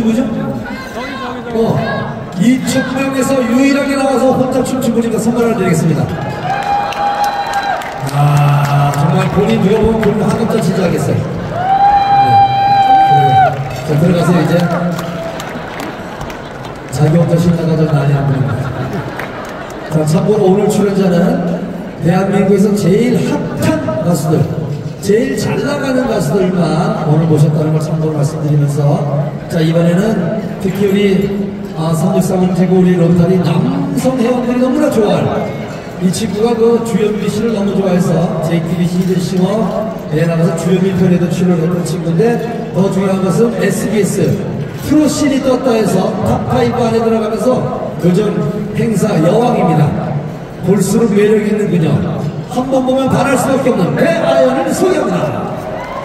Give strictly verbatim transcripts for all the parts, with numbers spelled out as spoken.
누구죠? 어, 이천 명에서 유일하게 나와서 혼자 춤춘 분이니까 선물을 드리겠습니다. 아, 정말 본인 누가 보면 돈 한금도 진짜 하겠어요. 네. 자, 들어가세요, 이제. 자기 혼자 신나가 좀 많이 안 보입니다. 자, 참고로 오늘 출연자는 대한민국에서 제일 핫한 가수들, 제일 잘 나가는 가수들만 오늘 모셨다는 걸 참고로 말씀드리면서, 자, 이번에는 특히 우리 아, 삼육삼공 제고 우리 롯데리 남성 회원들이 너무나 좋아할 이 친구가 그 주현미 씨를 너무 좋아해서 제이티비씨 히든싱어에 나가서 주현미 편에도 출연을 했던 친구인데, 더 중요한 것은 에스비에스 프로씬이 떴다 해서 탑파이브 안에 들어가면서 요즘 행사 여왕입니다. 볼수록 매력 있는 그녀, 한 번 보면 반할 수밖에 없는 배아연을 소개합니다.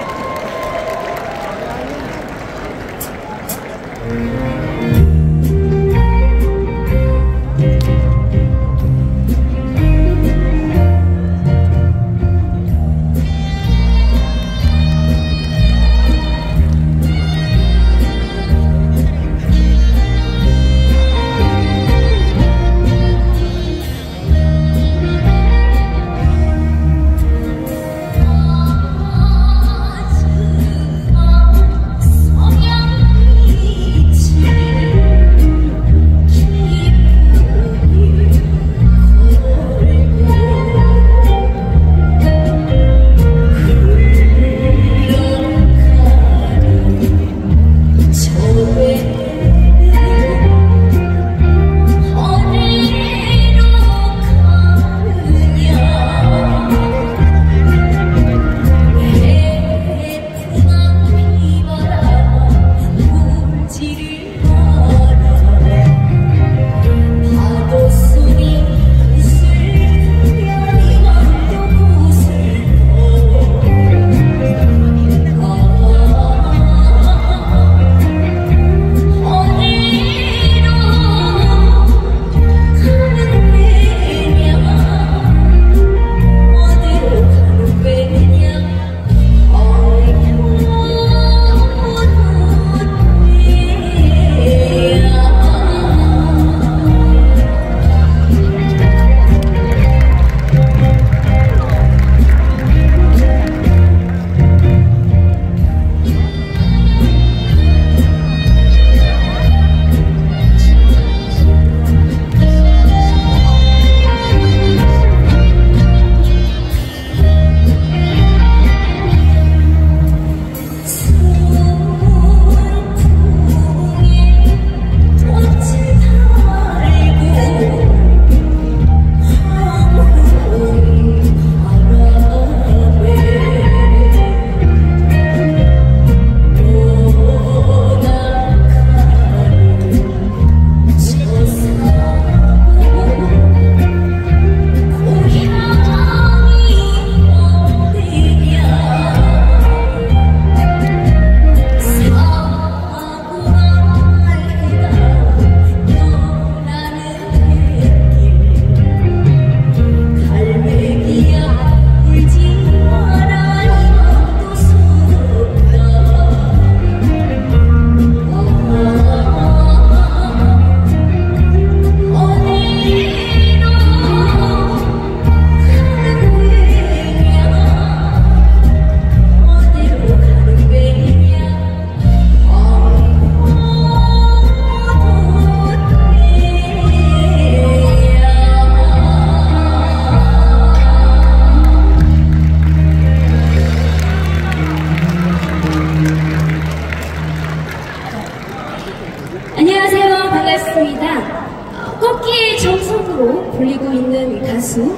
불리고 있는 가수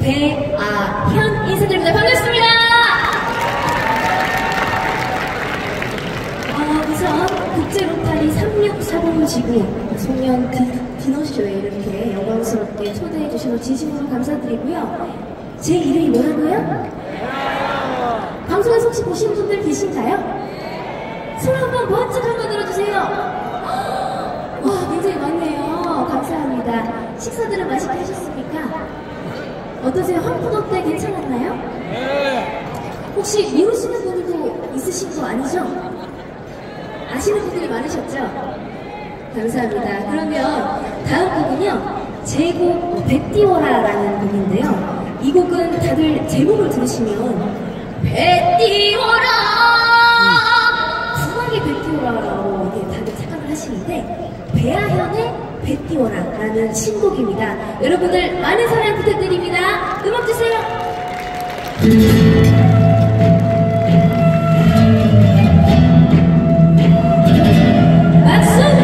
배아현 인사드립니다. 반갑습니다. 어, 우선 국제로타리 삼육사공 지구 송년 디너쇼에 이렇게 영광스럽게 초대해 주셔서 진심으로 감사드리고요. 제 이름이 뭐라고요? 방송에서 혹시 보신 분들 계신가요? 손 한번 번쩍 한번 들어주세요. 와, 굉장히 많네요. 감사합니다. 식사들은 맛있게 하셨습니까? 어떠세요? 황포도 때 괜찮았나요? 네. 혹시 미루시는 분들도 있으신 거 아니죠? 아시는 분들이 많으셨죠? 감사합니다. 그러면 다음 곡은요. 제 곡 배 띄워라라는 곡인데요. 이 곡은 다들 제목을 들으시면 배 띄워라 구하게 배 띄워라라고 이렇게 다들 착각을 하시는데 배아현의 배 띄워라라는 신곡입니다. 여러분들 많은 사랑 부탁드립니다. 음악 주세요. 박수!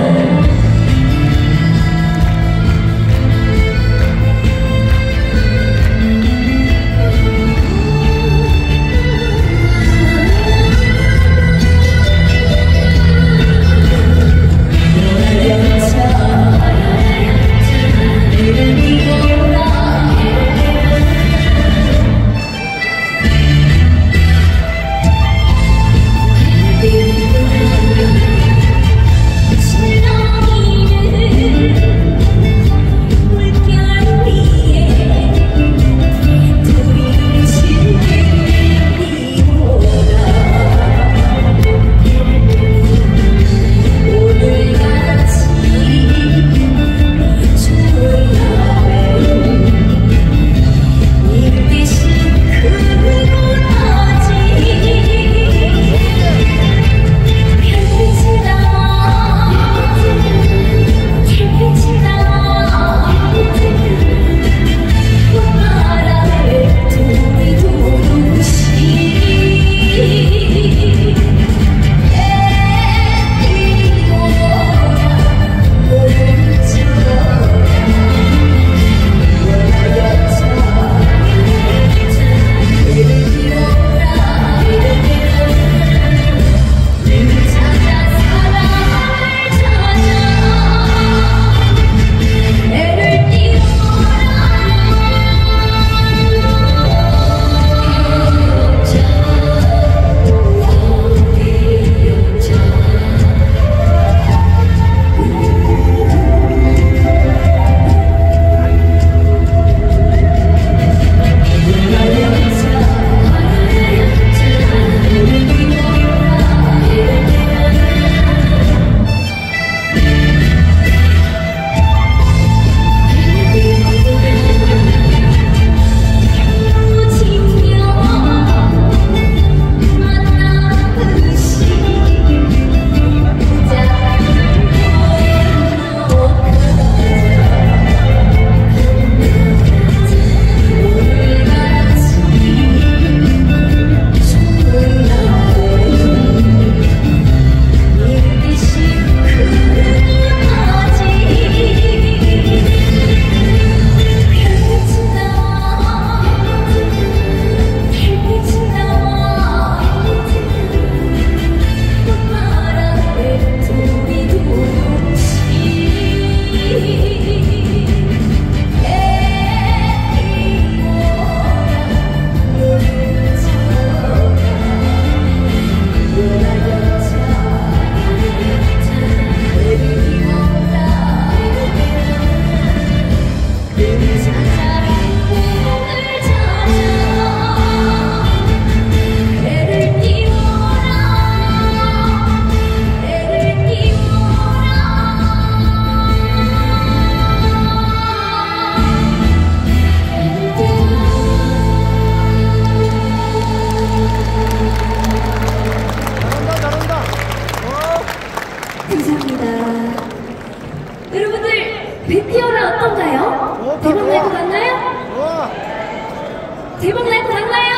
대박 날 것 같나요?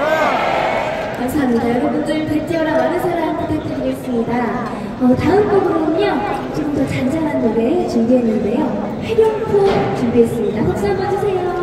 감사합니다. 여러분들 뱃띄어라 많은 사랑 부탁드리겠습니다. 어, 다음 곡으로는요, 좀 더 잔잔한 노래 준비했는데요. 해룡포 준비했습니다. 박수 한번 주세요.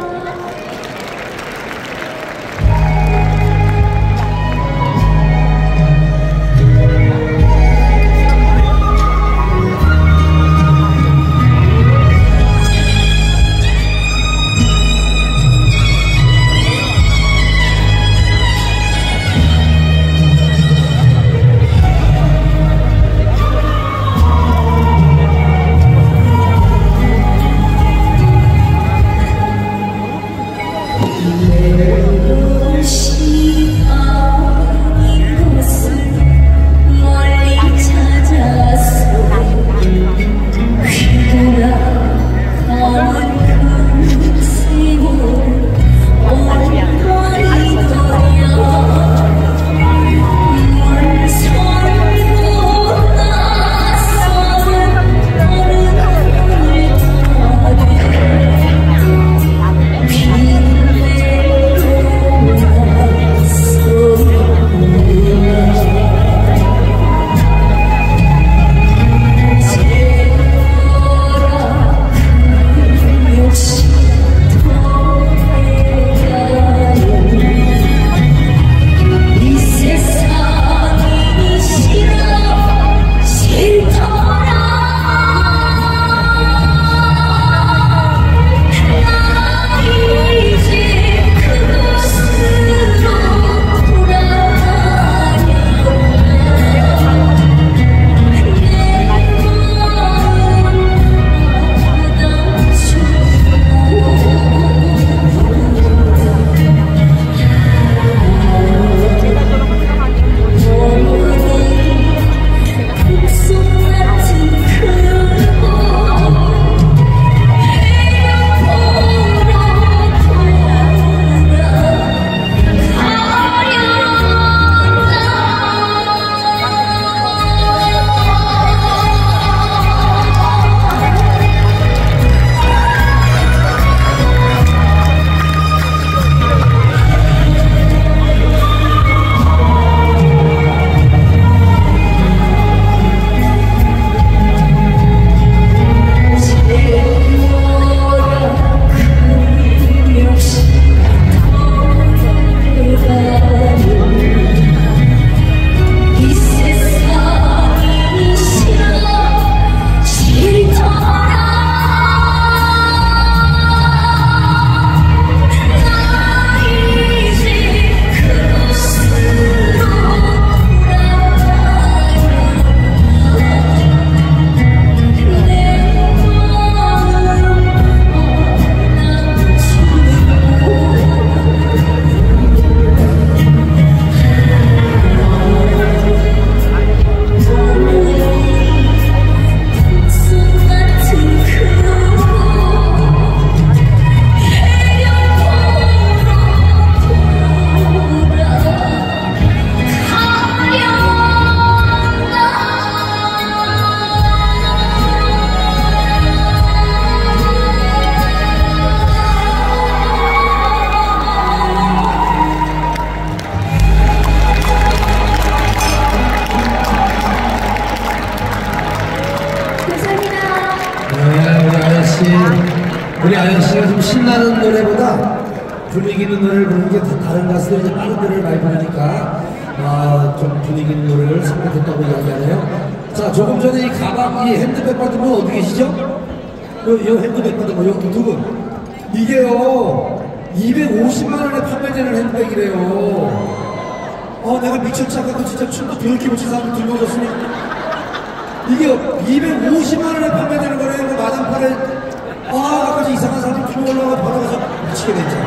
네, 우리 아연 씨, 우리 아연 씨가 좀 신나는 노래보다 분위기 있는 노래를 부르는 게 다른 가수들이 이제 빠른 노래를 많이 부르니까 아, 좀 분위기 있는 노래를 선택했다고 이야기하네요. 자, 조금 전에 이 가방, 이 핸드백 받은 분 어디 계시죠? 요, 요 핸드백 받은 거, 요 두 분. 이게요, 이백오십만 원에 판매되는 핸드백이래요. 어, 내가 미쳤지 않고 진짜 춤도 비웃기 못친 사람들 들고 오셨으니. 이게 이백오십만 원에 판매되는 거래요. 그 마당판에, 아, 아까 이상한 사람이 들고 올라가 받아가서 미치게 됐잖아.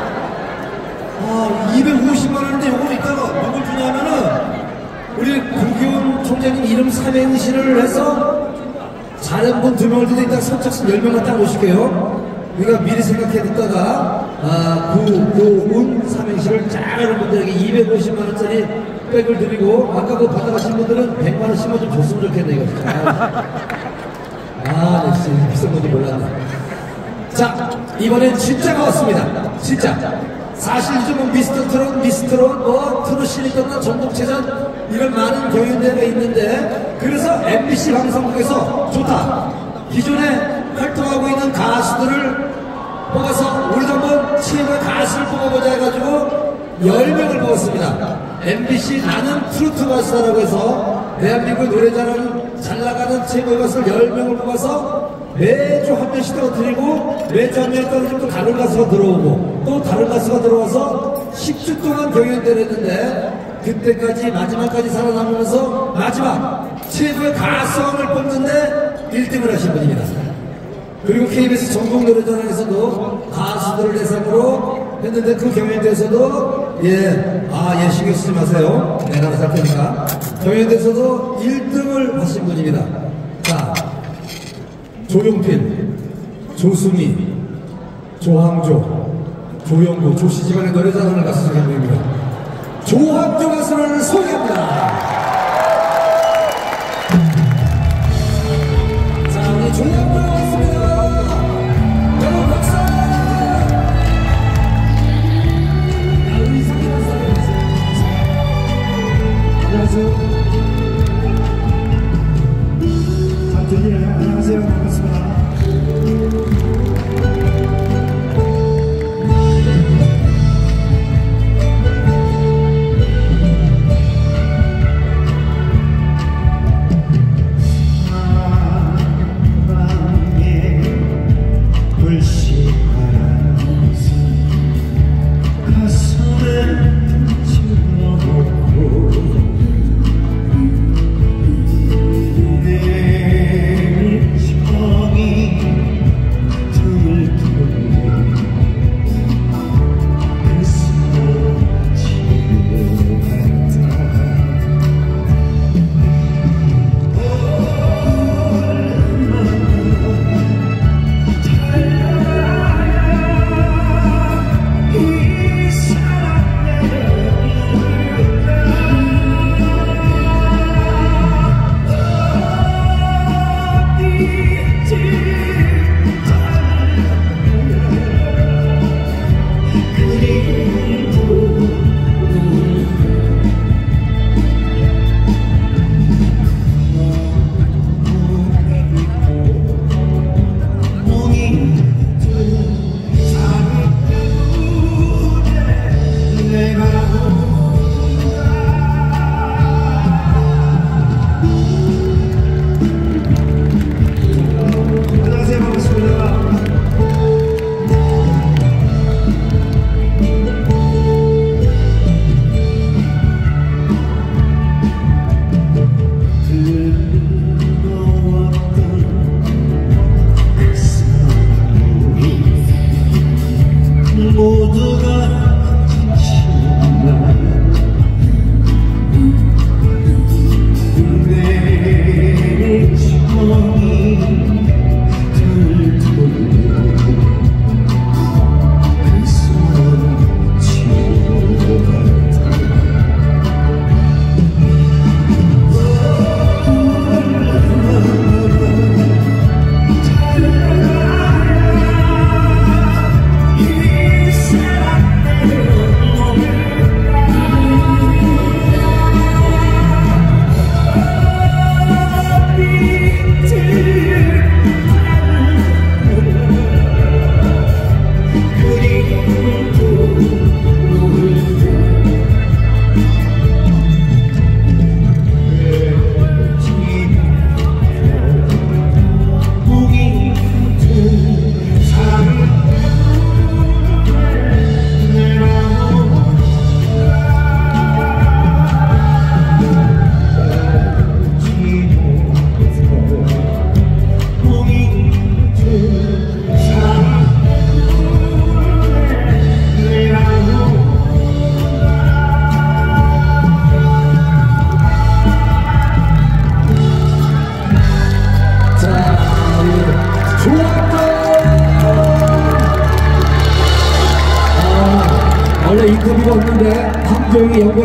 아, 이백오십만 원인데 요거 이따가 누굴 주냐면은, 우리 구기훈 총장님 이름 삼행시를 해서 잘한 분 두 명을 드리고 이따 선착순 열 명을 딱 모실게요. 우리가 미리 생각해 듣다가 아, 구기훈 삼행시를 잘하는 분들에게 이백오십만 원짜리 백을 드리고 아까 그 받아가신 분들은 백만 원씩만 좀 줬으면 좋겠네 이거 진짜. 아, 네, 진짜 비싼 건지 몰랐네. 자, 이번엔 진짜가 왔습니다. 진짜. 사실 요즘은 미스터 트롯, 미스트롯, 뭐, 트롯 시리즈나 전국체전 이런 많은 경연대회가 있는데 그래서 엠비씨 방송국에서 좋다. 기존에 활동하고 있는 가수들을 뽑아서 우리도 한번 최고의 가수를 뽑아보자 해가지고 열 명을 뽑았습니다. 엠비씨 나는 트로트 가수다라고 해서 대한민국 노래 잘하는, 잘 나가는 최고의 가수를 열 명을 뽑아서 매주 한 명씩 떨어뜨리고 매주 한 명이 떨어지면 또 다른 가수가 들어오고 또 다른 가수가 들어와서 십 주 동안 경연대회를 했는데 그때까지 마지막까지 살아남으면서 마지막 최고의 가수왕을 뽑는데 일 등을 하신 분입니다. 그리고 케이비에스 전국노래자랑에서도 가수들을 대상으로 했는데 그 경연대회에서도 예, 아, 예, 신경 쓰지 마세요. 내가 살 테니까. 경연대회에서도 일 등을 하신 분입니다. 자, 조용필, 조수미, 조항조, 조영구, 조씨집안의 노래자랑을 가수 중에 한 명입니다. 조항조 가수를 소개합니다. 자, 우리 조항조 왔습니다. 여러분 박수! 안녕하세요. 장준이 안녕하세요. 반갑습니다.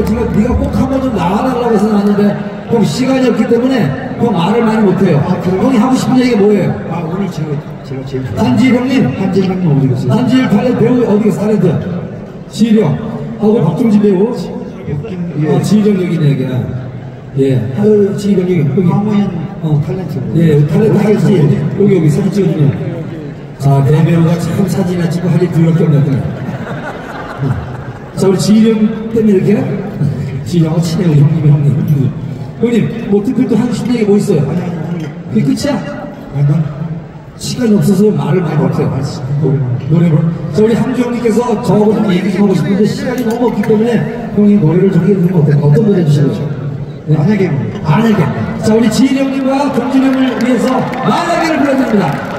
뭐 지금 네가 꼭 한 번 좀 나와달라고 해서 나왔는데 형 시간이 없기 때문에 형 말을 많이 못해요. 아, 그래요? 형이 하고 싶은 얘기가 뭐예요? 아, 오늘 제가, 제가 제일 좋아요. 한지일 형님, 한지일 형님 어디 계세요? 한지일 탤런트 배우 어디 계세요? 탤런트 지일 형 하고 박종진 배우. 예. 어, 지일 형 여기 있네 여기야. 예, 아유 지일 형 여기 여기. 황호연 어. 탤런트. 예, 탤런트 어디 한지일 계세요? 여기 여기 사진 찍어주면. 자, 대배우가 참 사진이나 찍고 할 일 더럽게 없네. 자, 우리 지일 형 때문에 이렇게 지일 형하고 친해요, 우리 형님이 형님. 형님, 뭐 특별히 또 하고 싶은 얘기 뭐 있어요? 아니, 아니, 아니. 그게 끝이야? 아니, 난 시간이 없어서 말을 많이 못해요. 노래 부르. 자, 우리 함주 형님께서 저하고 좀 얘기 좀 하고 싶은데 시간이 너무 없기 때문에 형이 노래를 저기 해주면 어때요? 어떤 노래 해주실래요? 네. 만약에. 만약에. 자, 우리 지일 형님과 경진 형을 위해서 만약에를 불러드립니다.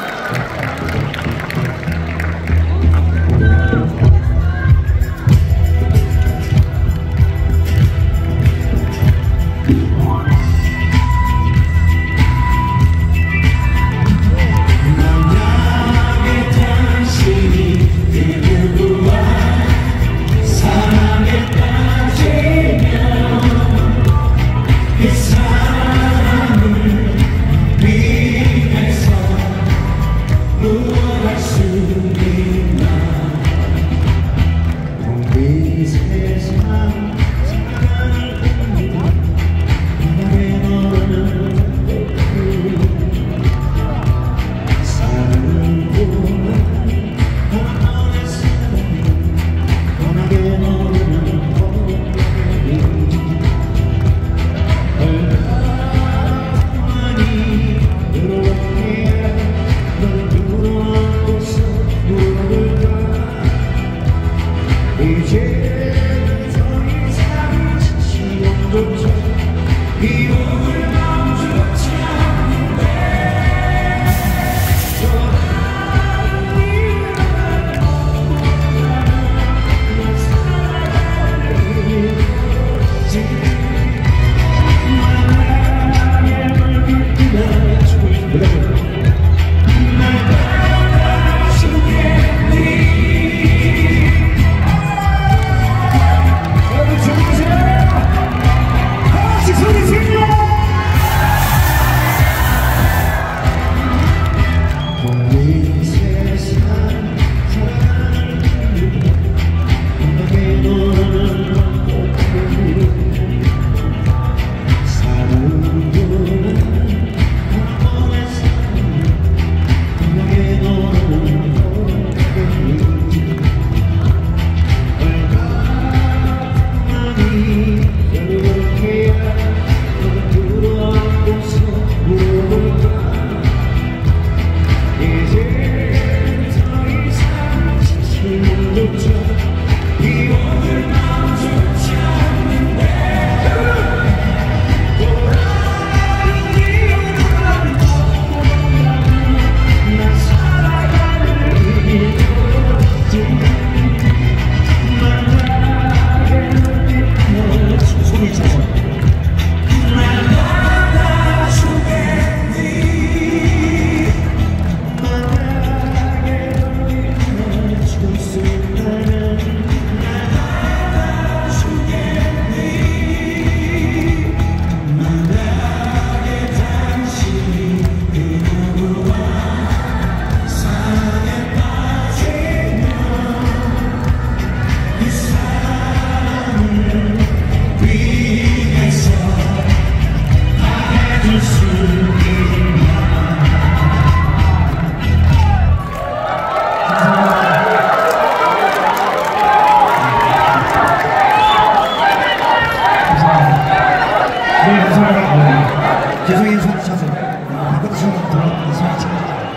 죄송해요, 손 차서. 바깥에 손 들어왔는데 손이 차서.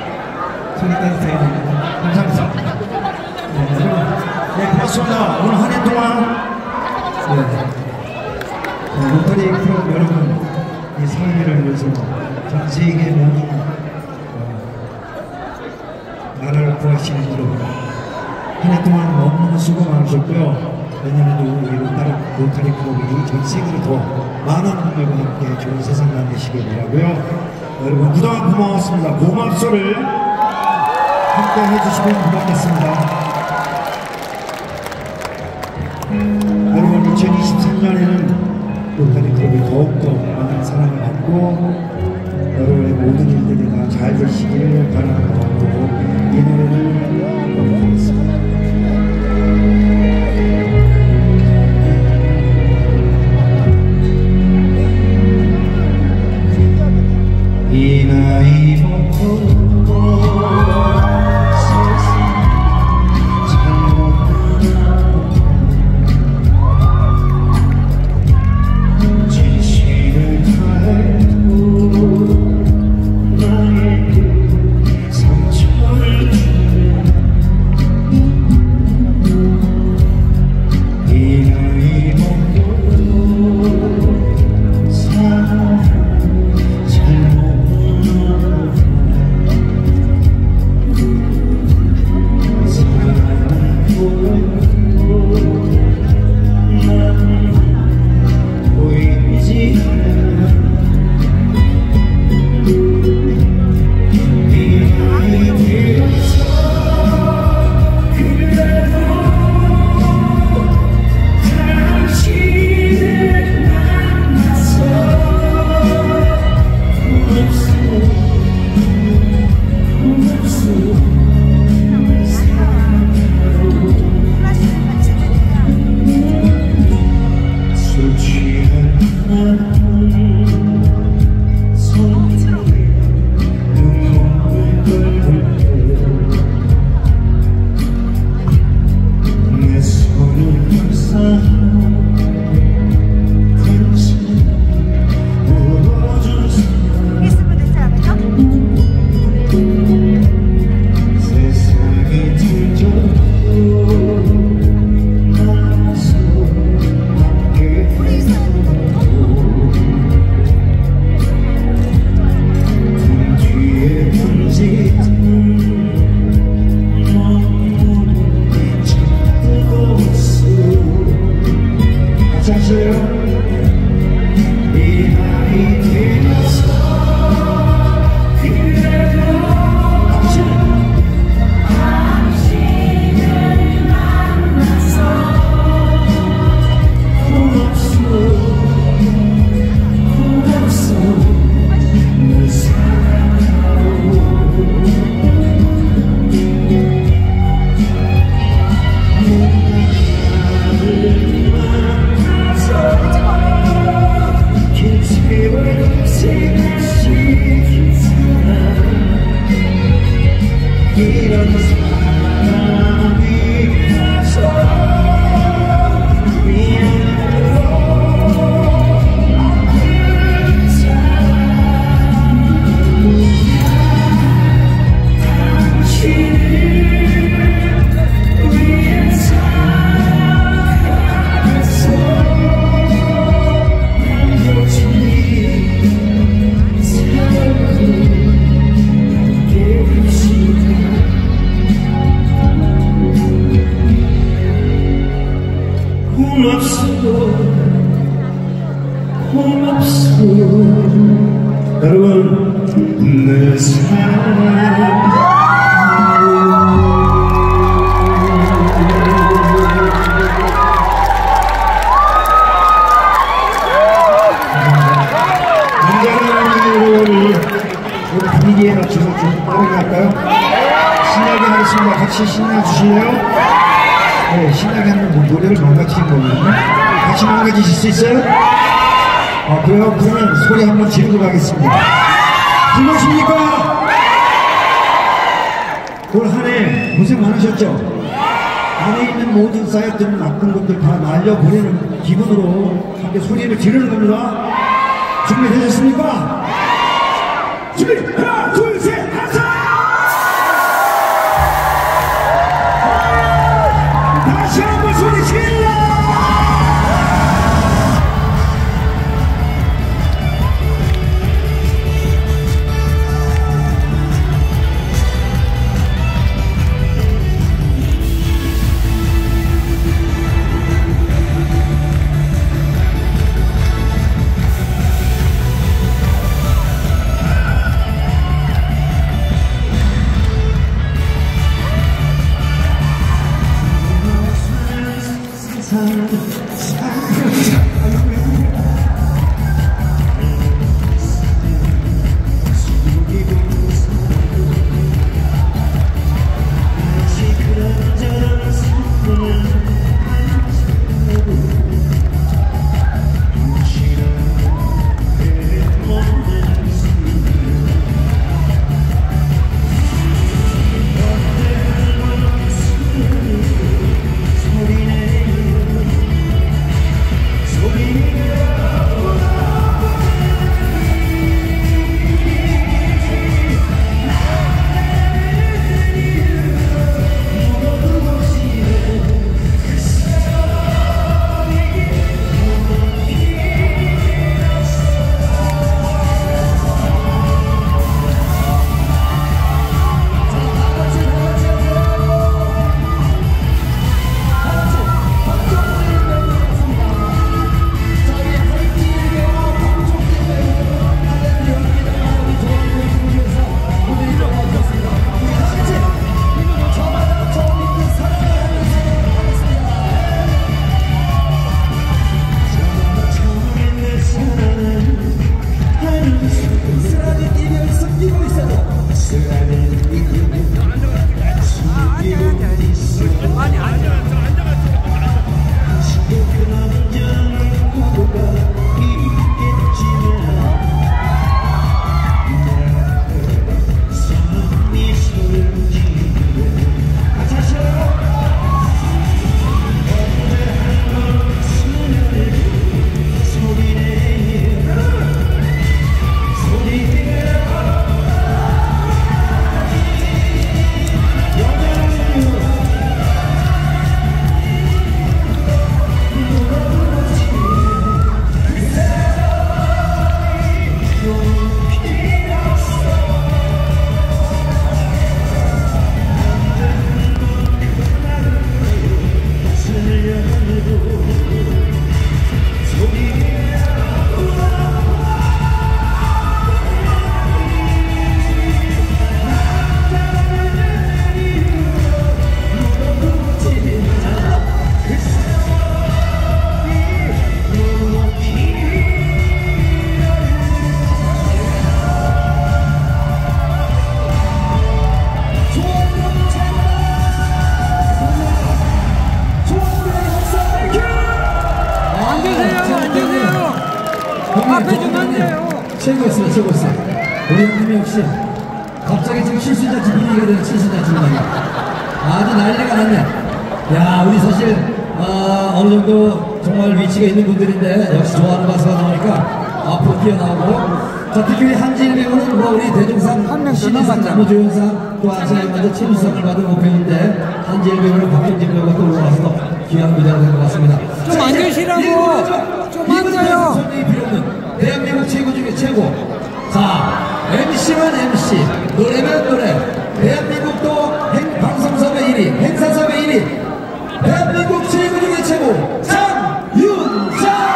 손이 따뜻해야 됩니다. 감사합니다. 네, 네, 고맙습니다. 오늘 한 해 동안, 네, 네, 로터리 클럽 여러분, 이 성의를 위해서 전 세계 모든 어, 나라를 구하시는 여러분, 한 해 동안 너무 수고 많으셨고요. 내년에도 우리 로터리, 로터리 클럽이 전 세계로 더 많은 분들과 함께 좋은 세상 만드시길 바라고요. 여러분 그동안 고마웠습니다. 고맙소를 함께 해주시면 고맙겠습니다. 여러분 이천이십사 내년에는 로컬 클럽이 더욱더 많은 사랑을 받고 여러분의 모든 일들이 다 잘 되시기를 바라는 마음으로 이 노래를 부르겠습니다. 이 나이 먹고 여러분 내 사랑 분위기에 맞춰서 좀 빠르게 할까요? 신나게 하겠습니다. 같이 신나주실래요? 네, 신나게 하는 노래를 망가뜨린 거거든요. 같이 망가지실 수 있어요? 아, 그래요? 그러면 소리 한번 지르고 가겠습니다. 즐거우십니까? 올 한 해 고생 많으셨죠? 안에 있는 모든 쌓였던 나쁜 것들 다 날려보내는 기분으로 함께 소리를 지르는 겁니다. 준비되셨습니까? 준비! 하나, 둘, 셋, 하자! 다시 한번 소리 질러! 최고 있어요, 최고 있어요. 우리 형님이 역시 갑자기 지금 칠순잔치 분위기가 되는 칠순잔치 분위기. 아주 난리가 났네. 야, 우리 사실 어, 어느 정도 정말 위치가 있는 분들인데 역시 좋아하는 가수가 나오니까 앞으로 뛰어나오고. 자, 특히 한지일 배우는 뭐 우리 대종상 신인상 나무조연상 또 아시아만도 최우수상을 받은 목표인데 한지일 배우는 박경진 배우가 또 올라와서 귀한 무대가 된 것 같습니다. 좀 앉으시라고. 좀 앉아요. 손님이 필요 없는 대한민국 최고 중에 최고. 자, 엠씨만 엠씨, 노래면 노래. 대한민국도 행, 방송섭외 일 위, 행사섭외 일 위. 대한민국 최고 중에 최고. 장윤정!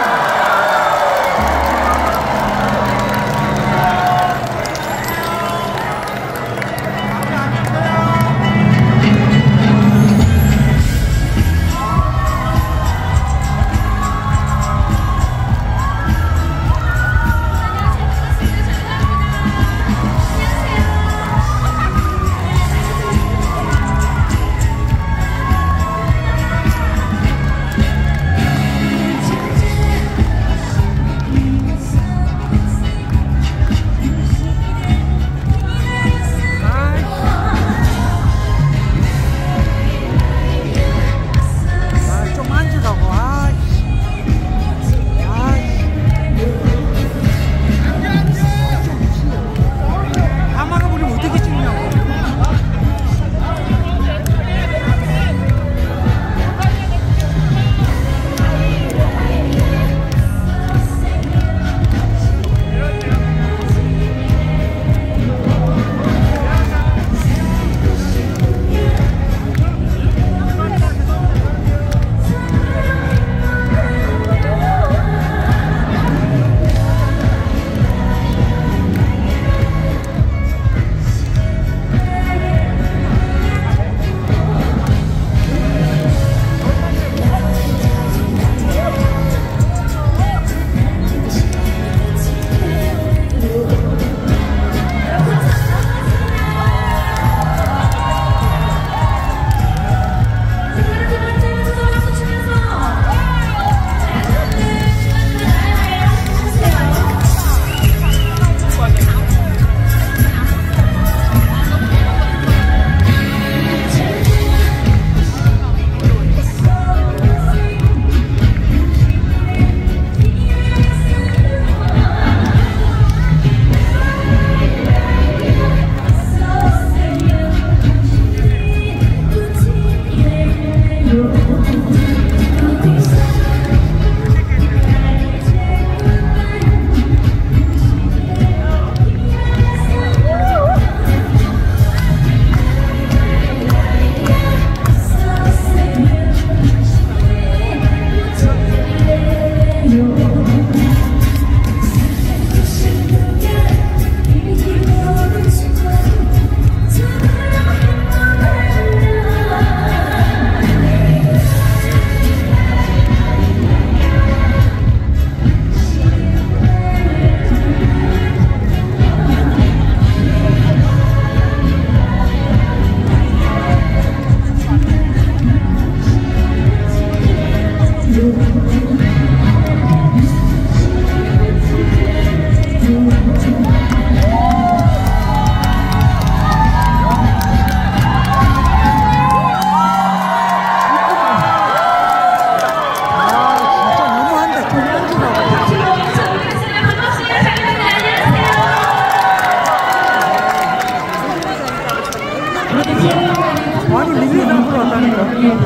아니 리뷰에 나보러 왔다니까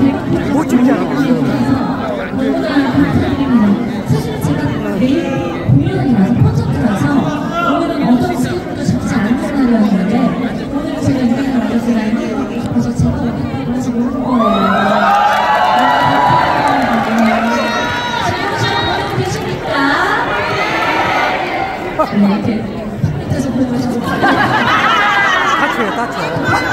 못 찍잖아. 사실 지금 내일 공연이라서 콘서트라서 오늘은 어떤 스케줄도 잡지 않은 날이었는데 오늘 제가 인간을 알려주라니 그래서 제가 오늘 지금 온 거예요. 지금 계십니까? 이렇게 밑에서 보고 계셔서 다쳐요 다쳐.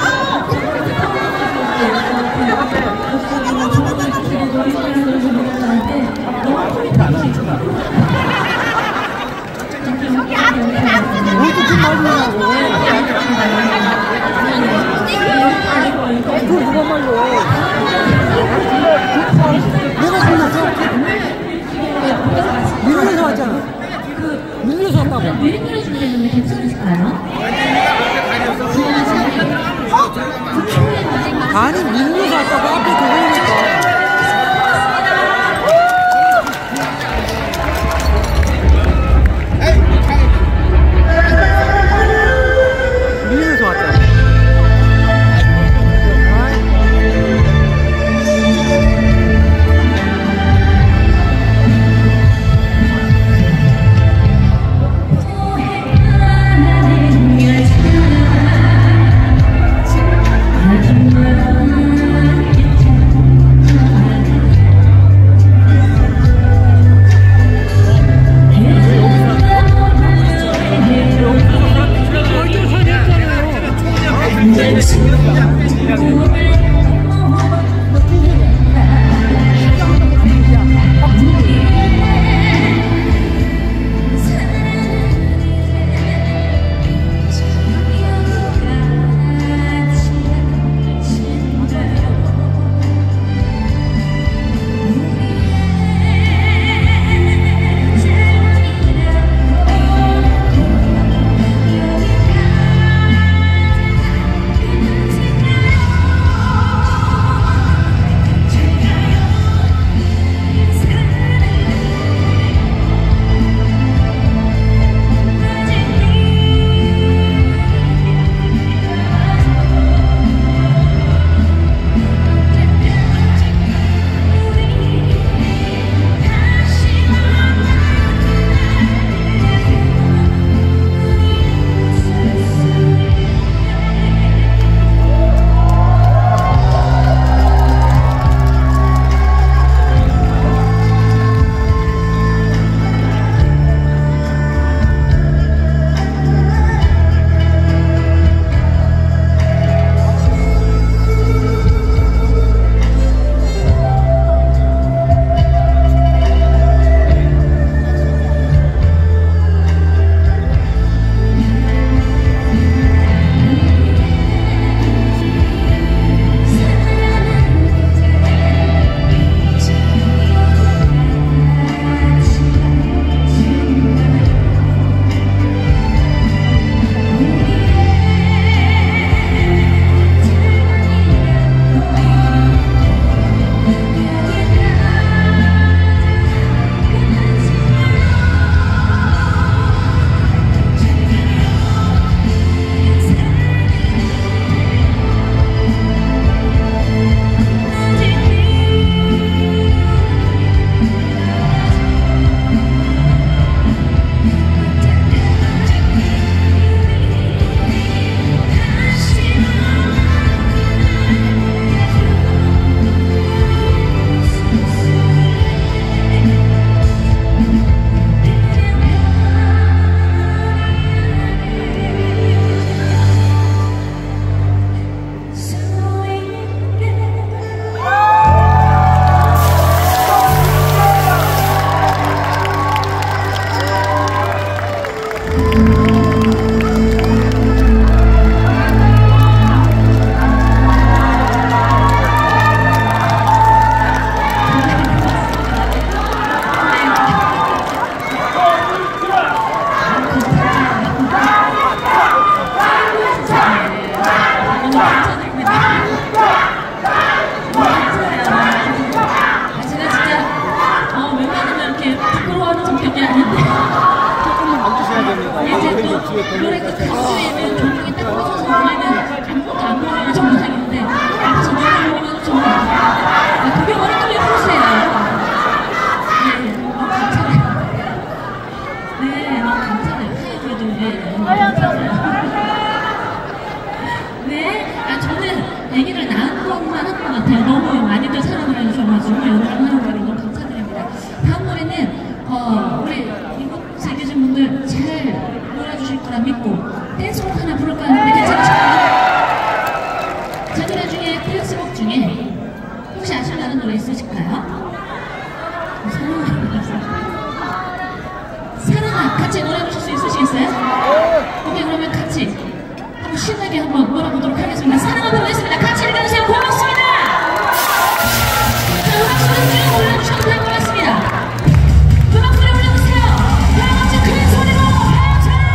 어떻게 말리냐고. 그걸 누가 말려. 내가 말렸어. 밀려서 왔잖아. 밀려서 왔다고. 노래 준비했는데 괜찮으실까요? 아니 민우가 아까 앞에 그거니까. 민우에서 왔다. 노래 그 가수에는 조명이 딱 꺼져서 노래는 아무것도 안 보이는 정상인데 앞에서 노래 보면 정말 그게 워낙 왜 그러세요? 네, 너무 감사해요. 네, 너무 감사해요. 네, 그래도 네, 너무 감사해요. 네, 아 저는 아기를 낳은 것만 한 것 같아요. 너무 많이들 사랑을 해주셔가지고 연락을 하는 거를 너무 감사드립니다. 다음 노래는 어, 우리 이국에 계신 분들 잘 놀아주실 거라 믿고 댄스곡 하나 부를까 하는데 괜찮으실까요? 제 노래 중에 댄스곡 중에 혹시 아실라는 노래 있으실까요? 사랑아 같이 노래 부르실 수 있으시겠어요? 오케이, 그러면 같이 한번 신나게 한번 놀아보도록 하겠습니다. 사랑아 부르겠습니다. 같이 읽어주세요. 고맙습니다. 자, 음악 소리 쭉 올려주셔도 될 것 같습니다. 음악 소리 올려주세요. 다 같이 큰 소리로 하자.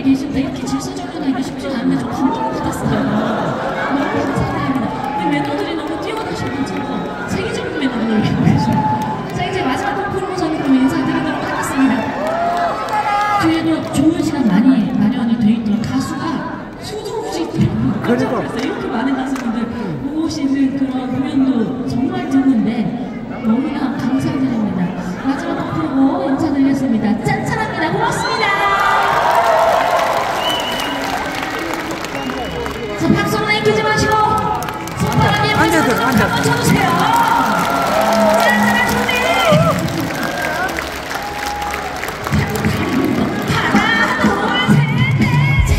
계신데 이렇게 질서정연하기 쉽지 않은데 좀 감동받았어요. 너무 감사드립니다. 근데 매너들이 너무 뛰어나셔가지고 세계적인 매너를 갖고 계십니다. 자, 이제 마지막 곡으로 저는 그럼 인사드리도록 하겠습니다. 뒤에도 좋은 시간 많이 마련이 돼 있도록 가수가 수두부지 깜짝 놀랐어요. 이렇게 많은 가수분들 오시는 그런 공연도 정말 드문데 너무나 감사드립니다. 마지막 곡으로 인사드리겠습니다. 짠짠합니다. 고맙습니다. 자, 박수로 남기지 마시고 손바닥에 앉아서, 앉아서. 한번 쳐주세요. 짠짠한 소리. 하나, 둘, 셋, 넷.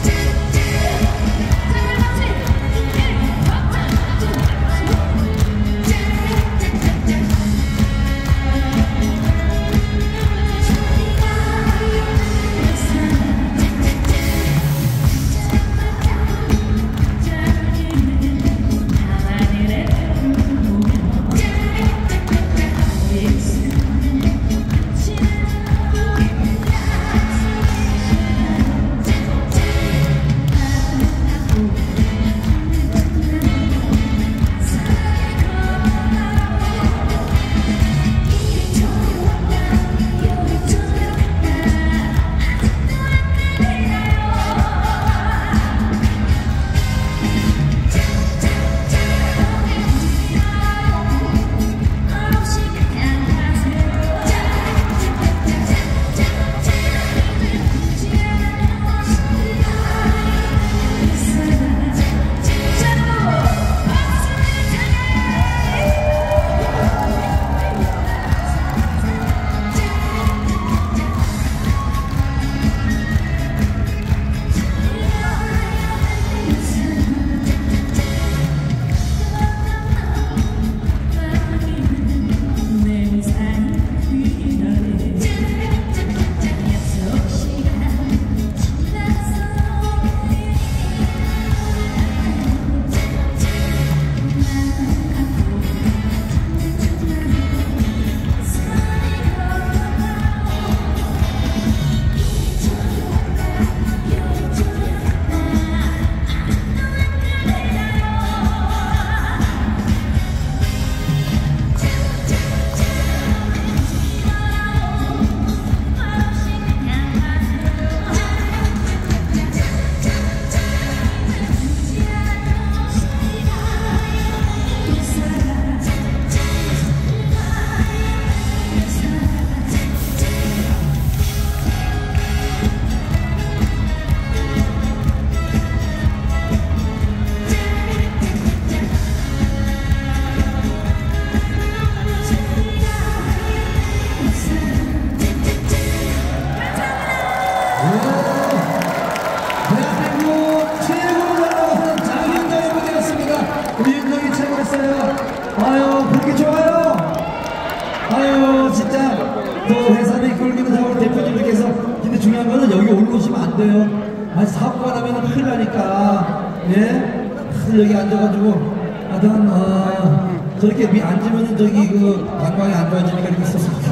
아유, 그렇게 좋아요. 아유, 진짜 또 회사를 이끌기는 다 우리 대표님들께서. 근데 중요한 거는 여기 올라오시면 안 돼요. 아니, 사고가 나면 큰일 나니까. 예? 하, 여기 앉아가지고 하여튼 아, 저렇게 위 앉으면은 저기 그 방광이 안 좋아지니까 이렇게 있었습니다.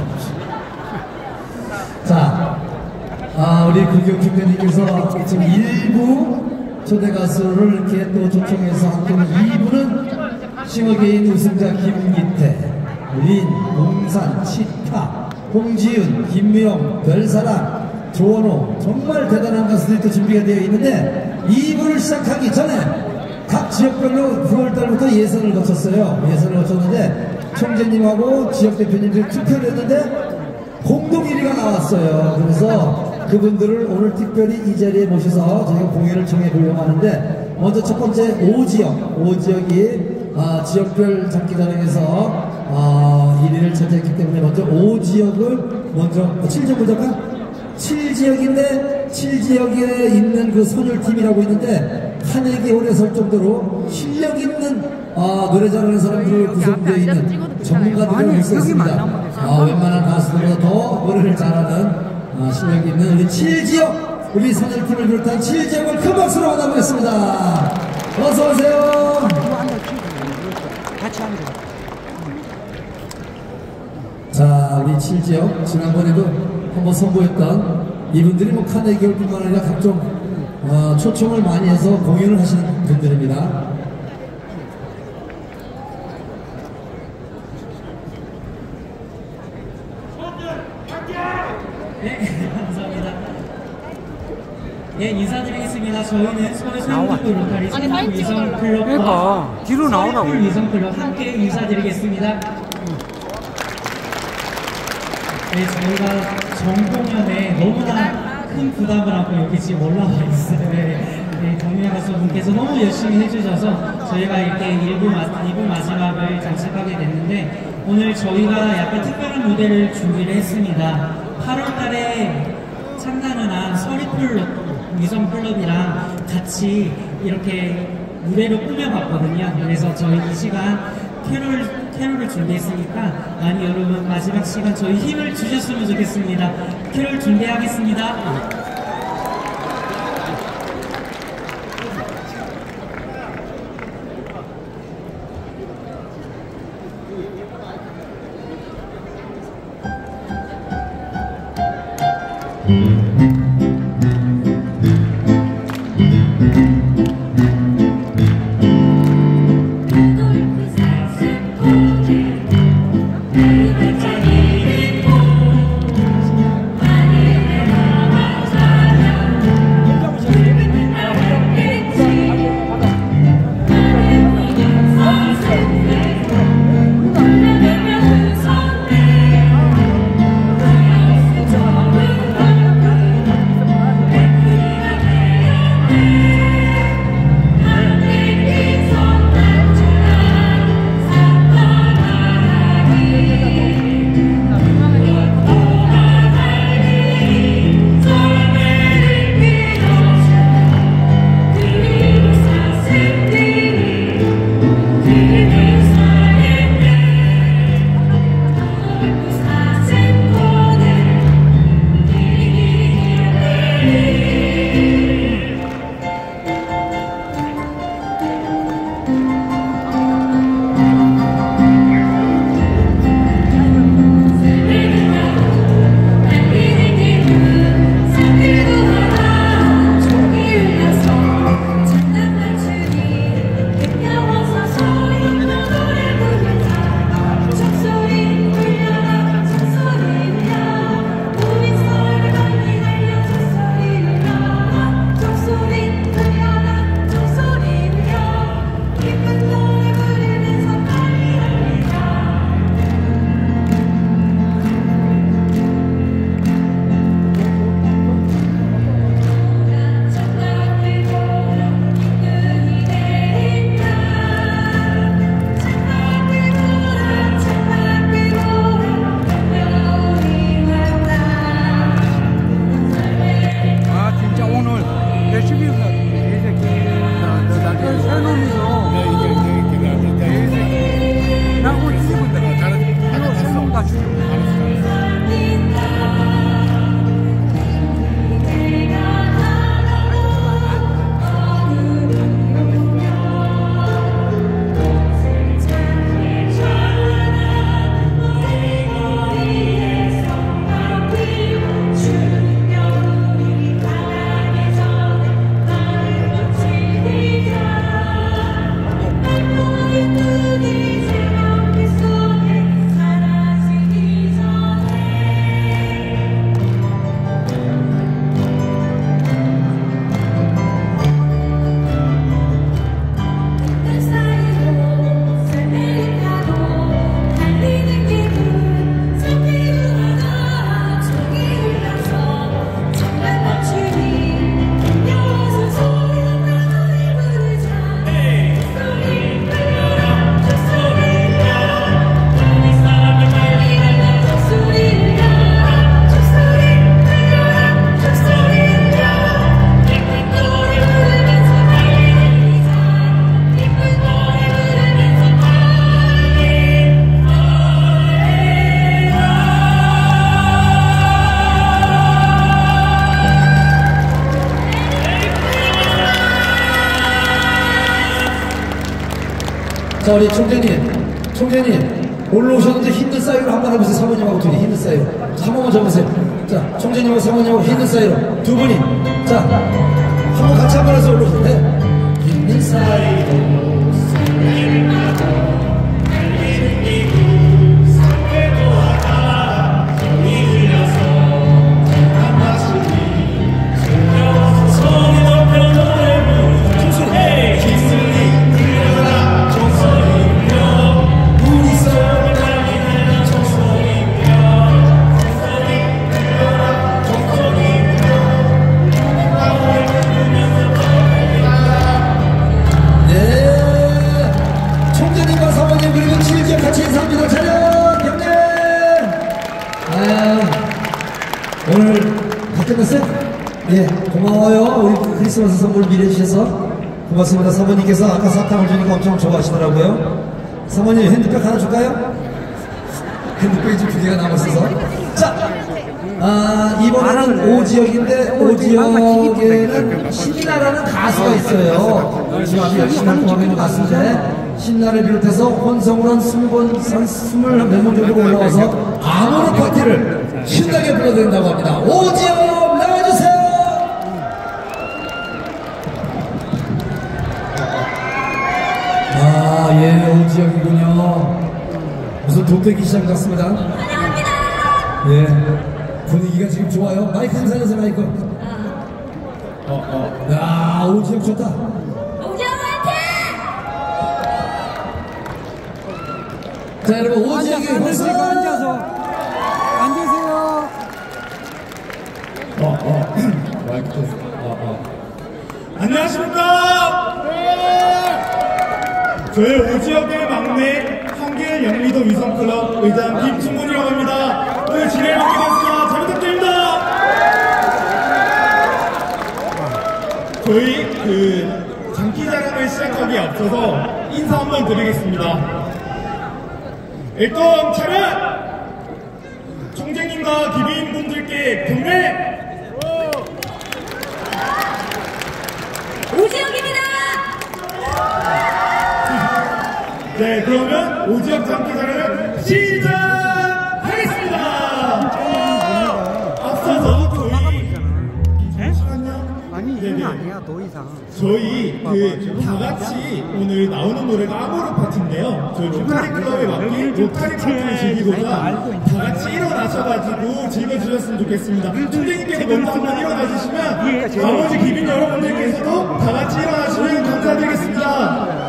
자, 아, 우리 구경준 대표님께서 지금 일 부 초대 가수를 이렇게 또 초청해서 함께는 이 부는 싱어게인 우승자 김기태, 린, 몽산, 치카, 홍지윤, 김미영, 별사랑, 조원호, 정말 대단한 가수들이 또 준비가 되어 있는데 이 부를 시작하기 전에 각 지역별로 구월 달부터 예선을 거쳤어요. 예선을 거쳤는데 총재님하고 지역 대표님들이 투표를 했는데 공동 일 위가 나왔어요. 그래서 그분들을 오늘 특별히 이 자리에 모셔서 저희가 공연을 청해 보려고 하는데, 먼저 첫 번째 오 지역, 오 지역이 아, 지역별 장기자랑에서 아, 일 위를 차지했기 때문에 먼저 오 지역을 먼저 어, 칠 지역 먼저 할까? 칠 지역인데 칠 지역에 있는 그 선율팀이라고 있는데 한액이 오래 설 정도로 실력 있는 아, 노래 잘하는 사람들로 구성되어 있는 전문가들을 있었습니다. 아, 웬만한 가수들보다 더 노래를 잘하는 아, 실력 있는 우리 칠 지역, 우리 선율팀을 비롯한 칠 지역을 큰 박수로 만나보겠습니다. 어서 오세요. 같이 앉아. 자, 우리 칠 지역 지난번에도 한번 선보였던 이분들이 뭐 카네기홀뿐만 아니라 각종 어, 초청을 많이 해서 공연을 하시는 분들입니다. 네, 감사합니다. 네, 인사드리겠습니다. 저희는 서울상급부 로타리 상급 위성클럽과 그러니까 뒤로 나오라고. 서울 위성클럽 함께 인사드리겠습니다. 네, 저희가 정공연에 너무나 큰 부담을 안고 여기 지금 올라와 있어요. 네, 네, 정유현 가수분께서 너무 열심히 해주셔서 저희가 이렇게 일 부, 이 부 마지막을 장식하게 됐는데 오늘 저희가 약간 특별한 무대를 준비를 했습니다. 팔월 달에 창단을 한 서리풀 위성클럽이랑 같이 이렇게 무대를 꾸며봤거든요. 그래서 저희 이 시간 캐롤, 캐롤을 준비했으니까 많이 여러분 마지막 시간 저희 힘을 주셨으면 좋겠습니다. 캐롤 준비하겠습니다. 자, 우리 총재님, 총재님, 올라오셨는데 힘든 사이로 한번 해보세요. 사모님하고 둘이 힘든 사이로. 한 번만 접으세요. 자, 자, 총재님하고 사모님하고 있는 사이로 두 분이 자, 한번 같이 한번 해서 올라오세요. 네. 있는 사이로 오늘 다 끝났어요? 예, 고마워요. 우리 크리스마스 선물 미리 해주셔서 고맙습니다. 사모님께서 아까 사탕을 주니까 엄청 좋아하시더라고요. 사모님 핸드백 하나 줄까요? 핸드백이 지금 두 개가 남았어서. 자, 아, 이번에는 오지역인데 오지역에는 신나라는 가수가 있어요. 지금 아주 열심히 활동하고 있는 가수인데 신나를 비롯해서 혼성으로 한 스무 번, 한 스물 몇 명 정도 올라와서 아모르 파티를 신나게 불러드린다고 합니다. 오지영 나와주세요. 아, 예, 오지영이군요. 무슨 도깨기 시장 같습니다. 환영합니다. 예, 분위기가 지금 좋아요. 마이크 인사하세요, 마이크. 어, 어. 야, 오지영 좋다. 오지영 화이팅! 자, 여러분, 오지영이 앉으세요. 앉아서. 앉으세요. 어, 어. 마이크 좀. 어, 어. 안녕하십니까? 저희 오지역의 막내 한길 영미도 위성클럽 의장 김충문이라고 합니다. 오늘 진행을 맡게 됐습니다. 잘 부탁드립니다. 저희 그 장기자랑을 시작하기에 앞서서 인사 한번 드리겠습니다. 일동 차렷! 총재님과 기빈분들께 경례! 오지영입니다. 네, 그러면 오지역 장기자랑을 시작하겠습니다. 앞서서 저희 잠시만요. 아니, 이건 아니야, 더 이상. 저희 그 다 같이 오늘 나오는 노래가 아모르 파티인데요. 저희 로타리 클럽에 맡긴 로타리 파티를 즐기고자 다 같이 일어나셔가지고 즐겨주셨으면 좋겠습니다. 총재님께서 먼저 한번 일어나 주시면 나머지 기빈 여러분들께서도 다 같이 일어나시면 감사드리겠습니다.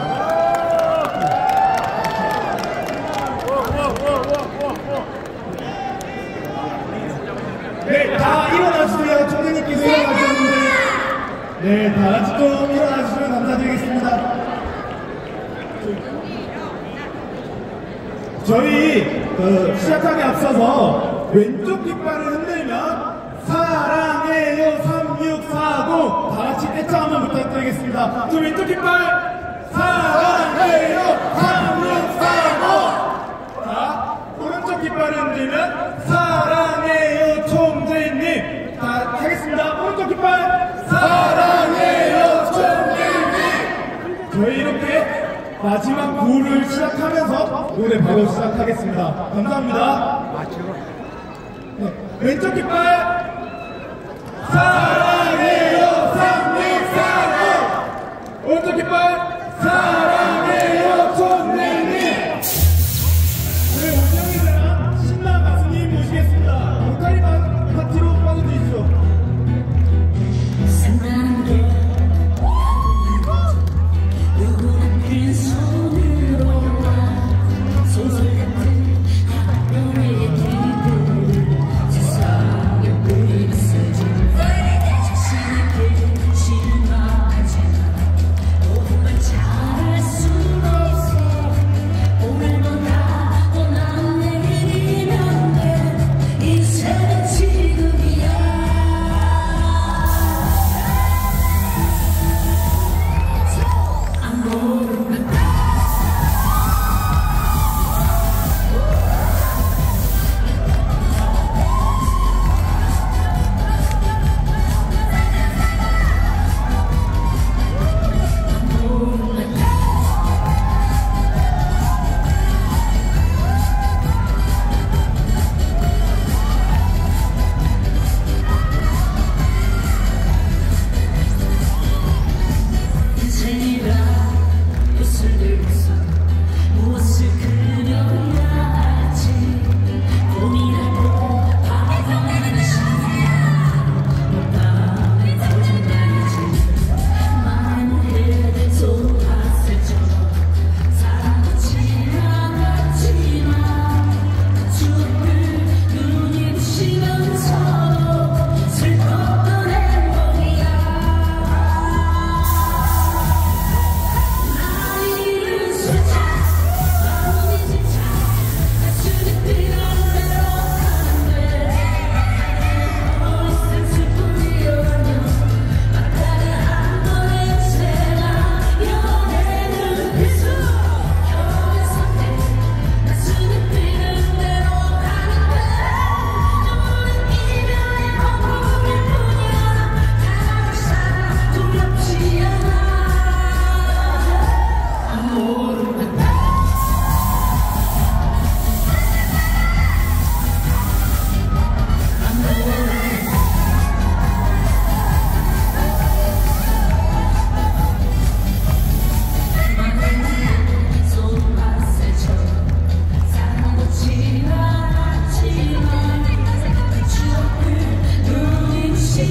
네, 다 일어나주세요. 총재님께서 일어나셨는데. 네, 다 같이 좀 일어나주시면 감사드리겠습니다. 저희 그 시작하기 앞서서 왼쪽 깃발을 흔들면 사랑해요 삼육사공 다 같이 떼창 한번 부탁드리겠습니다. 저 왼쪽 깃발 사랑해요 삼육사공 자, 오른쪽 깃발을 흔들면 사랑해요 총재님 다 하겠습니다. 오른쪽 깃발 사랑해요 총재님 저희 이렇게 마지막 구호를 시작하면서 노래 바로 시작하겠습니다. 감사합니다. 네, 왼쪽 깃발 사랑해요 삼육사공 오른쪽 깃발 사랑해요 총재님 저희 운영이랑 신나 가수님 모시겠습니다. 로타리 파티로 빠져주십시오. 소설 같은 하루의 길들 세상에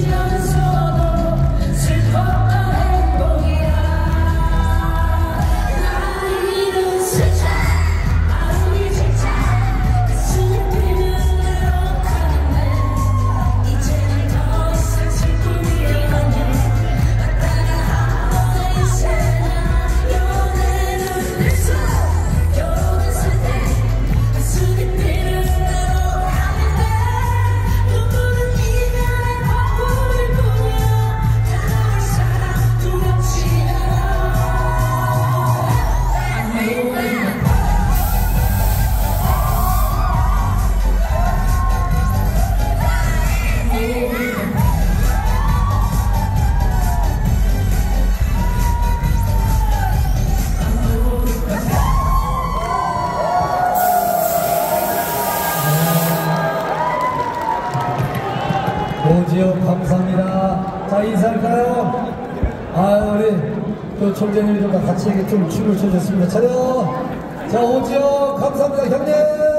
오지영 감사합니다. 자, 인사할까요? 아, 우리 또 총재님들과 같이 이렇게 좀 춤을 춰줬습니다. 차려! 자, 오지영 감사합니다, 형님!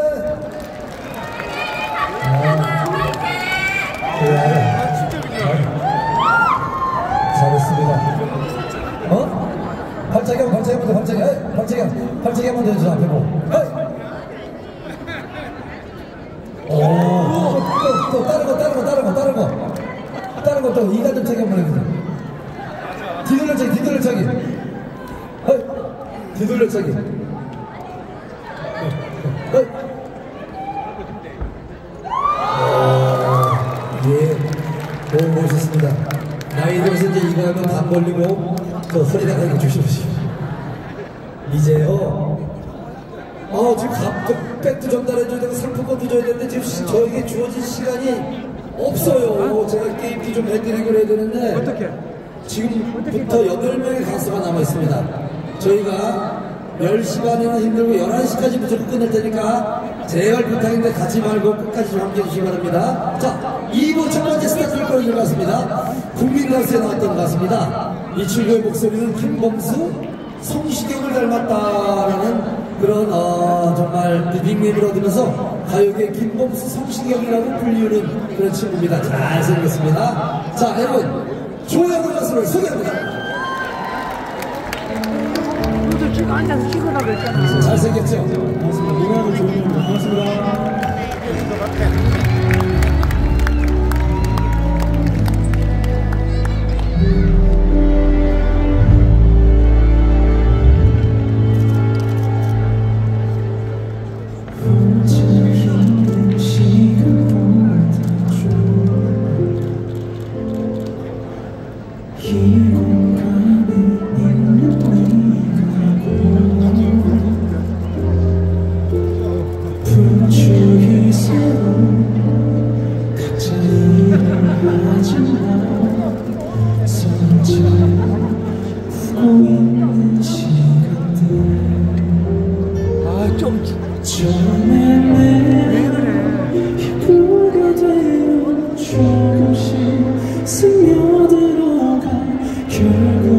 아, 그래, 잘했습니다. 어? 발차기 한번, 발차기 한번 더, 발차기. 에이, 발차기 한 번, 발차기 한번 더 해주세요, 앞에 보고. 에이! 오, 또, 또, 다른 거, 다른 거, 다른 거, 다른 거. 다른 거 또, 이단점차기 한번 해주세요. 뒤돌려차기, 뒤돌려차기. 에이! 뒤돌려차기. 에이! 예, 너무 멋있습니다. 나이 들어서 이제 이거 하면 밥 벌리고 저 소리가 나게 조심하시오. 이제요. 아, 지금 감, 백도 전달해줘야 되고 상품권도 줘야 되는데 지금 저에게 주어진 시간이 없어요. 제가 게임도 좀 해드리고 해야 되는데 어떻게? 지금부터 여덟 명의 가수가 남아있습니다. 저희가 열 시 반에는 힘들고 열한 시까지 무조건 끝낼 테니까 제발 부탁인데 가지 말고 끝까지 좀 함께 해주시기 바랍니다. 자, 이 부 첫 번째 스타트를 꺼내는 것 같습니다. 국민가수에 나왔던 것 같습니다. 이 친구의 목소리는 김범수, 성시경을 닮았다라는 그런 어, 정말 닉네임을 얻으면서 가요계 김범수, 성시경이라고 불리우는 그런 친구입니다. 잘생겼습니다. 자, 여러분 조영우 가수를 소개합니다. 오늘 지금 앉아서 찍으라고 했잖아. 잘생겼죠? 고맙습니다. 노래하는 조용입니다. 고맙습니다. 스며들어가 결국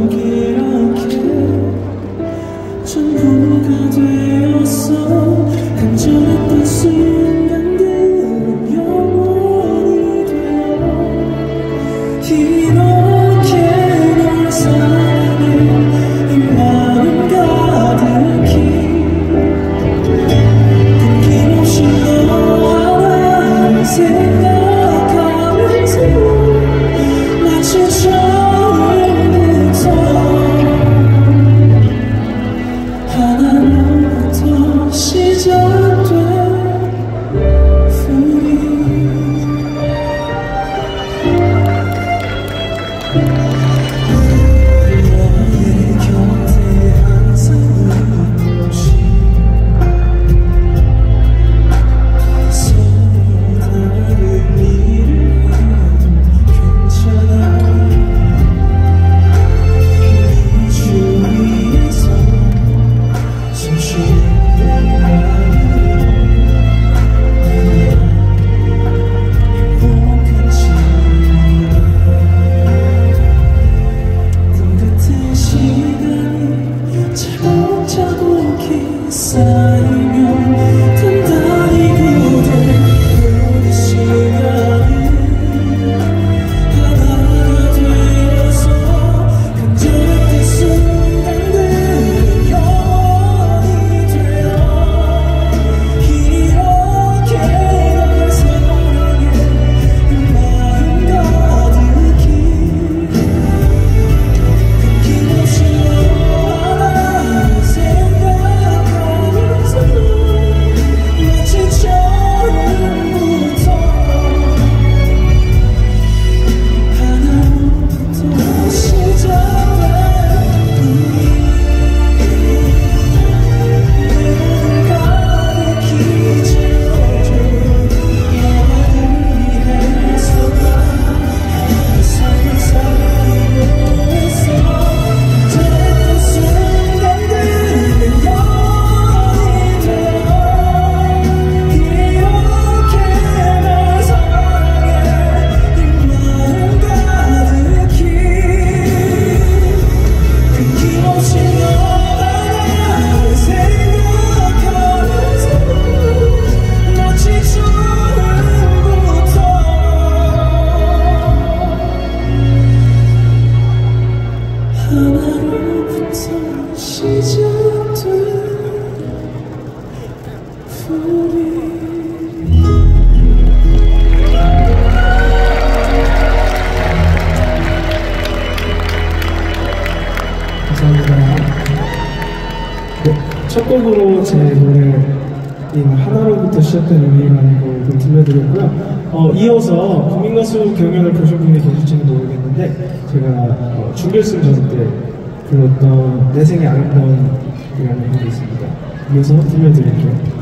첫 곡으로 제 노래인 하나로부터 시작된 우리라는 곡을 들려드렸고요. 어, 이어서 국민가수 경연을 보신 분이 계실지는 모르겠는데 제가 어, 준결승 전 때 불렀던 내 생의 아름다운 이라는 곡이 있습니다. 이어서 들려드릴게요.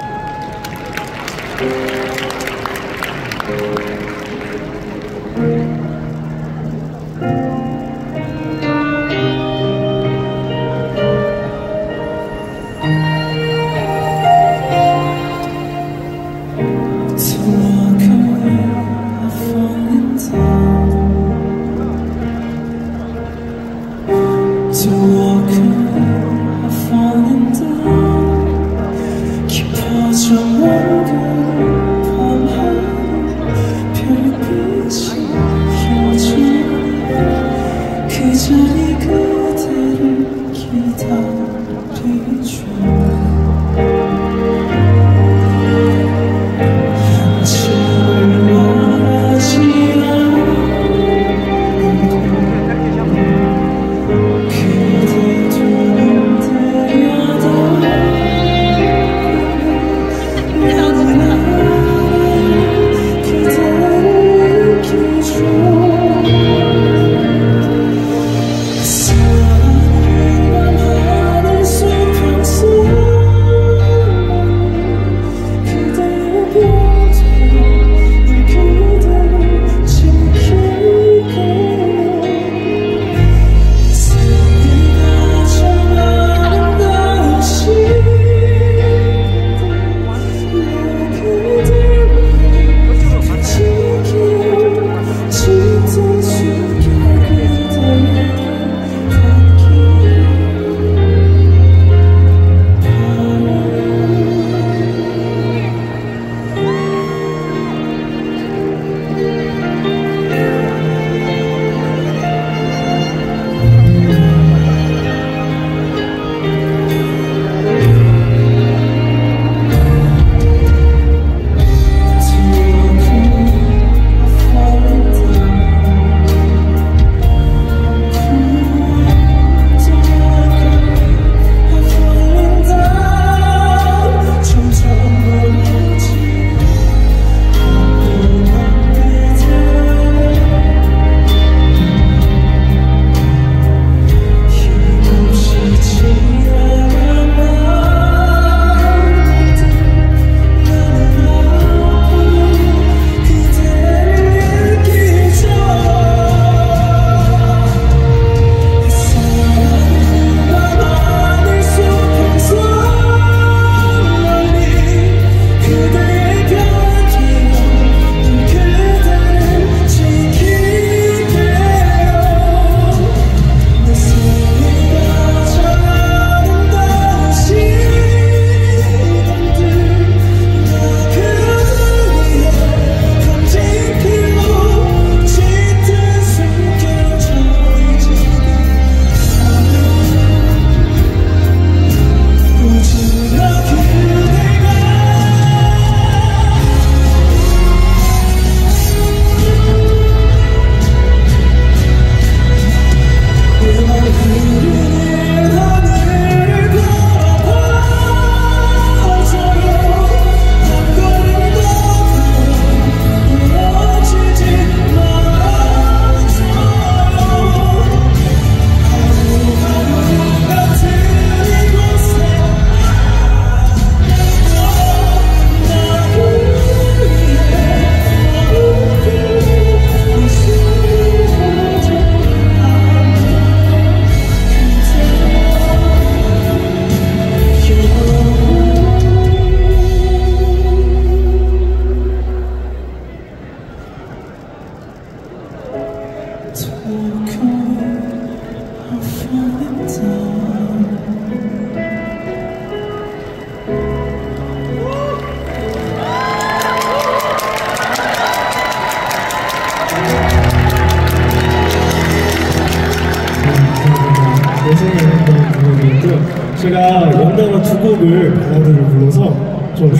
제가 연달아 두 곡을 발라드를 불러서 좀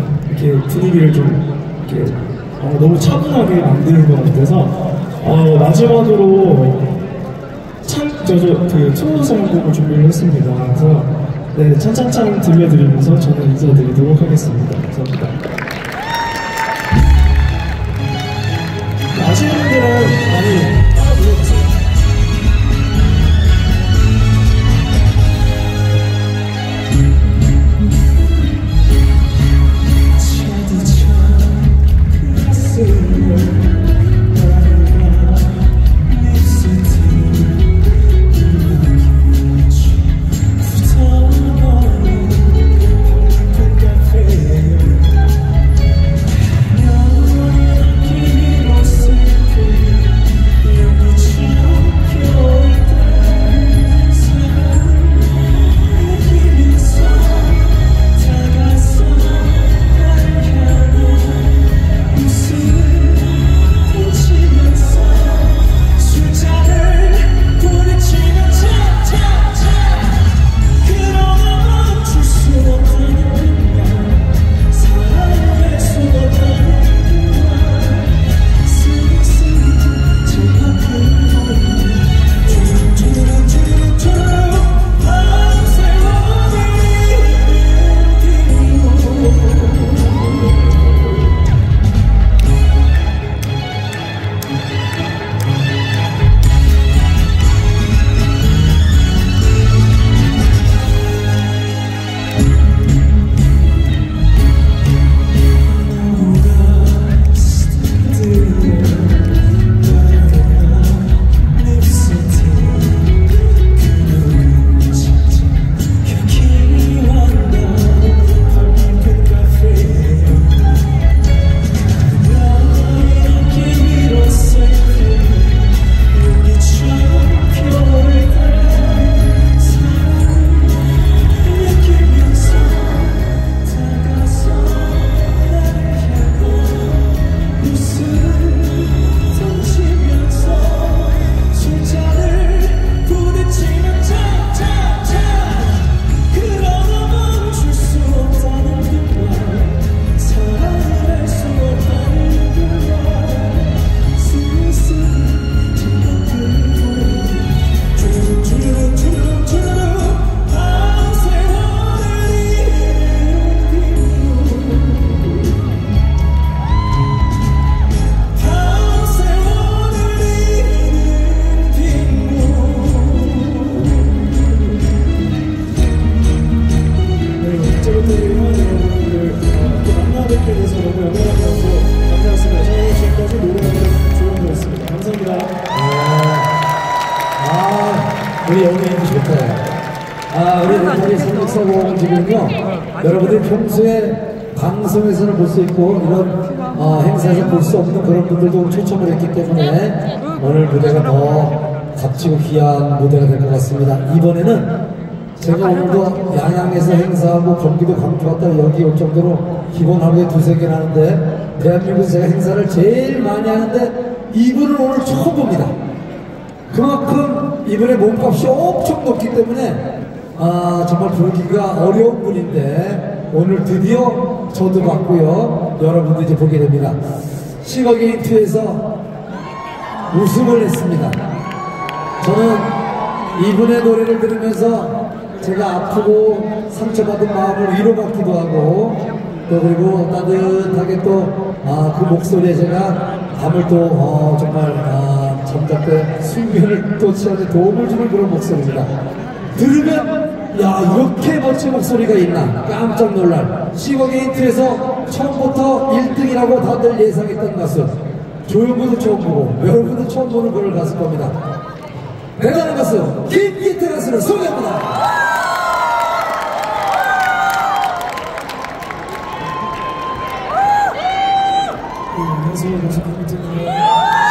이렇게 분위기를 좀 이렇게 어, 너무 차분하게 만드는 것 같아서 어, 마지막으로 참 저저 그 투어송 곡을 준비를 했습니다. 그래서 네, 찬찬찬 들려드리면서 저는 인사드리도록 하겠습니다. 감사합니다. 아시는 분들은 많이 따라불러주세요. 우리 연예인이 좋다. 아, 우리 멘탈이 삼육사공지는요, 여러분들이 평소에 방송에서는 볼 수 있고, 이런 어, 행사에서 볼 수 없는 그런 분들도 초청을 했기 때문에 오늘 무대가 더 값지고 귀한 무대가 될 것 같습니다. 이번에는 제가 오늘도 양양에서 행사하고 경기도 광주 갔다 여기 올 정도로 기본 하루에 두세 개를 하는데, 대한민국에서 제가 행사를 제일 많이 하는데 이분을 오늘 처음 봅니다. 그만큼 이분의 몸값이 엄청 높기 때문에 아, 정말 부르기가 어려운 분인데 오늘 드디어 저도 봤고요, 여러분도 이제 보게 됩니다. 시거게이트에서 우승을 했습니다. 저는 이분의 노래를 들으면서 제가 아프고 상처받은 마음을 위로받기도 하고, 또 그리고 따뜻하게 또 아, 그 목소리에 제가 밤을 또 어, 정말 아, 잠자때 숙면을 또 취하는 도움을 주는 그런 목소리입니다. 들으면 야, 이렇게 멋진 목소리가 있나 깜짝 놀랄, 시거게이트에서 처음부터 일 등이라고 다들 예상했던 가수, 조용구도 처음 보고 여러분도 처음 보는 그걸 갔을 겁니다. 대단한 가수 김기태 가수를 소개합니다. 네, 안녕하세요. 가수 김기태입니다.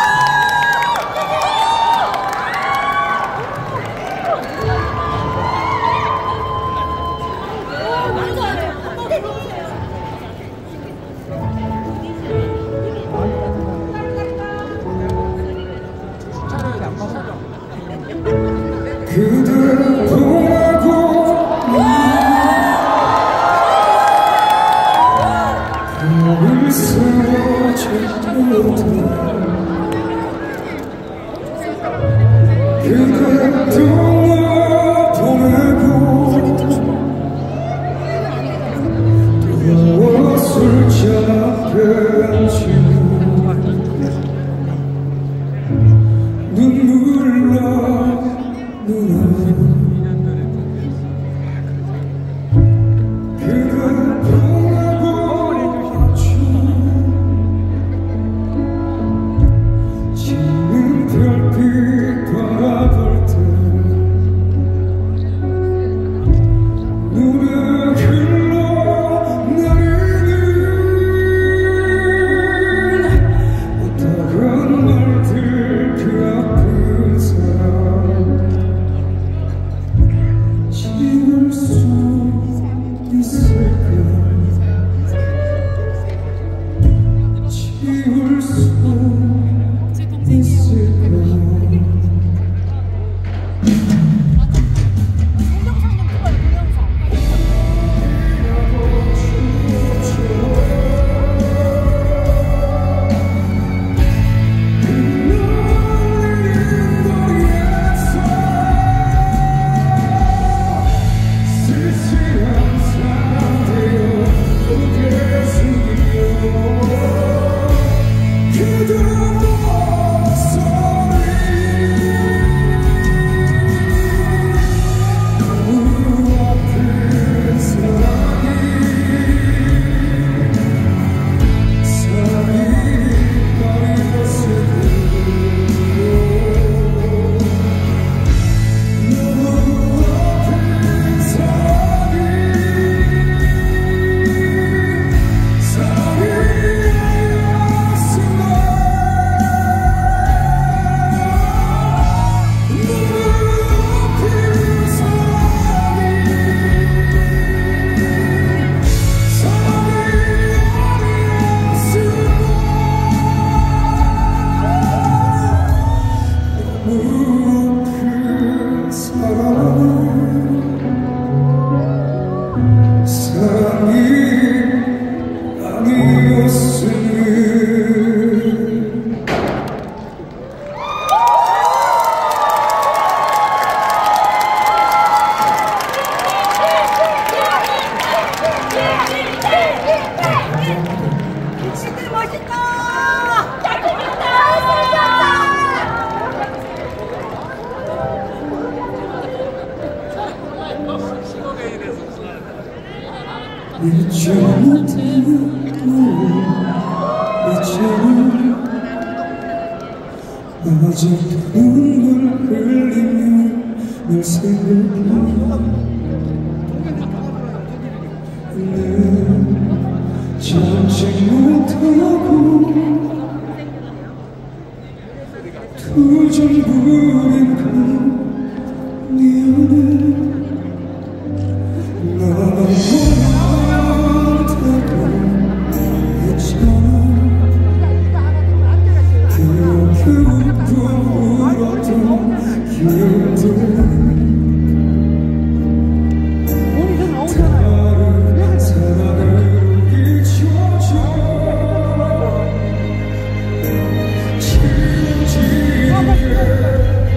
그들을 보고 꿈을 써줬거든. 그들을 보고 그 사랑 사랑이 아니었으니 잊지 못하는 이제는 아직도 눈물 흘리며 널 생각해 늘 참지 못하고 투정 부린 그 미안해 나만 못하고 있잖아 그렇게 웃고 울었던 기억들 다른 사랑으로 잊혀져 지워지게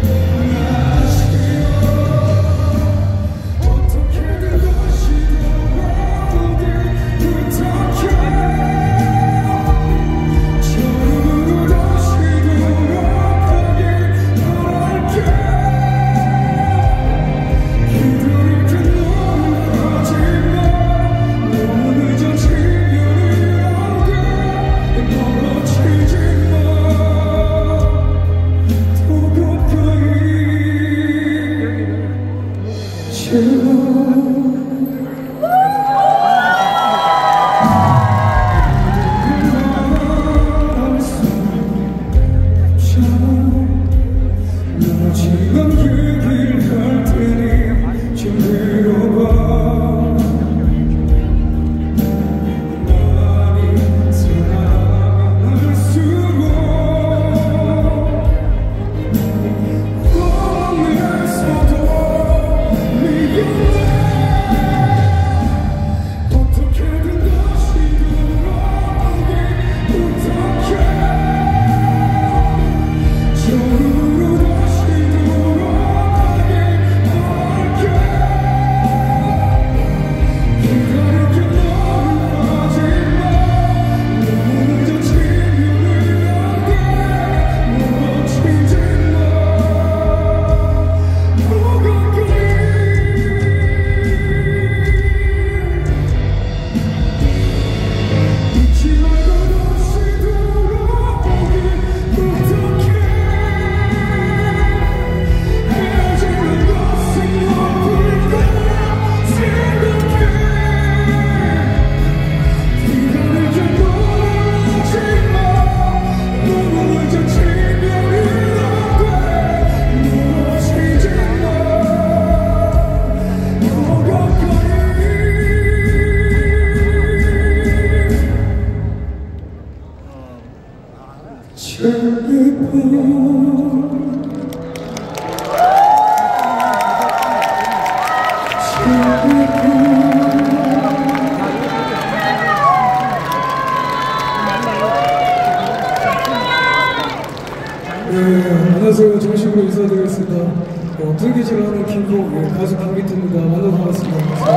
안녕하세요. 정식으로 인사드리겠습니다. 어, 불기질 하는 킹콩 예, 가수 강기태입니다. 만나서 반갑습니다.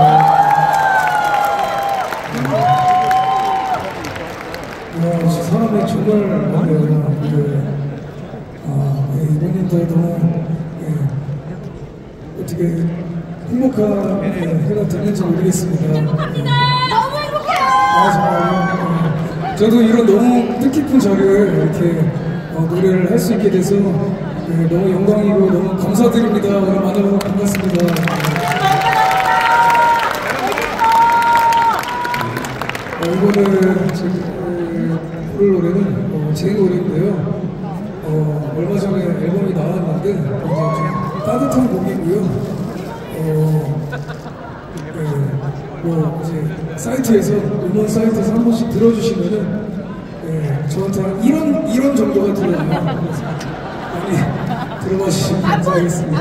와, 사람이 정말 많네요. 예. 아, 예, 이번인 때 너무 예, 어떻게 행복한 예, 해가 됐는지 모르겠습니다. 행복합니다. 너무 행복해요. 아, 정말요. 예. 저도 이런 너무 뜻깊은 자리를 이렇게 어, 노래를 할 수 있게 돼서 네, 너무 영광이고 너무 감사드립니다. 오늘 만나서 반갑습니다. 어, 이거는 지금 부를 노래는 어, 제 노래인데요. 어, 얼마 전에 앨범이 나왔는데 이제 좀 따뜻한 곡이고요. 어, 네, 뭐 이제 사이트에서 음원 사이트에서 한 번씩 들어주시면은 네, 저한테 이런 이런 정도가 들어요. 아니 들어마시면 감사하겠습니다.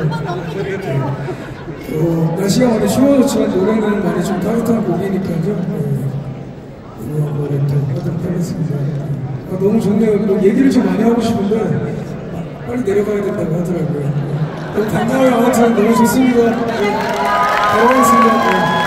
어, 날씨가 많이 추워졌지만 노래는 많이 좀 따뜻한 곡이니까요. 이런 노래 또 하도록 하겠습니다. 아, 너무 좋네요. 뭐 얘기를 좀 많이 하고 싶은데 빨리 내려가야 된다고 하더라고요. 너무 반가워요. 아무튼 너무 좋습니다. 네, 들어가겠습니다. 네.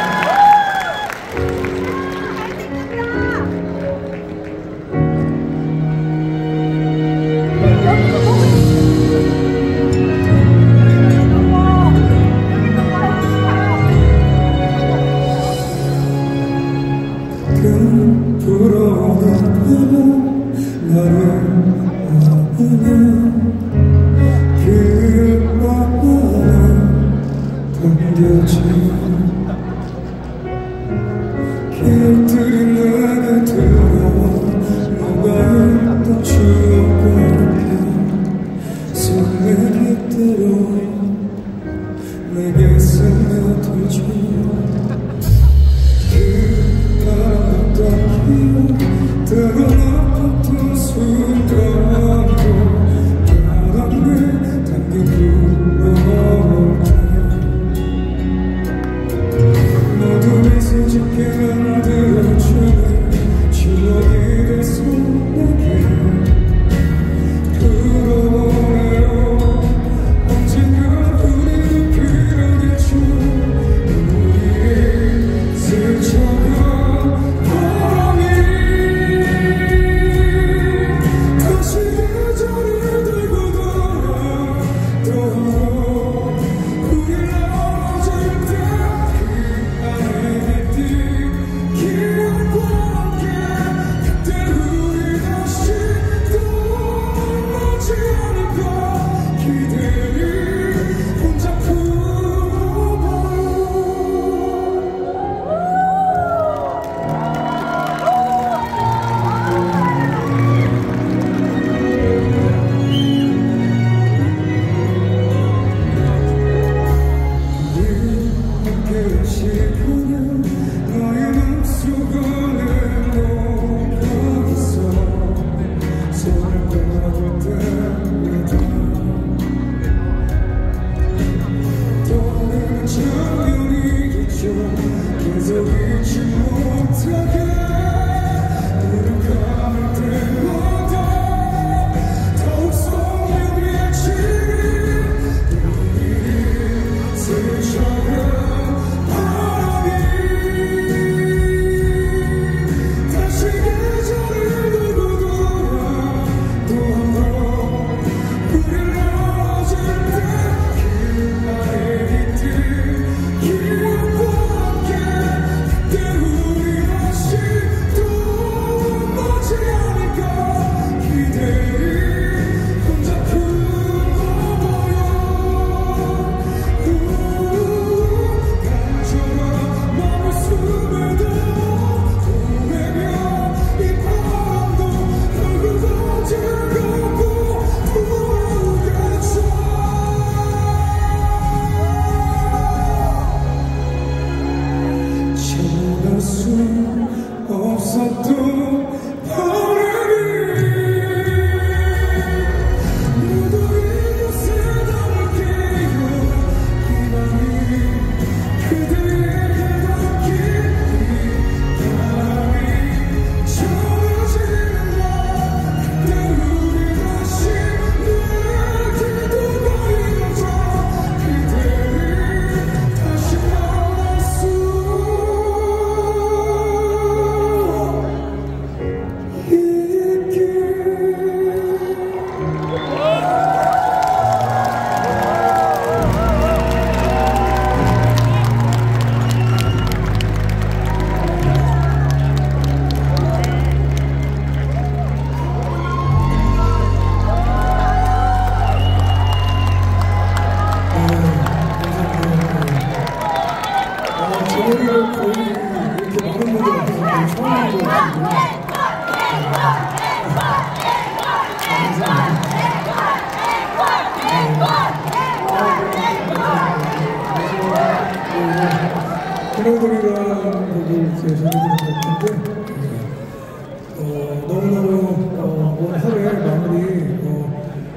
플레이돌이라는 곡을 이렇게 전해드린 건데, 어, 너무너무 어, 오늘 하루의 마무리 어,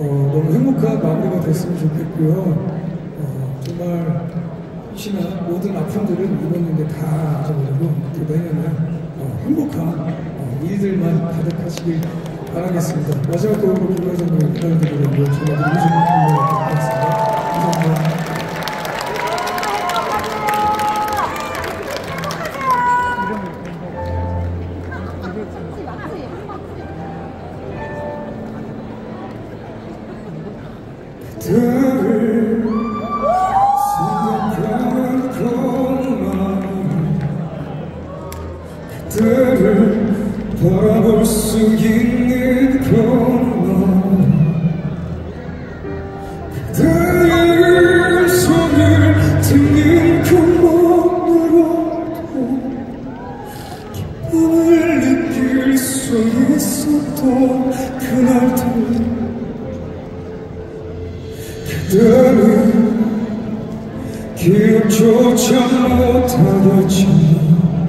어, 너무 행복한 마무리가 됐으면 좋겠고요. 어, 정말 혹시나 모든 아픔들은 이번 연대 다 잊어버리고 또 내년에 어, 행복한 어, 일들만 가득하시길 바라겠습니다. 마지막으로 김과장님 기다려드리고 저는 너무 재밌는 것 같습니다. 감사합니다. 그대를 생각하는 것만 그대를 바라볼 수 있는 것만 그대의 손을 듣는 것만으로도 기쁨을 느낄 수 있었던 그날들 그대는 기억조차 못하겠지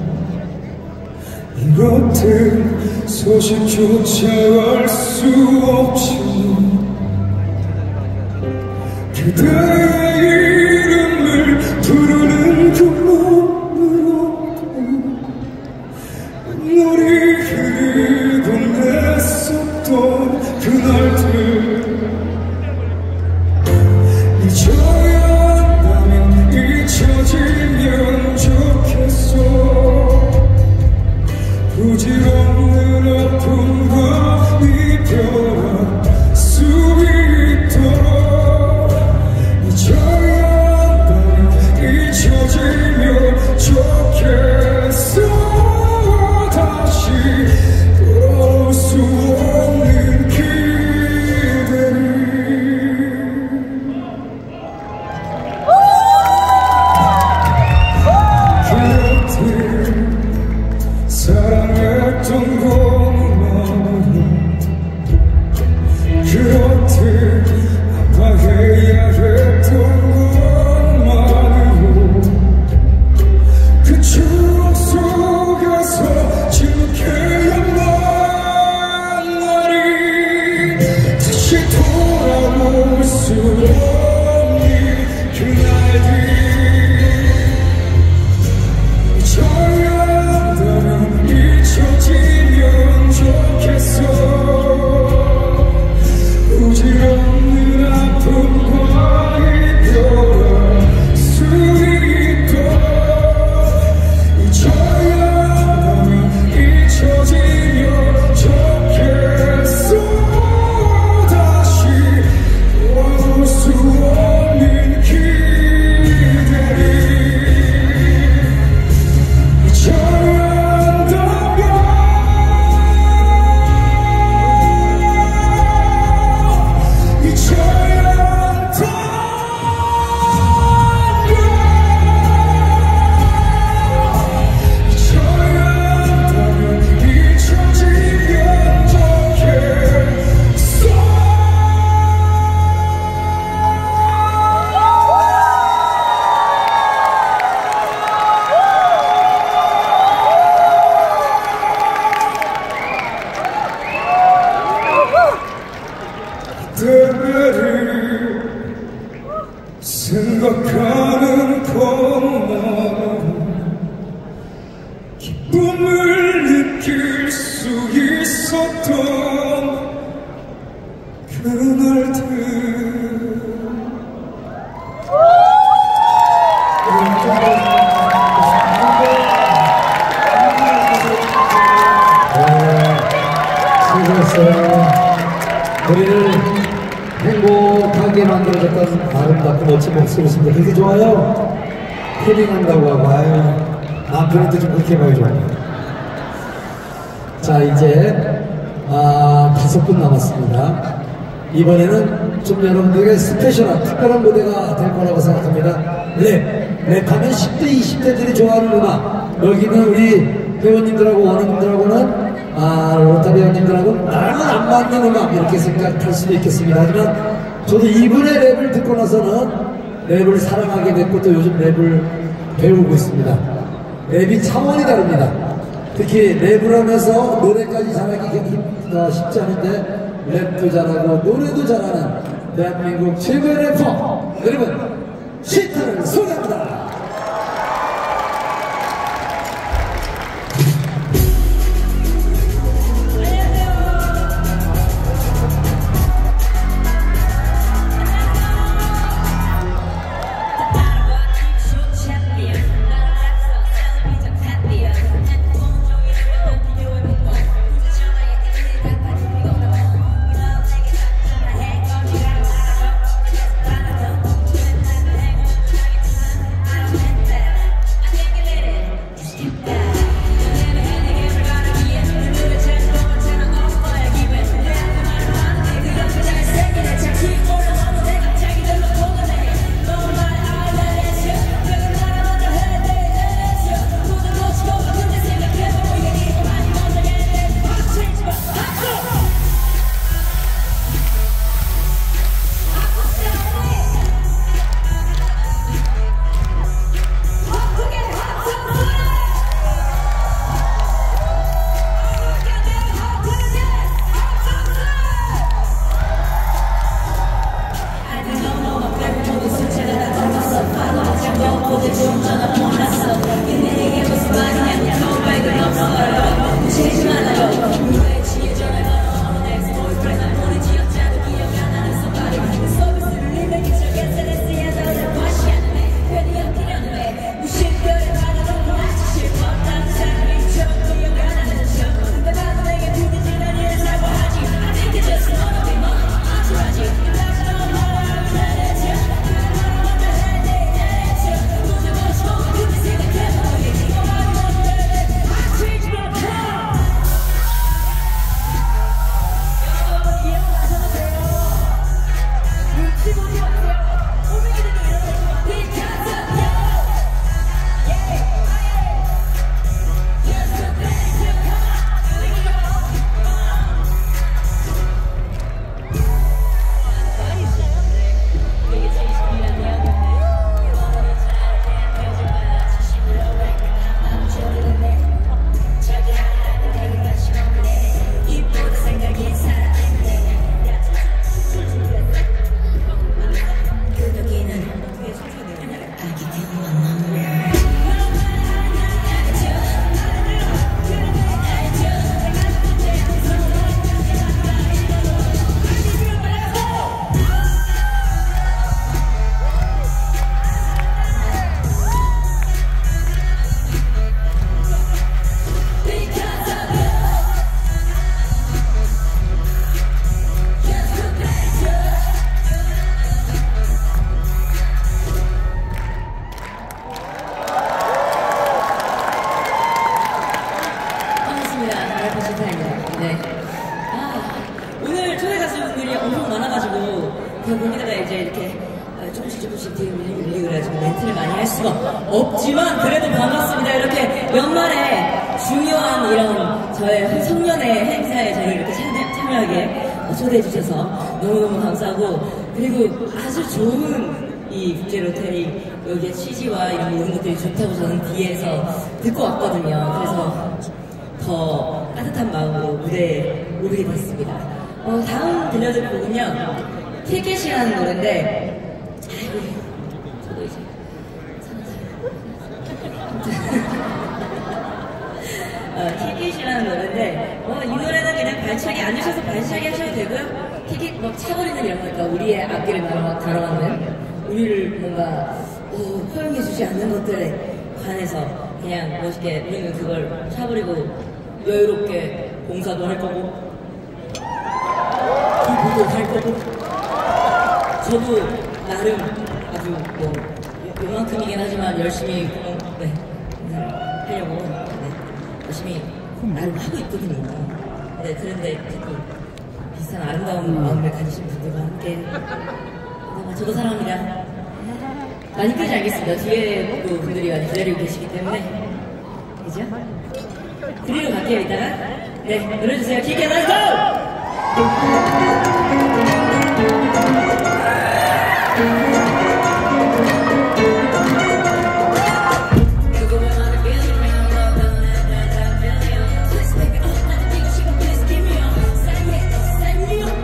이렇듯 소식조차 알 수 없지 그대의 이름을 부르는 것만으로도 눈물이 흐르곤 했었던 그날들 잊어야 한다면 잊혀지면 좋겠어 부질없는 아픔과 이별할 수 있도록 잊어야 한다면 잊혀지면 좋겠어 다시 돌아올 수 없는 기대를 사랑했던 것만으로 그렇듯 아파해야 했던 것만으로 그 추억 속에서 지켜야만 말이 다시 돌아올 수 없는 그날들 잊혀지면 좋겠어 부질없는 아픔과 이별할 수 있도록 잊어야 한다면 잊혀지면 좋겠어 다시 돌아올 수 없는 기대를 잊어야 그대를 생각하는 것만으로 기쁨을 느낄 수 있었던 그날들 수고했어요. 우리를 행복하게 만들어줬던 아름답고 멋진 목소리였습니다. 그렇게 좋아요? 헤딩한다고 하고 아유 남편한테 좀 그렇게 많이 좋아요. 자 이제 아, 다섯 분 남았습니다. 이번에는 좀 여러분들에게 스페셜한 특별한 무대가 될 거라고 생각합니다. 랩! 랩하면 십 대 이십 대들이 좋아하는 음악. 여기는 우리 회원님들하고 원어민들하고는 아, 로타 배우님들하고 나랑은 안 맞는 음악 이렇게 생각할 수도 있겠습니다. 하지만 저도 이분의 랩을 듣고 나서는 랩을 사랑하게 됐고 또 요즘 랩을 배우고 있습니다. 랩이 차원이 다릅니다. 특히 랩을 하면서 노래까지 잘하기 쉽지 않은데 랩도 잘하고 노래도 잘하는 대한민국 최고의 래퍼 여러분 시타를 소개합니다. 네. 아, 오늘 초대 가수분들이 엄청 많아가지고 그 거기다가 이제 이렇게 조금씩 조금씩 뒤에 밀리고 그래가지고 멘트를 많이 할 수가 없지만 그래도 반갑습니다. 이렇게 연말에 중요한 이런 저의 성년의 행사에 저를 이렇게 참여하게 초대해주셔서 너무너무 감사하고, 그리고 아주 좋은 이 국제 로테리 여기에 취지와 이런 모든 것들이 좋다고 저는 뒤에서 듣고 왔거든요. 그래서 더 따뜻한 마음으로 무대에 오르게 됐습니다. 어, 다음 들려드릴 곡은요, 티켓이라는 노래인데, 아이고, 저도 이제 어, 티켓이라는 노래인데, 어, 이 노래는 그냥 발차기, 앉으셔서 발차기 하셔도 되고요. 티켓 막 차버리는 이런 거니까 우리의 앞길을 가로막는 우리를 뭔가 어, 허용해주지 않는 것들에 관해서 그냥 멋있게 우리는 그걸 차버리고 여유롭게 봉사도 할 거고 기부도 할 거고, 저도 나름 아주 뭐 요만큼이긴 하지만 열심히 어, 네, 하려고 네, 열심히 나름 하고 있거든요. 네, 그런데 자꾸 비슷한 아름다운 마음을 가지신 분들과 함께 네, 저도 사랑합니다. 많이 끄지 않겠습니다. 뒤에 또 분들이 많이 기다리고 계시기 때문에. 그죠? 드리러 갈게요, 이따가. 네, 노래주세요. 키게 렛츠 고!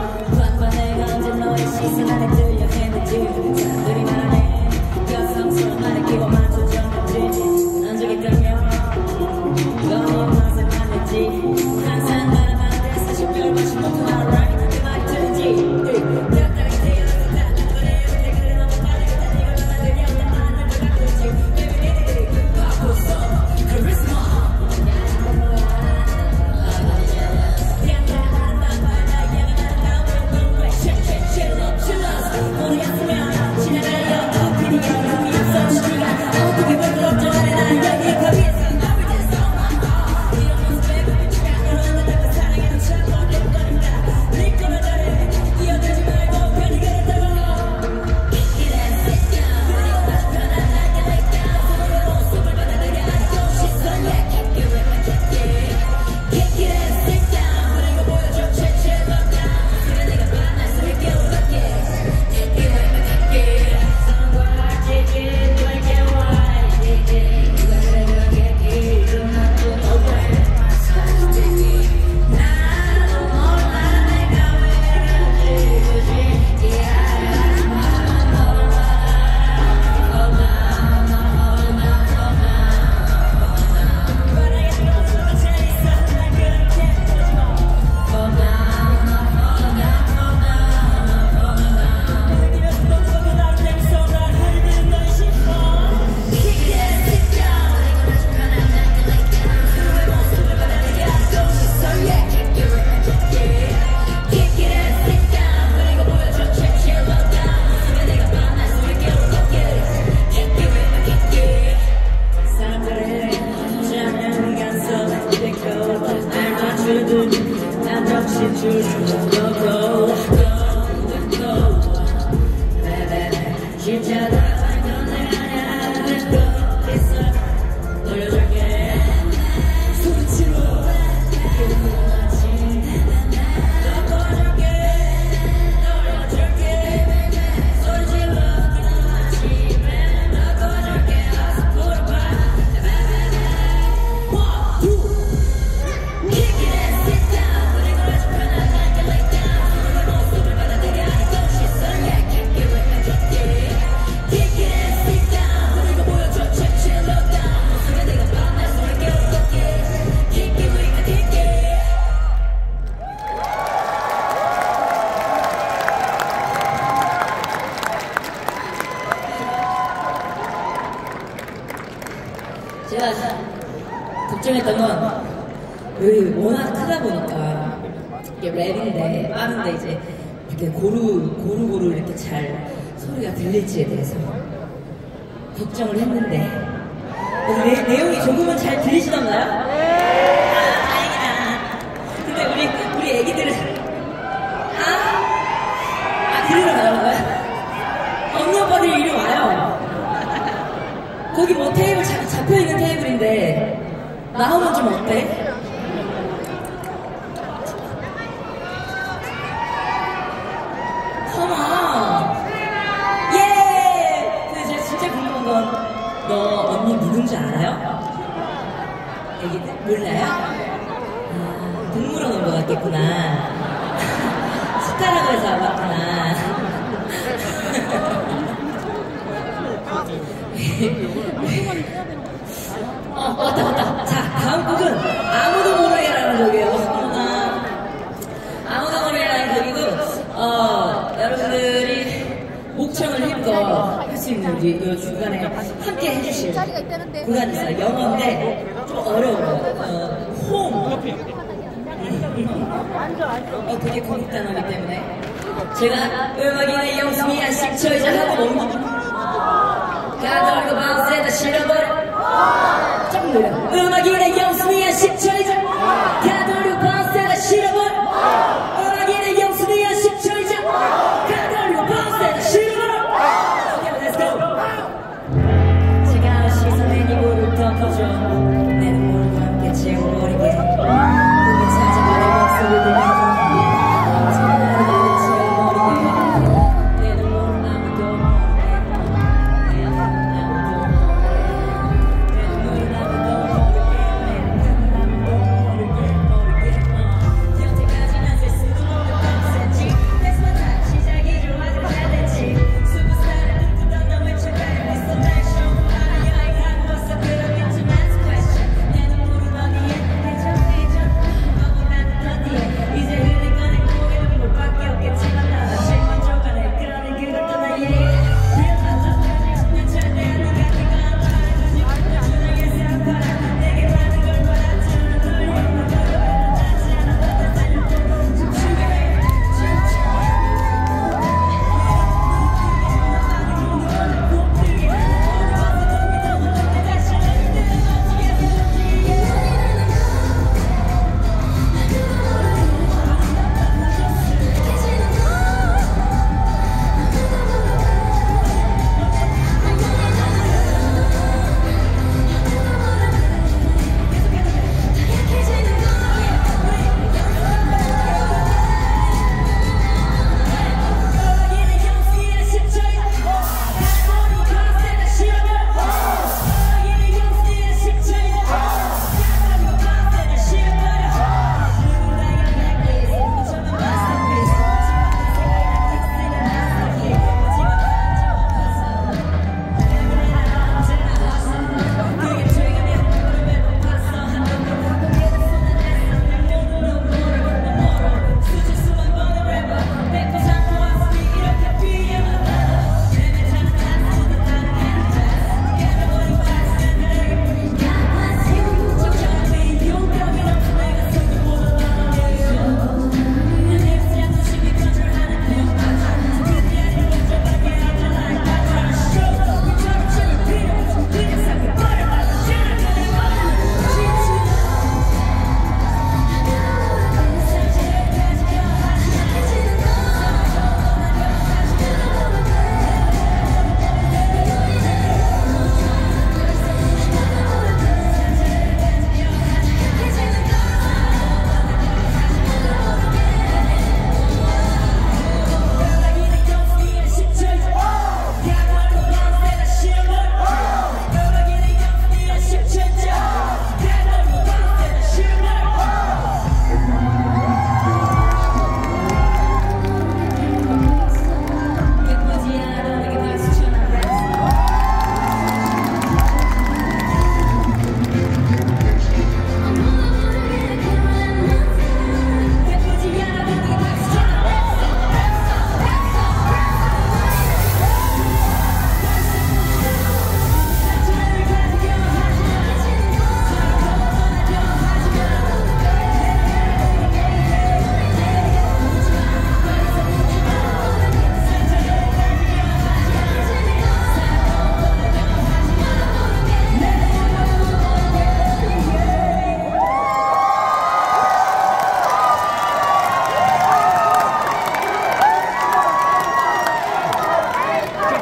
진짜 다 그런 내가 아니야 또 있어 돌려줄게 소리치러 제가 걱정했던 건 여기 워낙 크다 보니까 이게 랩인데 빠른데 이제 이렇게 고루 고루고루 이렇게 잘 소리가 들릴지에 대해서 걱정을 했는데 내, 내용이 조금은 잘 들리시던가요? 아 다행이다. 근데 우리 우리 애기들은 아, 아 들으러 가는 거야? 언니 오빠들 이리 와요. 거기 뭐 테이블 자, 잡혀있는 테이블인데 나오면 좀 어때? 컴온 예! 근데 제가 진짜 궁금한 건 너 언니 누군지 알아요? 애기들? 몰라요? 아, 동물원 온 것 같겠구나. 스타라고 해서 와봤구나. 어, 왔다, 왔다. 자, 다음 곡은 아무도 모르게라는 곡이에요. 아, 아무도 모르게라는 곡이고, 어, 여러분들이 목청을 힘껏 할 수 있는 우리 그 중간에 함께 해주실 구간이 있어요. 영어인데 좀 어려워요. 어, 홈. 어, 되게 고급 단어이기 때문에 제가 음악인의 영수미야 식초이자 하고 멈춰. 가돌고 바운스에다 실어버려. 조금 놀려. 음악인의 영수미야 식초이자 가돌고 바운스에다 실어버려. 음악인의 영수미야 식초이자 가돌고 바운스에다 실어버려. 오케이, let's go. 차가운 시선에 네 볼을 덮어줘. 내 눈물과 함께 채워버리게. 꿈이 찾아가 내 목소리를 들려줘.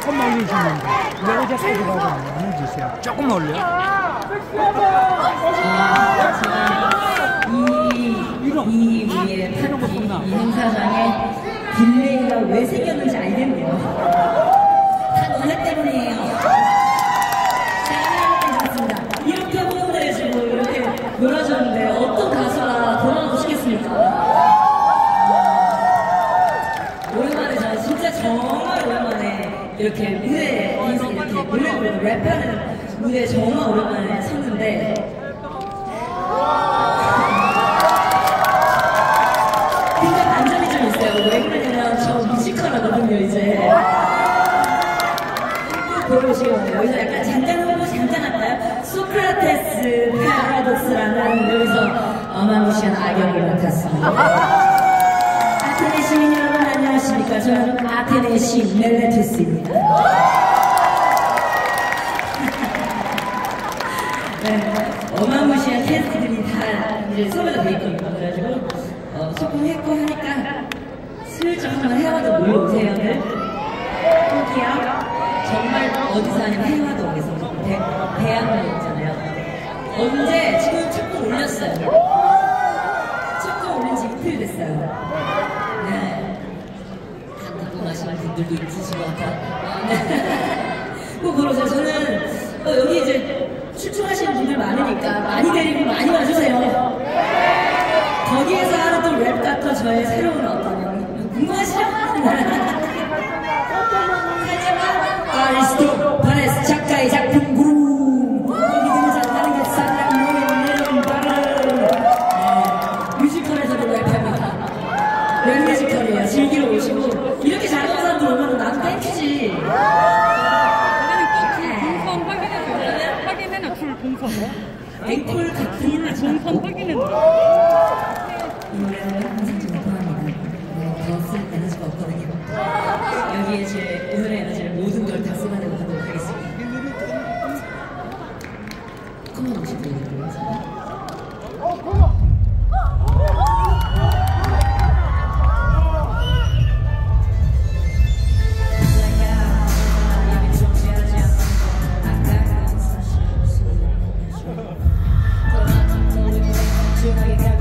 조금 올리시면 돼. 왜 어제까지 가고 안 주세요. 조금 올려. 이, 이 위에 파티, 이 행사장에 딜레이가 왜 생겼는지 알겠네요. 다 너네 때문이에요. 잘했습니다. 이렇게 호응해주고 이렇게 놀아줬는데 어떤 가수가 돌아오고 싶겠습니까? 오랜만에 저 진짜 정말 오랜만에 이렇게 무대에 이렇게 노래 부르고 랩하는 무대에 정말 오랜만에 섰는데 근데 반전이 좀 있어요. 왜 그러냐면 저 뮤지컬 하거든요 이제. 보시면 여기서 약간 잠깐 하고 잠깐 할까요? 소크라테스 파라독스라는 여기서 어마무시한 악역을 맡았습니다. 아테네 시민 여러분 안녕하십니까? 저는 아테네 시 멜레투스입니다. 네, 어마무시한 캐스트들이 다 이제 섭외가 돼 있거든요. 그래가지고 어, 소통했고 하니까 슬쩍 한번 해와도 놀러오세요들. 꼭이요. 정말 어디서 하냐면 해화동에서 대학로 있잖아요. 언제 지금 첫 곡 올렸어요. 첫 곡 올린 지 이틀 됐어요. 네. 궁금하신 분들도 있으신 것 같아요. 네. 꼭 그러세요. 저는 어, 여기 이제 출중하시는 분들 많으니까 많이 데리고 많이 와주세요. 거기에서 하는 또 랩과 또 저의 새로운 어떤 궁금하시죠? 아리스토 파레스 작가의 작품 구름 믿음을 잘하는 게 사람 노래 내려온 발음. 뮤지컬에서도 랩합니다. 랩 뮤지컬이에요. 즐기러 오시고 이렇게 잘하는 사람들 오면 나도 땡큐지. 확인해놔. 줄 동선. 앵콜 같은 동선 확인해놔. 이 노래는 항상 좀 좋아합니다. 더 쓸 에너지가 없거든요. 여기에 제 오늘의 에너지를 모든 걸 다 쏟아내고 가도록 하겠습니다. 컴온 오신 분이 들어오세요. I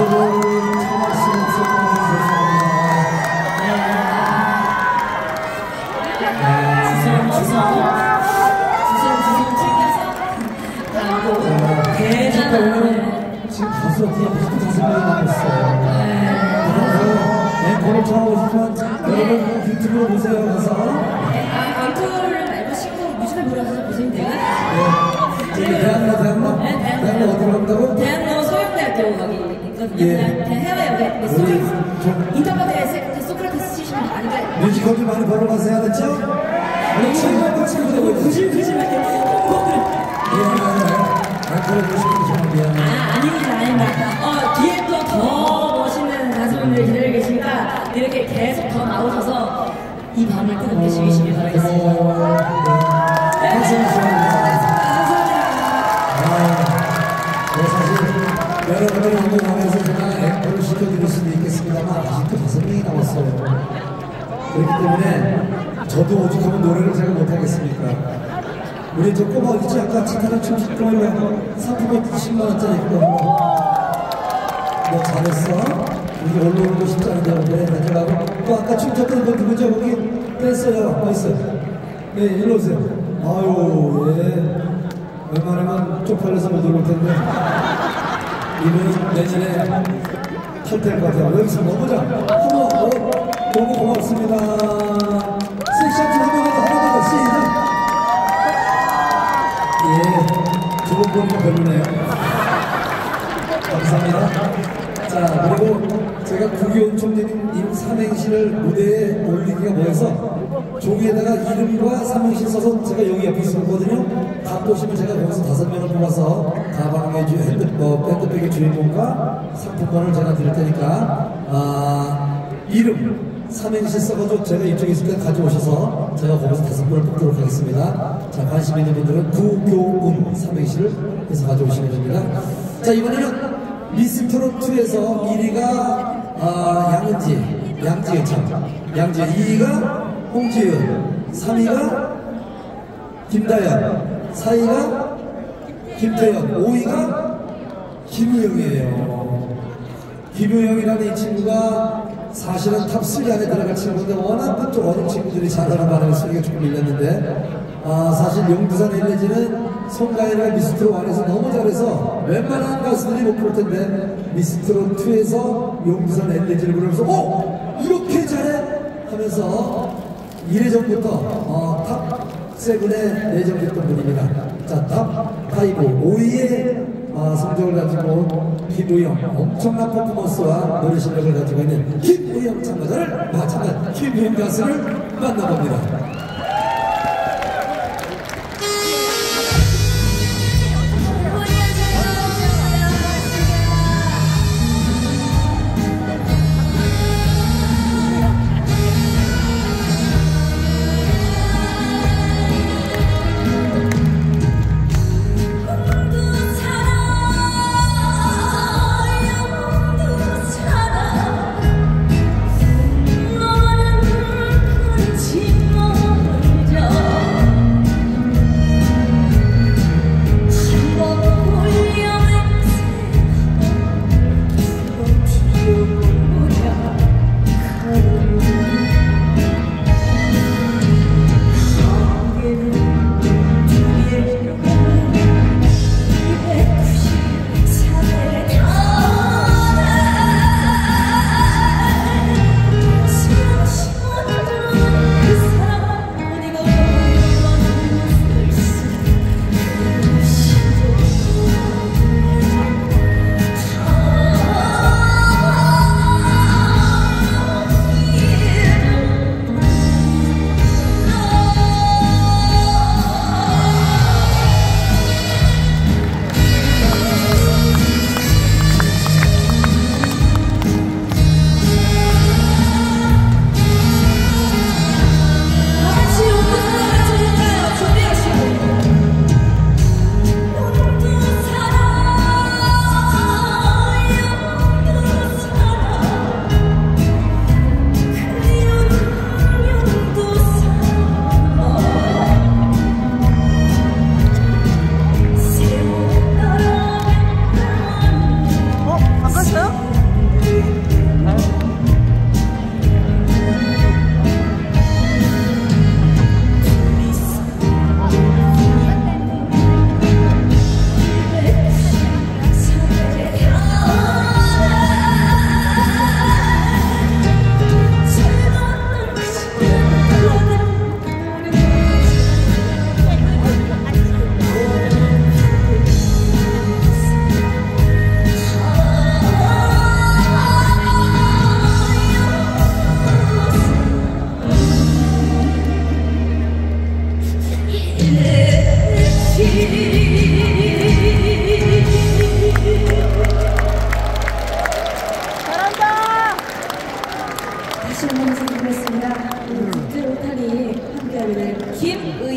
앵콜을 참을 수 없었던 주섬 주섬 주섬 주섬 챙겨서 가고 대단한 지금 가수 어떻게 무슨 다섯 명이 남았어요. 그래서 앵콜을 참아보시면 여러분 유튜브로 보세요. 가서 아, 앵콜을 말고 신곡 뮤지컬 보러 가서 보시면 돼요. 대학로 대학로? 네, 대학로. 대학로 어디로 간다고? 대학로 소영대학교 거기 있거든요. 예. 그냥 해와요. 소크라테스 인터넷에 소크라테스 치시면 아니까 뮤지컬 좀 많이 보러 가세요. 알았죠? 그렇지. 친구들 구실구실하게 홍보를. 미안해. 앵콜을 보시면 정말 미안해. 아, 아닙니다, 아닙니다. 어, 뒤에 또 더 멋있는 가수분들이 기다리고 계시니까 이렇게 계속 더 나오셔서 이 밤을 끝없게 즐기시길 바라겠습니다. 네, 감사합니다. 네, 사실 여러분들 운동하면서 제가 앵콜을 시켜드릴 수도 있겠습니다만 아직도 다섯 명이 남았어요. 그렇기 때문에 저도 오죽하면 노래를 제가 못하겠습니까? 우리 저 꼬마 있지? 아까 기타를 춤출 거면 상품권 십만 원짜리 있거든요. 너 잘했어? 우리 올라오는 거 쉽지 않은데 오늘 가져가고 또 아까 춤췄던 분 누구죠? 거기 댄서요. 어딨어요? 네, 일로 오세요. 아유, 예. 웬만하면 쪽팔려서 못 올 텐데 이분은 내년에 탈퇴할 것 같아요. 여기서 먹어보자. 한번 어, 너무 고맙습니다. 섹션 좀 한번 더 하나 더 시작. 예, 두 번 보니까 별로네요. 감사합니다. 자, 그리고 제가 구기원 총재님 삼행시를 무대에 올리기가 뭐해서 종이에다가 이름과 삼행시 써서 제가 여기 옆에 있었거든요. 갖고 오시면 제가 거기서 다섯 명을 뽑아서 가방의 주, 핸드, 뭐, 밴드백의 주인공과 상품권을 제가 드릴 테니까, 아, 이름, 삼행시 써가지고 제가 이쪽에 있을 때 가져오셔서 제가 거기서 다섯 분을 뽑도록 하겠습니다. 자, 관심 있는 분들은 구교운 삼행시를 해서 가져오시면 됩니다. 자, 이번에는 미스트롯투에서 일 위가 아, 양은지, 양지은 참, 양지은, 이 위가 홍지은, 삼 위가 김다연, 사 위가 김태현, 오 위가 김우영이에요. 김우영이라는 이 친구가 사실은 탑쓰리 안에 들어갈 친구인데 워낙 좀 어린 친구들이 잘하는 바람에 소리가 조금 밀렸는데 아, 사실 용두산 엘레지는 송가인이가 미스트롯 원에서 너무 잘해서 웬만한 가수들이 못 부를 텐데 미스트롯 투에서 용두산 엘레지를 부르면서 어? 이렇게 잘해? 하면서 일 회 전부터 어, 탑 세븐에 내정됐던 분입니다. 자, 탑 파이브 오 위에 어, 성적을 가지고 김우영 엄청난 퍼포먼스와 노래 실력을 가지고 있는 김우영 참가자를 마찬가지 김우영 가수를 만나봅니다. 너는 그렇지 뭐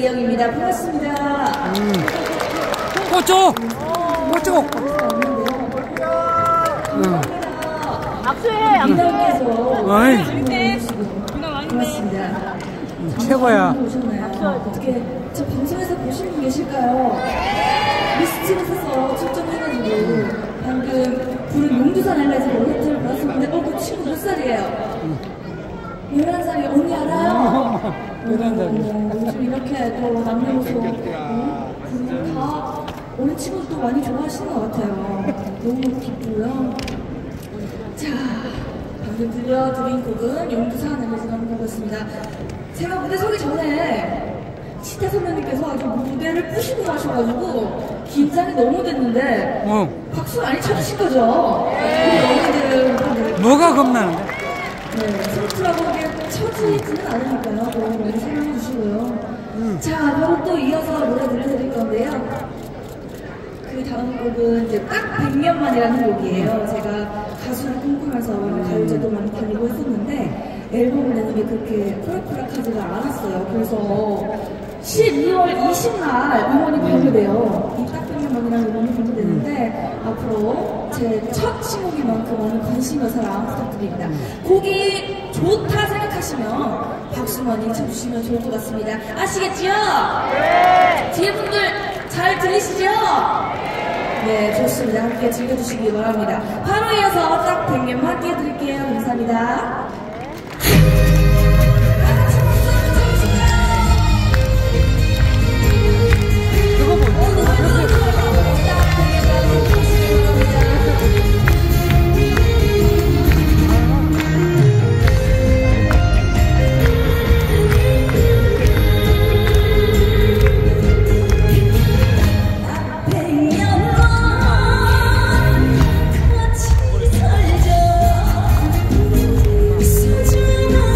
이영입니다. 반갑습니다. 꼬쪽! 꼬쪽! 악수해! 악수께서 어이. 반갑습니다. 최고야. 오셨나요? 어떻게 저 방송에서 보신 분 계실까요? 미스트롯에서 출전해가지고 방금 부른 용두산 알라지로 히트를 받았었는데 어, 그 친구 몇 살이에요? 열한 살이에요. 언니 알아요? 어, 요즘 이렇게 또 남녀노소 어? 부르면 다 어린 친구들 또 많이 좋아하시는 것 같아요. 너무 기쁘고요. 자, 방금 들려드린 곡은 용두산 알라지라는 곡이었습니다. 제가 무대 서기 전에 치타 선배님께서 아주 무대를 부시고 가셔가지고 긴장이 너무 됐는데 어. 박수 많이 쳐주신 거죠? 우리 언니들은 뭐가 겁나는데? 네, 트로트라고 이게 쳐지지는 않으니까요. 너무 많이 사랑해 주시고요. 음. 자, 바로 또 이어서 노래 들려드릴 건데요. 그 다음 곡은 이제 딱 백 년 만이라는 곡이에요. 제가 가수를 꿈꾸면서 가요제도 많이 달리고 했었는데 앨범을 내는 게 그렇게 호락호락하지가 않았어요. 그래서 십이월 이십날 음원이 발표돼요. 이 딱 백 년 만이라는 음원이 발표되는데 앞으로 제 첫 신곡인 만큼 많은 관심과 사랑 부탁드립니다. 곡이 좋다 생각하시면 박수 많이 쳐주시면 좋을 것 같습니다. 아시겠지요? 네! 뒤에 분들 잘 들리시죠? 네, 좋습니다. 함께 즐겨주시기 바랍니다. 바로 이어서 딱 백 년만 띄워드릴게요. 감사합니다. 같이 살자 소중한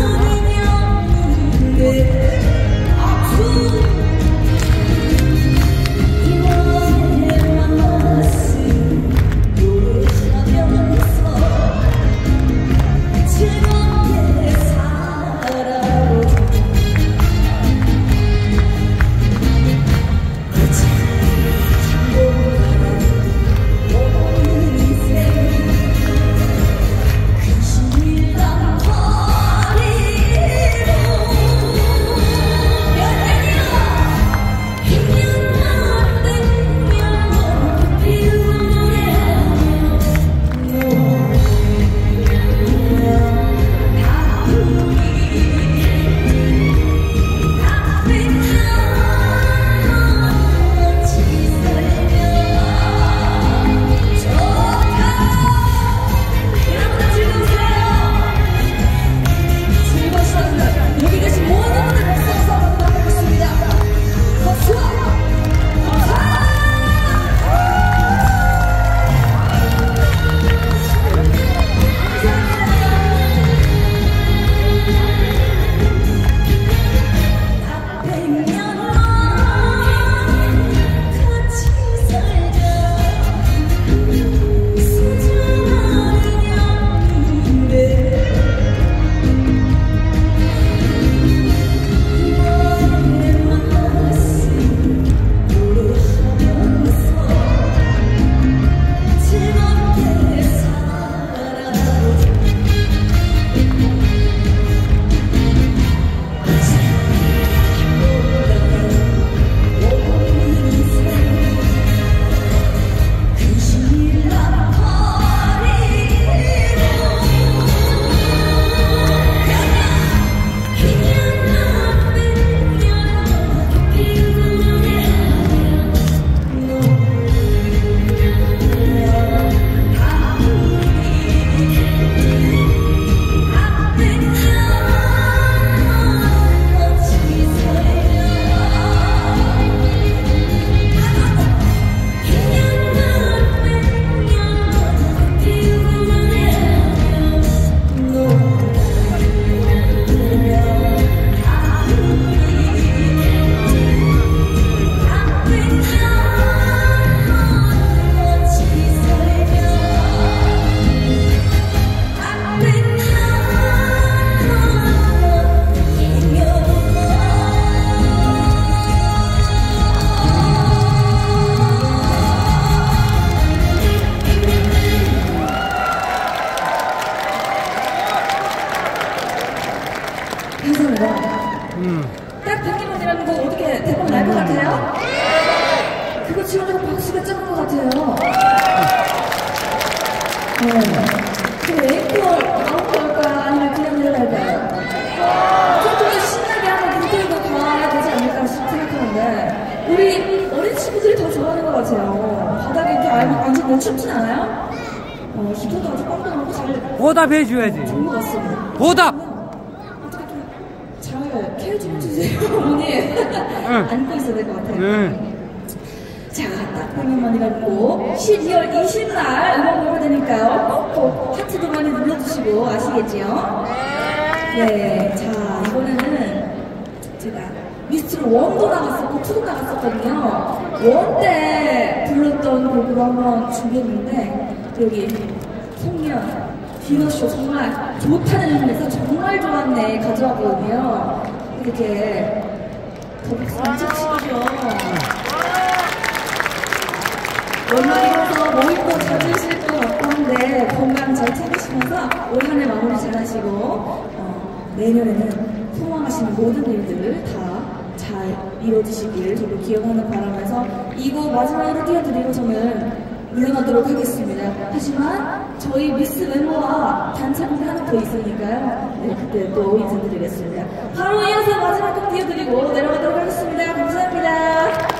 지원자가 박수가 작은 것 같아요. 네. 그 앵콜 나온 걸까? 아니면 그냥 내려갈까요? 좀 더 신나게 한번 무대가 가야 되지 않을까 생각하는데, 우리 어린 친구들이 더 좋아하는 것 같아요. 바닥에 이렇게 앉아 너무 춥진 않아요? 어, 기도도 아주 빵빵하고 잘. 보답해줘야지. 좋은 것 같습니다. 보답! 어떻게 좀 잘 케어 좀 해주세요, 어머니. 안고 있어야 될 것 같아요. 응. 자, 딱 백년만이 갖고 십이월 이십날 음악 보게 되니까요. 꼭꼭 하트도 많이 눌러주시고 아시겠지요? 네, 자, 이번에는 제가 미스트로 원도 나갔었고 투도 나갔었거든요. 원 때 불렀던 곡으로 한번 준비했는데, 여기 송년 디너쇼 정말 좋다는 의미에서 정말 좋았네 가져왔거든요. 이렇게 더 박수 엄청 치시죠. 연말이라서 모임도 자주 하실 것 같고 한데 건강 잘 챙기시면서 올 한 해 마무리 잘 하시고, 어, 내년에는 소망하시는 모든 일들 다 잘 이루어지시길 저도 기원하는 바람에서 이 곡 마지막으로 띄워드리고 저는 물러나도록 하겠습니다. 하지만 저희 미스 멤버와 단체곡이 하나 더 있으니까요. 네, 그때 또 인사드리겠습니다. 바로 이어서 마지막 곡 띄워드리고 내려가도록 하겠습니다. 감사합니다.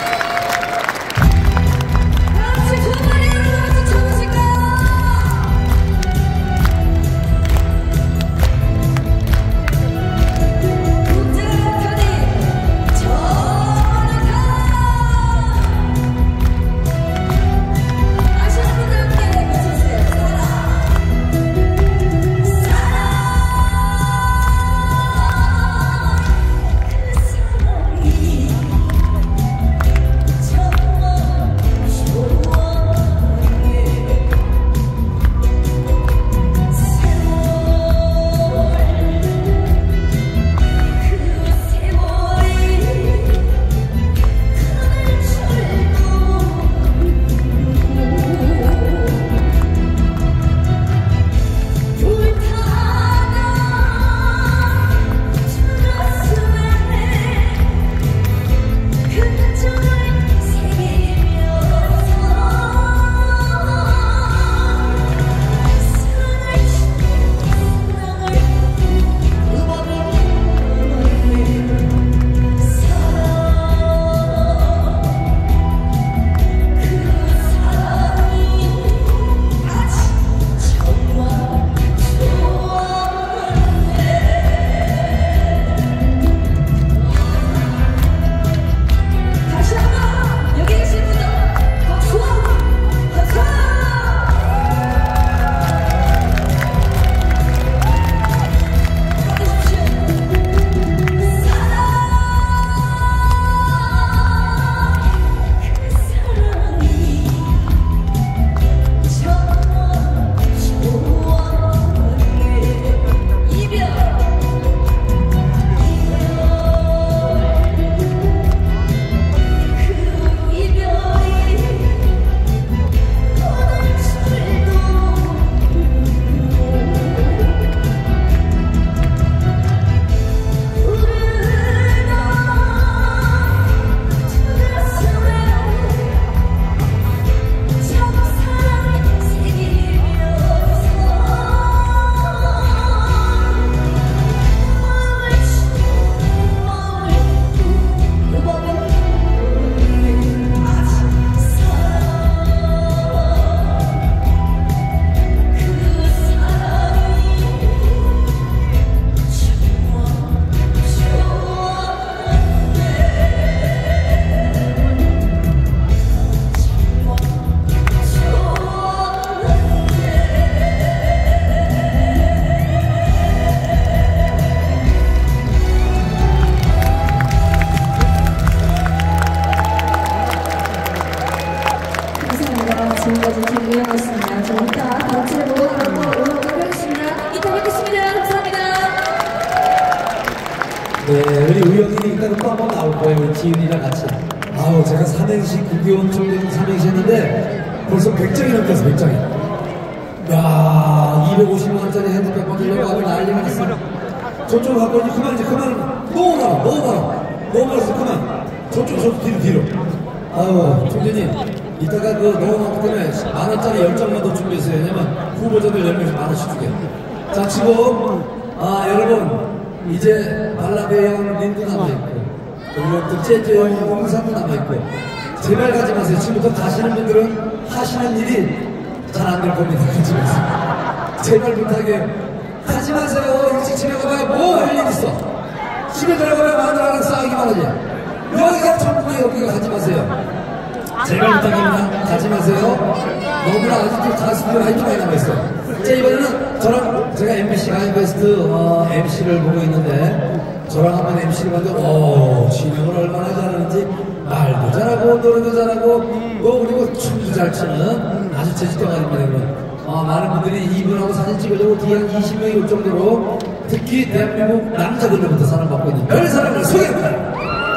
지금까지 김미영이었습니다. 저 이따 단체 모여서 올라오도록 하겠습니다. 이따 뵙겠습니다. 감사합니다. 네, 우리 우영이는 일단 또 한 번 나올 거예요. 우리 지은이랑 같이. 아우, 제가 삼행시 구기원 정도 삼행시 했는데 벌써 백 장이 넘겼어, 백 장이. 야, 이백오십만 원짜리 핸드백 받으려고 하면 난리가 났어요. 저쪽 가고 이제 그만, 이제 그만. 너무 많아, 너무 많아. 너무 많아서 그만. 저쪽, 저쪽 뒤로, 뒤로. 아유, 총재님, 이따가 그 너무 많기 때문에 만 원짜리 열 장만 더 준비했어요. 왜냐면 후보자들 열 명씩 만 원씩 주게. 자, 지금, 아, 여러분, 이제 발라드형 린도 남아있고, 그리고 또 재즈형 음상도 남아있고, 제발 가지 마세요. 지금부터 가시는 분들은 하시는 일이 잘 안 될 겁니다. 가지 마세요. 제발 부탁해. 가지 마세요. 일찍 집에 가봐야 뭐 할 일 있어. 집에 들어가면 마누라랑 싸우기만 하지. 여기가 천국이에요. 여기가 가지 마세요. 제발 부탁합니다. 가지 마세요. 너무나 아직도 가수들 아직도 많이 남아있어요. 자, 이번에는 저랑 제가 엠비씨 가요베스트 어, 엠씨를 보고 있는데 저랑 한번 엠씨를 봤는데 오, 진행을 얼마나 잘하는지 말도 잘하고 노래도 잘하고 뭐 그리고 춤도 잘 추는 아주 재주대가입니다. 여러분. 어, 많은 분들이 이분하고 사진 찍으려고 뒤에 한 이십 명이 올 정도로 특히 대한민국 남자들로부터 사랑받고 있는 별 사람을 소개합니다.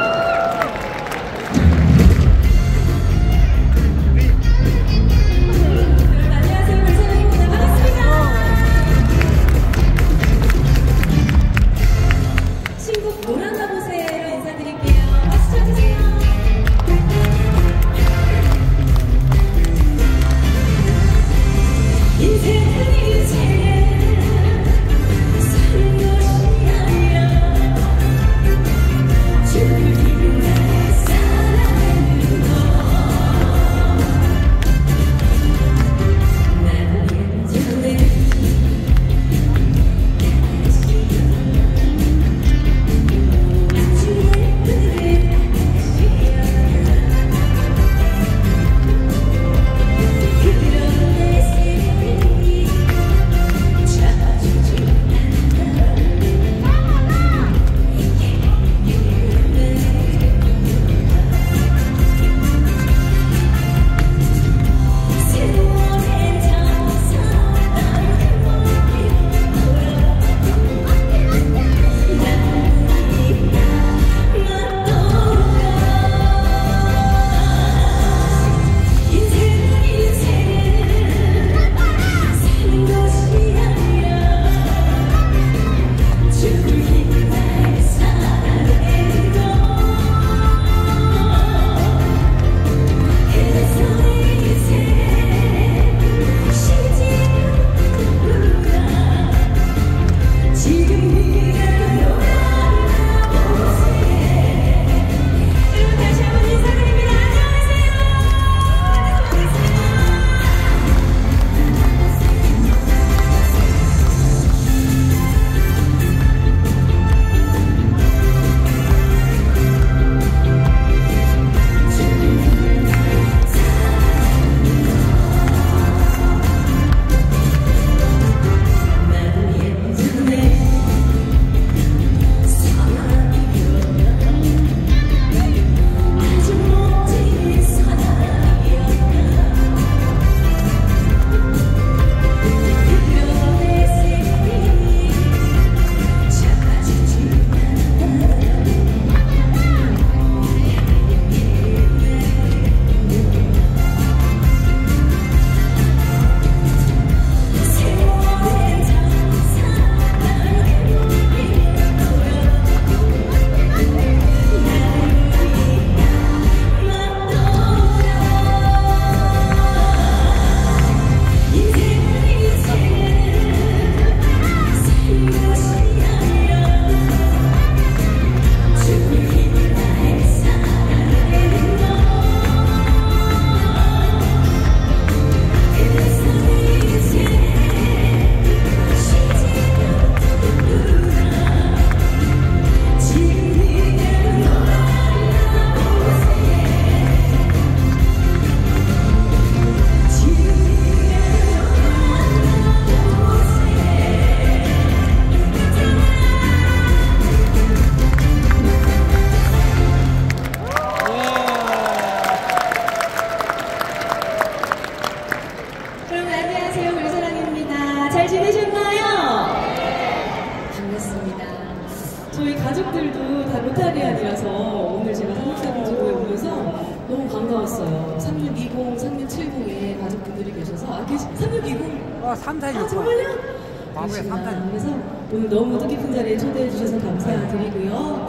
로타리안이라서 오늘 제가 삼육삼공지구에 오면서 너무 반가웠어요. 삼육이공, 삼육칠공에 가족분들이 계셔서 아, 계시, 삼육이공? 어, 삼사육공. 아, 정말요? 마구에 삼사육공. 그래서 오늘 너무 뜻깊은 자리에 초대해 주셔서 감사드리고요.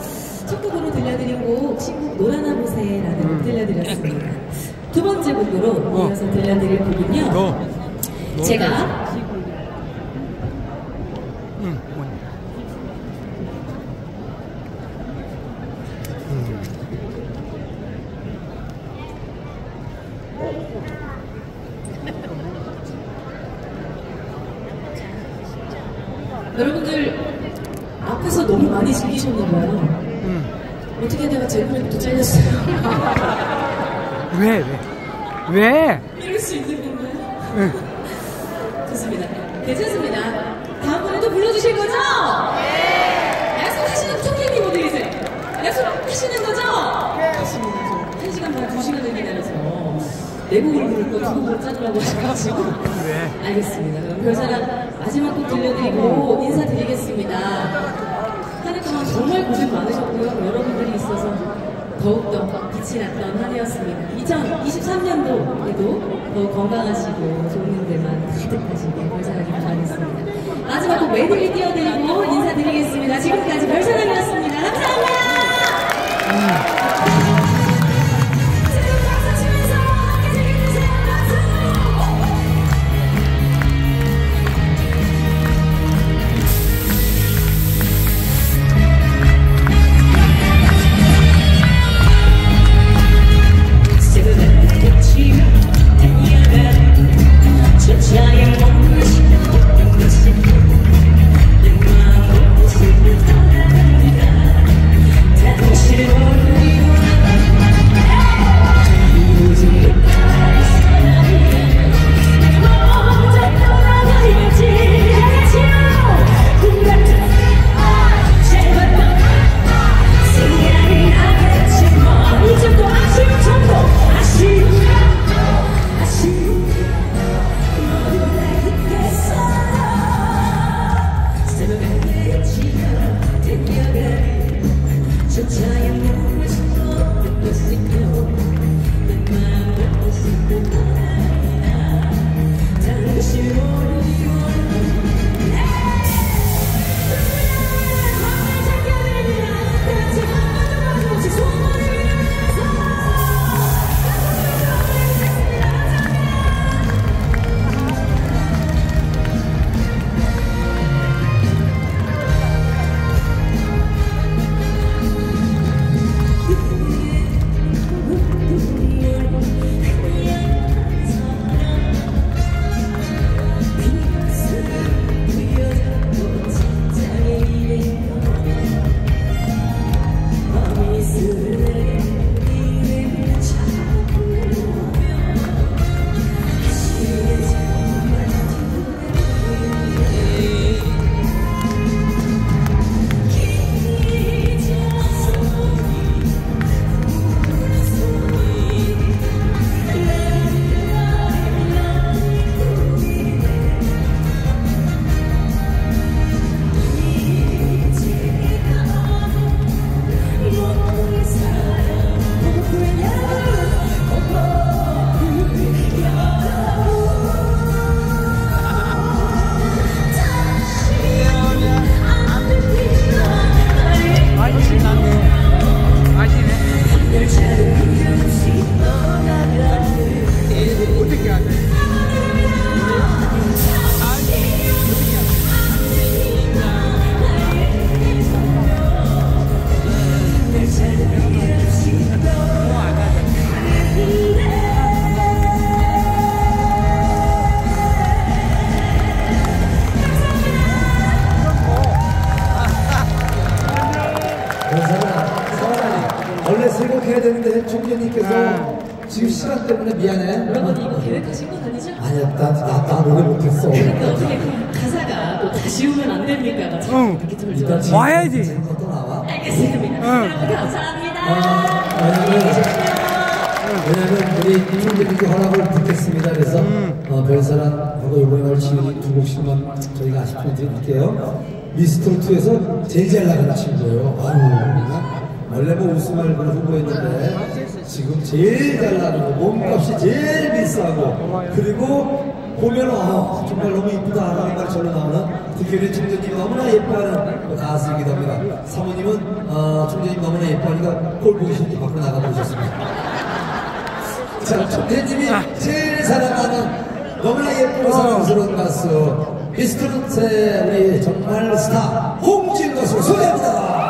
첫 곡으로 들려드린 곡 신곡 노라나 보세라는 곡 들려드렸습니다. 두 번째 곡으로 이어서 들려드릴 곡은요. 제가 여러분들 앞에서 너무 많이 즐기셨나봐요. 음. 어떻게 내가 제목부터 잘렸어요? 왜? 왜? 왜? 이럴 수 있는 건가요? 응. 좋습니다. 괜찮습니다. 다음번에도 불러주실 거죠? 네! 약속하시는 총장님 어디 계세요? 약속하시는 거죠? 네! 하십니다. 한 시간 반, 두 시간을 기다려서 네 곡을 부를 거 두 곡을 짜느라고 하셔가지고. 왜? 알겠습니다. 그럼 별사랑 마지막 곡 들려드리고 인사드리겠습니다. 한 해 동안 정말 고생 많으셨고요. 여러분들이 있어서 더욱더 빛이 났던 한 해였습니다. 이천이십삼 년도에도 더욱 건강하시고 좋은 일들만 가득하시길 별사랑이 바라겠습니다. 마지막 곡 메들리 띄워드리고 인사드리겠습니다. 지금까지 별사랑이었습니다. 감사합니다. 음. 원래 세 곡 해야 되는데 총재님께서 지금 시간 때문에 미안해. 여러분 이거 계획하신 건 아니죠? 아니야, 나, 나, 나 노래 못했어. 그런데 어떻게 가사가 또 다시 오면 안 됩니까? 응. 그렇게 좀 일단 좀 와야지. 또 나와. 알겠습니다. 응. 여러분 감사합니다. 아, 왜냐면, 왜냐면 우리 총재님께 허락을 듣겠습니다. 그래서 음. 어, 별사랑하고 이번에 날 지금 두 곡씩만 저희가 아쉽게 드릴게요. 미스터트에서 제일 잘 나가는 친구예요. 아유, 원래 뭐 우승을 후보했는데 지금 제일 잘 나가고 몸값이 제일 비싸고 그리고 보면 어, 정말 너무 이쁘다 하는 말 절로 나오는 특별히 총재님이 너무나 예뻐하는 가수이기도 합니다. 사모님은 어, 총재님 너무나 예뻐하니까 꼴 보기 싫게 밖으로 나가보셨습니다. 자, 총재님이 제일 사랑하는 너무나 예쁘고 사랑스러운 가수 미스터롯의 우리 정말 스타 홍진 가수 소개합니다.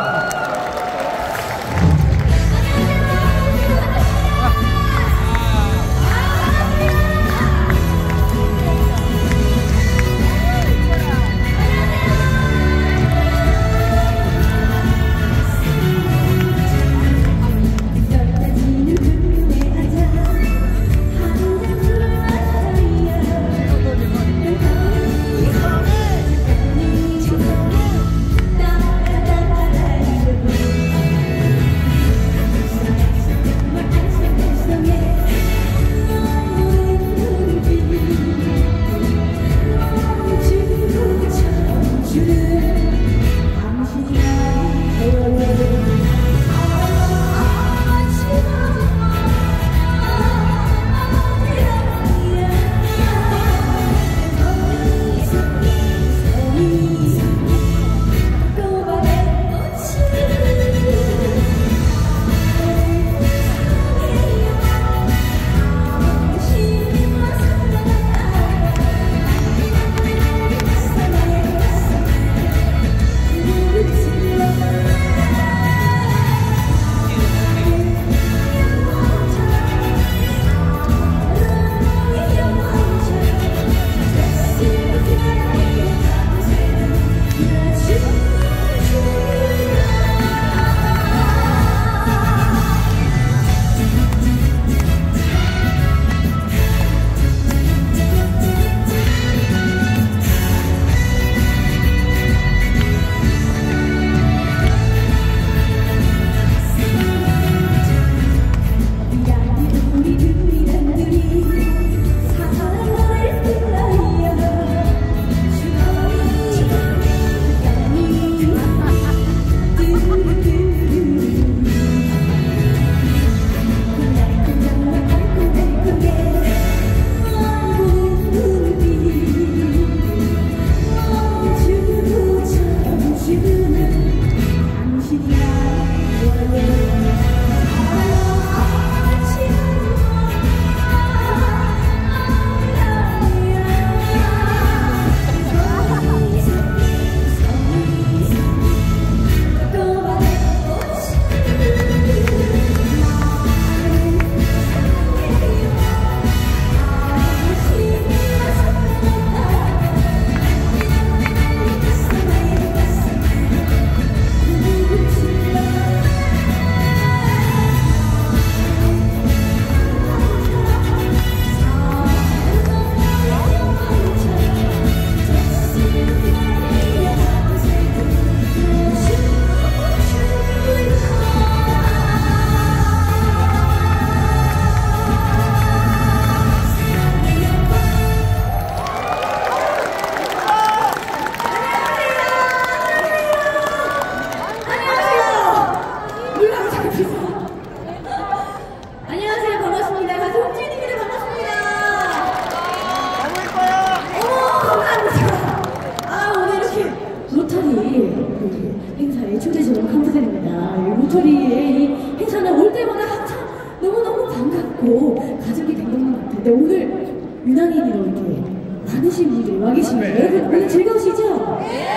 가족이 된 것만 같은데 오늘 유난히로 이렇게 많으신 분들이 와 계십니다. 여러분 오늘 즐거우시죠?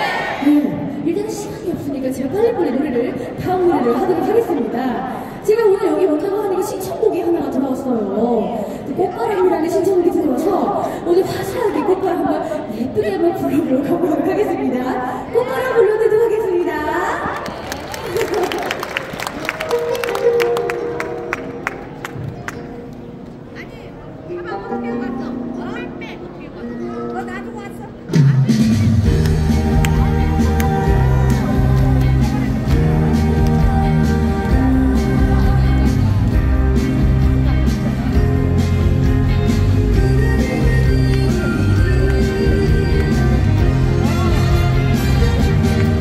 네. 일단은 시간이 없으니까 제가 빨리빨리 노래를 다음 노래를 하도록 하겠습니다. 제가 오늘 여기 먼저 하는 게 신청곡이 하나가 들어왔어요. 꽃바람이라는 신청곡이 들어와서 오늘 화사하게 꽃바람 한번 예쁘게 한번 불러보러 가보도록 하겠습니다. 꽃바람 불러드리도록 하겠습니다. Thank you.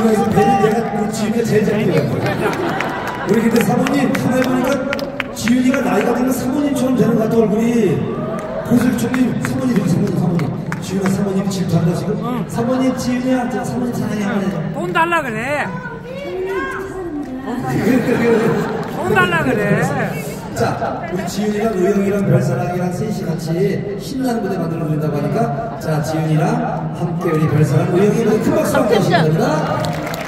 중에서 배는 얘가 우리 지윤이가 제일 잘 뛰어요. 우리 근데 사모님 가만히 보니까 지윤이가 나이가 들면 사모님처럼 되는 것 같아 얼굴이. 그래서 저기 사모님 여기 사모님 사모님 지윤아 사모님 질투한다 지금. 응. 사모님 지윤이야 저 사모님 사랑해 한번 해줘. 돈 달라 그래. 돈 달라 그래. 자, 우리 지윤이랑 의영이랑 별사랑이랑 셋이 같이 신나는 무대 만들어준다고 하니까 자, 지윤이랑 함께 우리 별사랑 의영이랑 큰 박수 한번 주시면 됩니다.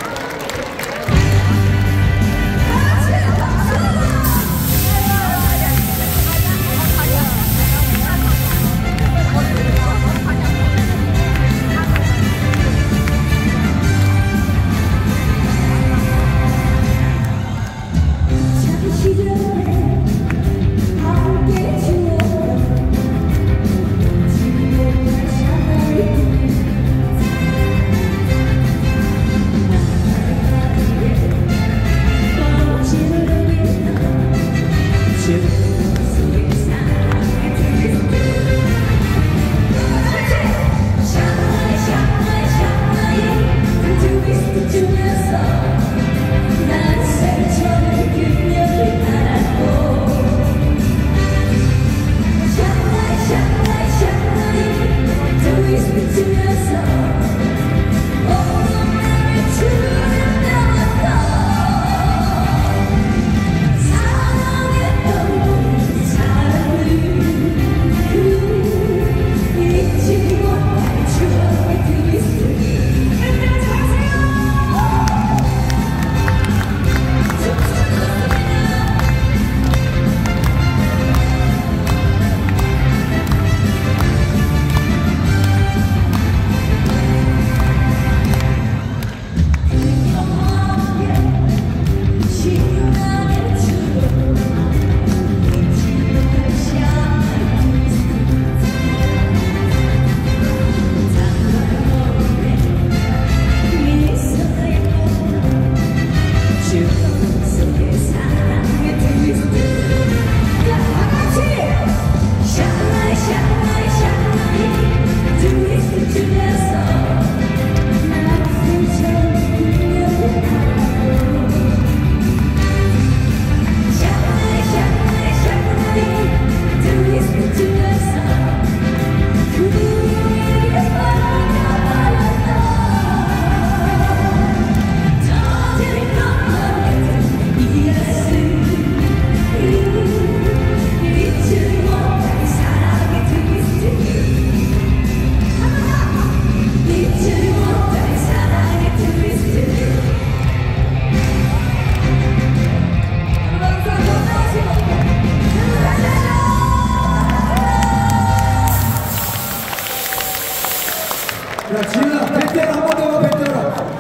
야, 지은아, 백대로 한번 더 봐, 백대로.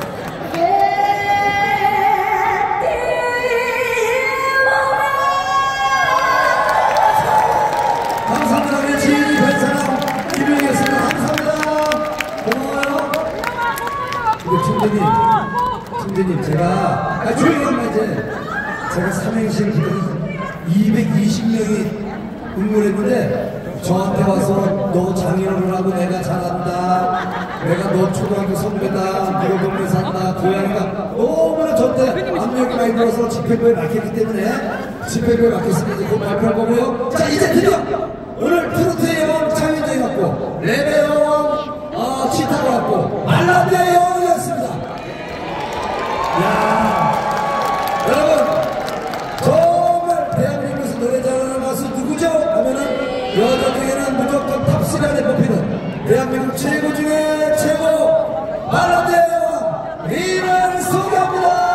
감사합니다. 우리 지은이 별사랑 김용이었습니다. 감사합니다. 고마워요. 우리 총재님, 총재님, 제가, 아, 조용히 하면 이제, 제가 삼행시를 기다리 이백이십 명이 응원했는데, 저한테 와서 너 장인어른 하고 내가 잘한다. 내가 너 초등학교 선배다. 네가 동네 산다. 고양이가 너무나 저한테 압력이 많이 들어서 집행부에 맡겼기 때문에 집행부에 맡겼으면 이제 곧 발표할 거고요. 자, 이제 드디어 오늘 트로트의 여왕 차민정이 왔고 랩의 여왕 어, 치타가 왔고 말라드의 여왕이었습니다. 야, 여러분 정말 대한민국에서 노래 잘하는 가수 누구죠? 하면은 여자 중에는 무조건 탑십 안에 뽑히는 대한민국 최고 중에 최고 발라드의 여왕 리나를 소개합니다.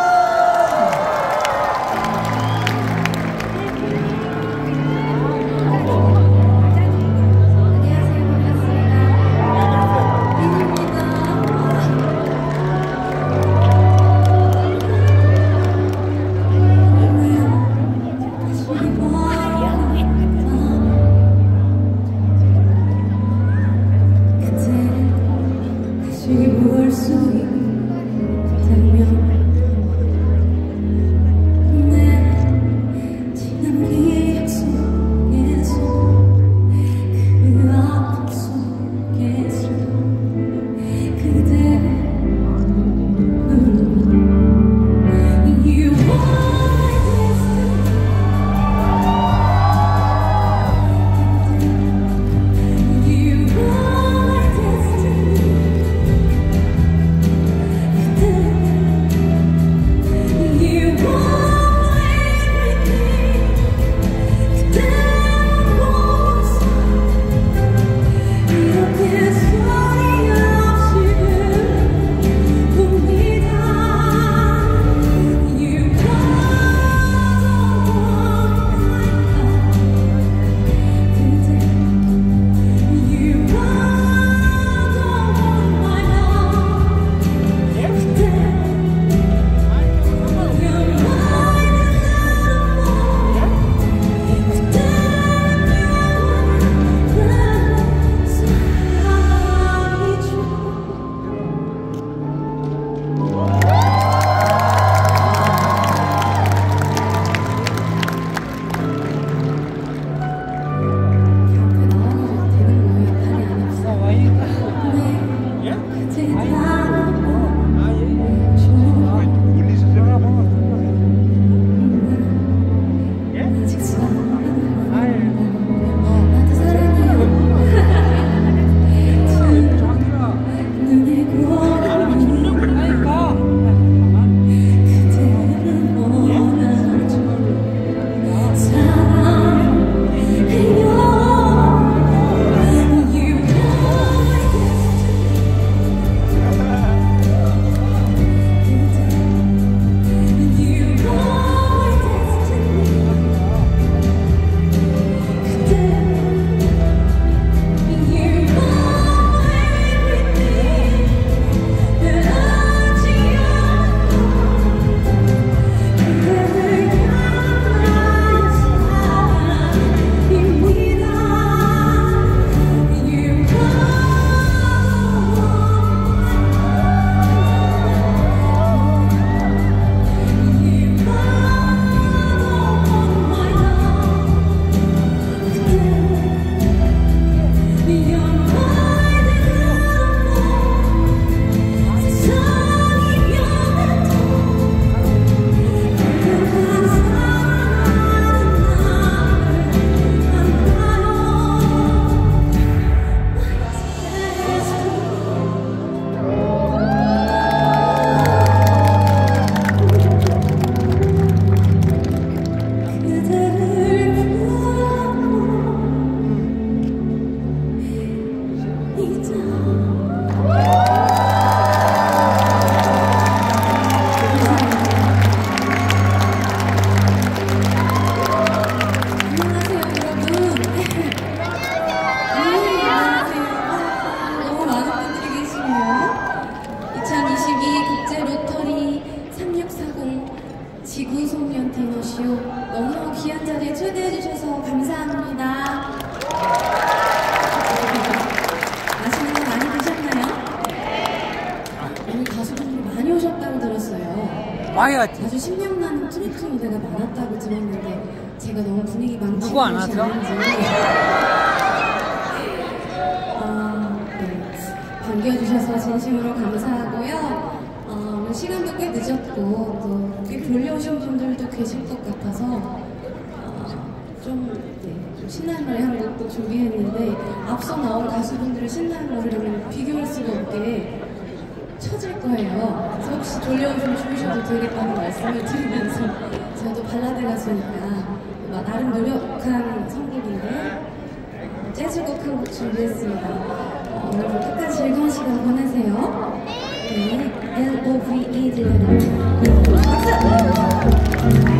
그대 와야지. 아주 신명나는 트로트 무대가 많았다고 들었는데 제가 너무 분위기 망치고 누구 안 하죠? 아, 네. 반겨주셔서 진심으로 감사하고요. 어, 오늘 시간도 꽤 늦었고 또 꽤 졸려오신 분들도 계실 것 같아서 어, 좀, 네, 좀 신나는 노래 한 곡도 준비했는데 앞서 나온 가수분들의 신나는 노래를 비교할 수가 없게 쳐질 거예요. 그래서 혹시 졸려오시면 주무셔도 되겠다는 말씀을 드리면서 제가 또 발라드 가수니까 나름 노력한 선곡인데 재즈곡 한 곡 준비했습니다. 어, 오늘도 끝까지 즐거운 시간 보내세요. 네, 엘 오 브이 이 들려드립니다. 박수!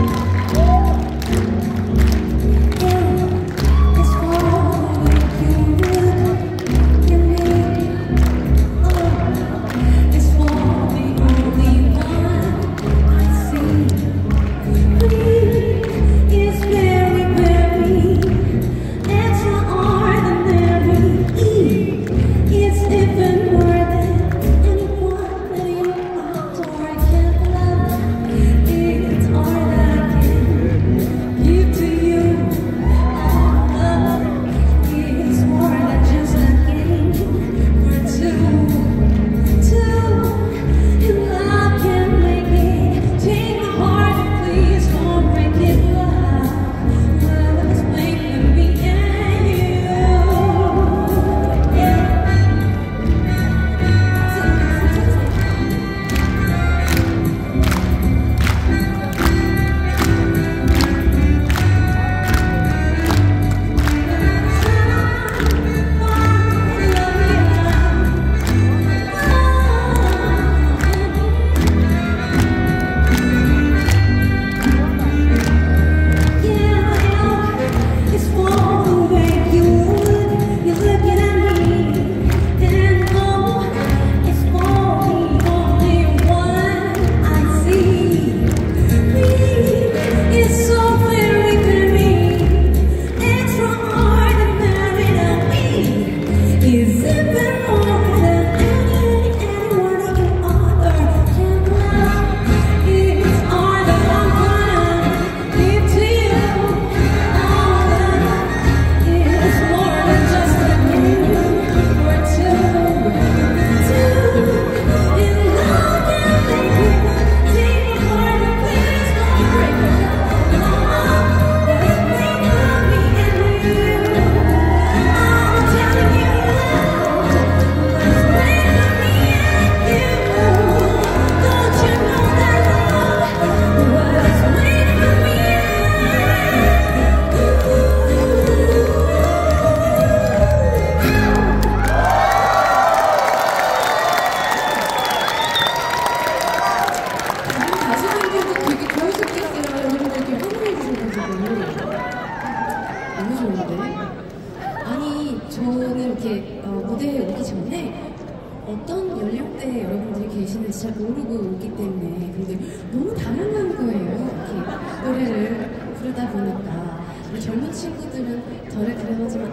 잘 모르고 오기 때문에 근데 너무 당연한 거예요. 이렇게 노래를 부르다 보니까 우리 젊은 친구들은 저를 그려보지만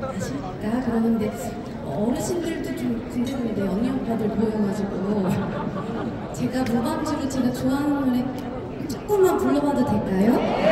아실까 그러는데 어르신들도 좀 근데 언니 오빠들 보여가지고 제가 무반주로 제가 좋아하는 노래 조금만 불러봐도 될까요?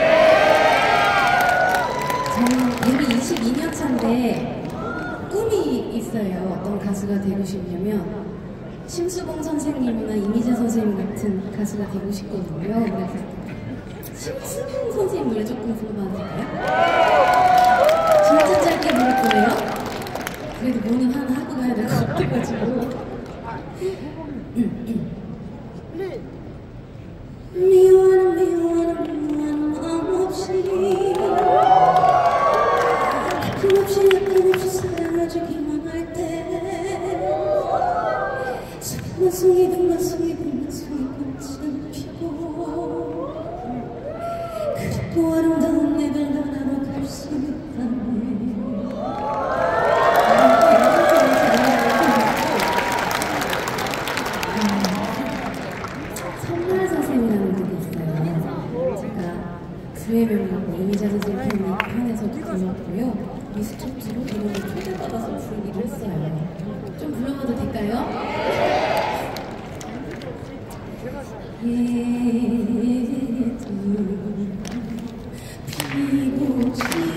저는 데뷔 이십이 년 차인데 꿈이 있어요. 어떤 가수가 되고 싶냐면 심수봉 선생님이나 이미자 선생님 같은 가수가 되고 싶거든요. 그래서 심수봉 선생님 노래 조금 불러봐도 될까요? 진짜 짧게 부를 거예요. 그래도 뭐는 하나 하고 가야 될 것 같아가지고. 미워하는 미워하는 미워하는 마음 없이 아낌없이 아낌없이 사랑해주기만 할때 만송이 빛만송이 빛만송이 꽃은 피고 그리고 아름다운 내별 나라로 갈 수 있다네. 선물 선생이라는 곡이 있어요. 제가 그의 명곡 이미자 선생님 편에서도 불렀고요. 미스터트로 이번에 초대받아서 부르기로 했어요. 좀 불러봐도 될까요? 피고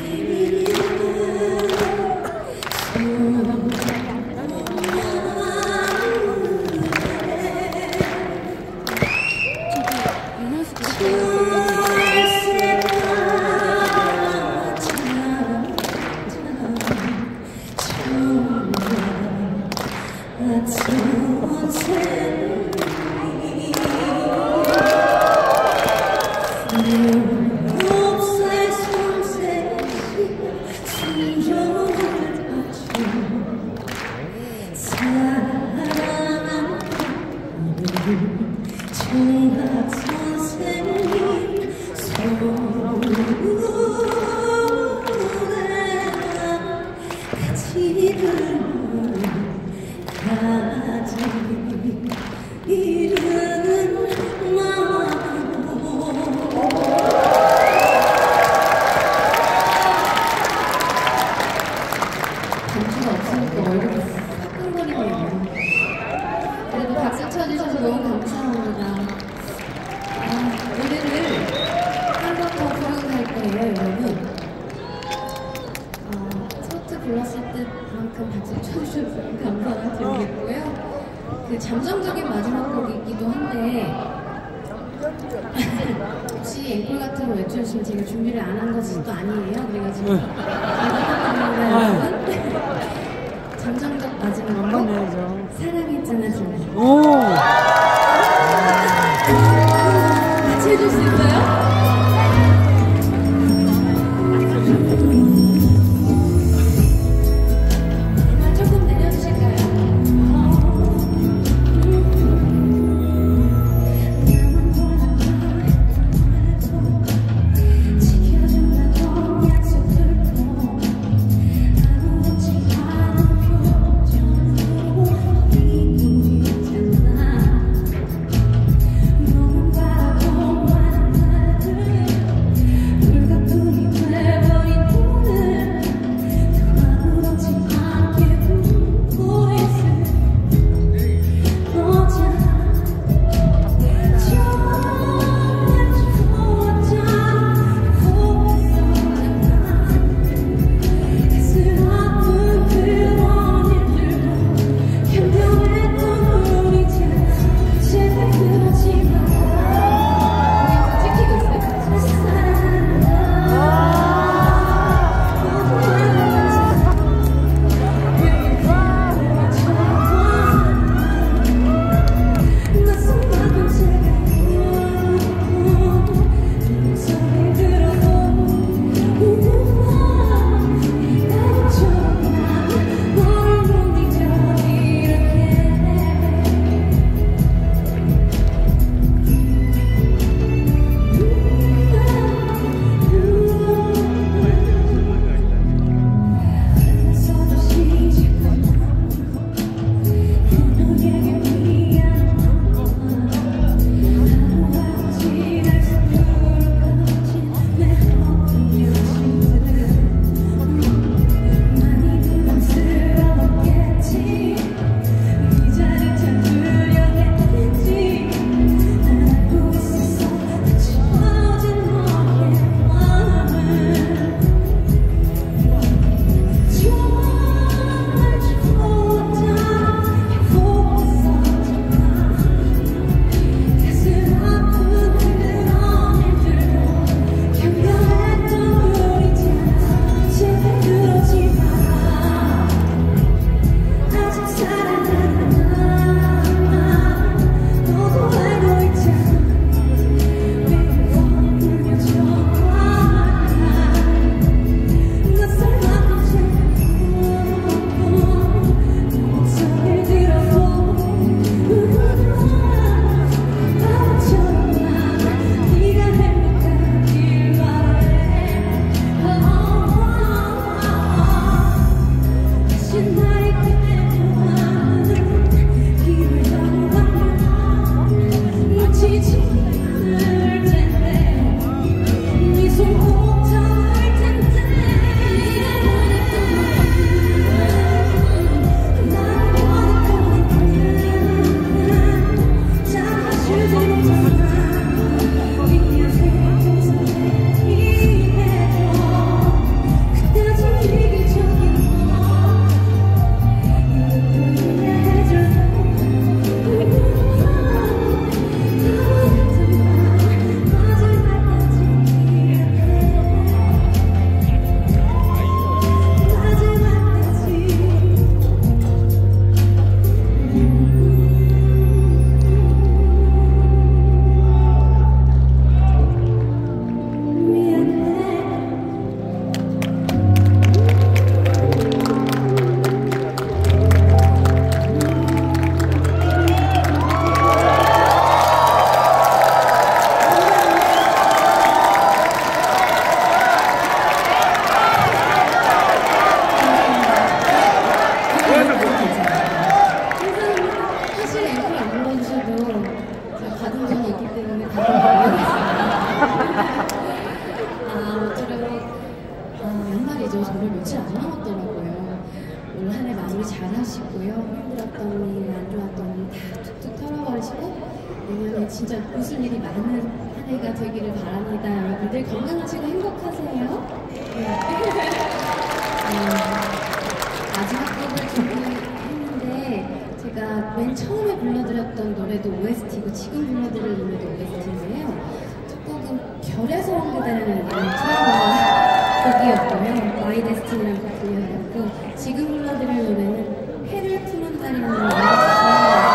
총각 선생님 손에 같이 들고 가지 이르는 마음으로 정수가 없으니까 얼굴이 화끈거리네요. 그래도 박수 쳐주셔서 너무 감사합니다. 아, 노래를 한 번 더 부르고 갈 거예요, 여러분. 어, 첫트 불렀을 때만큼 박수 쳐주셔서 감사드리겠고요. 그 잠정적인 마지막 곡이기도 한데 혹시 앵콜 같은 거 외쳐주시면 제가 준비를 안 한 것도 아니에요. 그래가지고 잠정적 마지막 곡 사랑했잖아 지금 같이 해줄 수 있어요? 조금 내려주실까요? 지켜준다고 약속을 또 아무렇지 않은 표정으로 진짜 웃을 일이 많은 한 해가 되기를 바랍니다. 여러분들 건강하시고 행복하세요. 네. 어, 마지막 곡을 준비했는데 제가 맨 처음에 불러드렸던 노래도 오에스티고 지금 불러드릴 노래도 오에스티인데요. 첫 곡은 별에서 온 그대라는 드라마 곡이었고요. 마이 데스티니라는 곡 들려드렸고 지금 불러드릴 노래는 해를 푸는 딸이라는 노래였어요.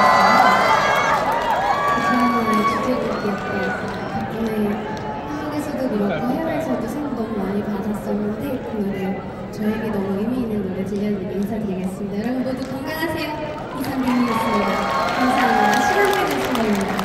그 드라마의 주제곡이었고 덕분에 한국에서도 그렇고 해외에서도 상 너무 많이 받았었는데 그 노래 저에게 너무 의미 있는 노래 들려드리고 인사드리겠습니다. 여러분 모두 건강하세요. 이상민이었습니다. 감사합니다. 시간 내주셔서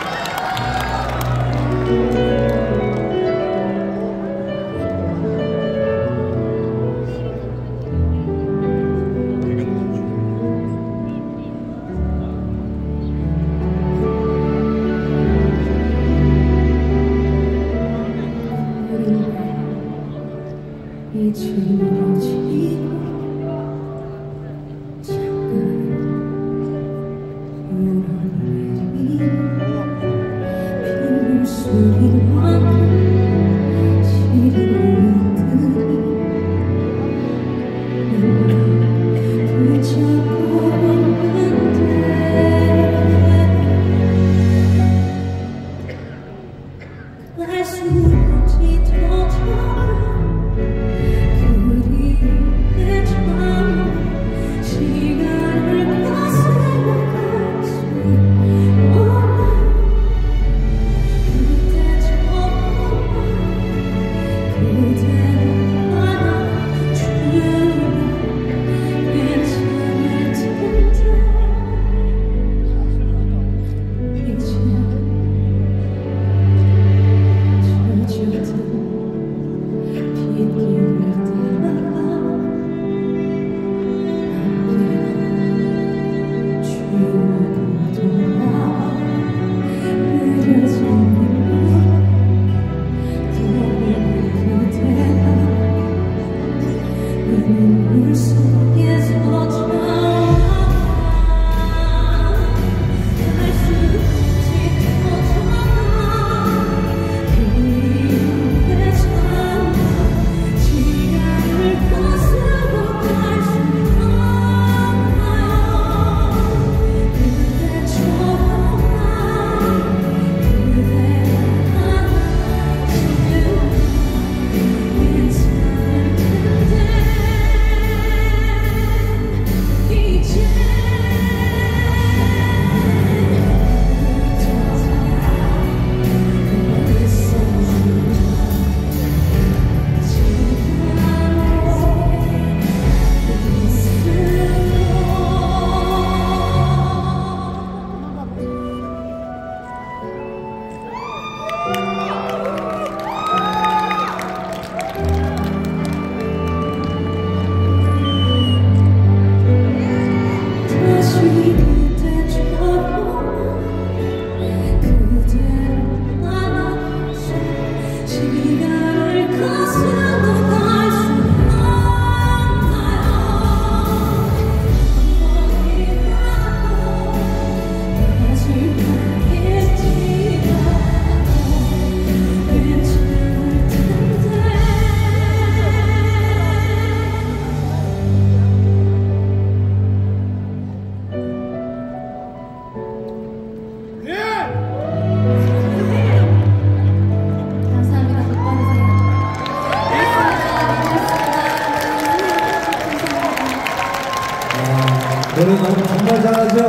노래 너무 정말 잘하죠?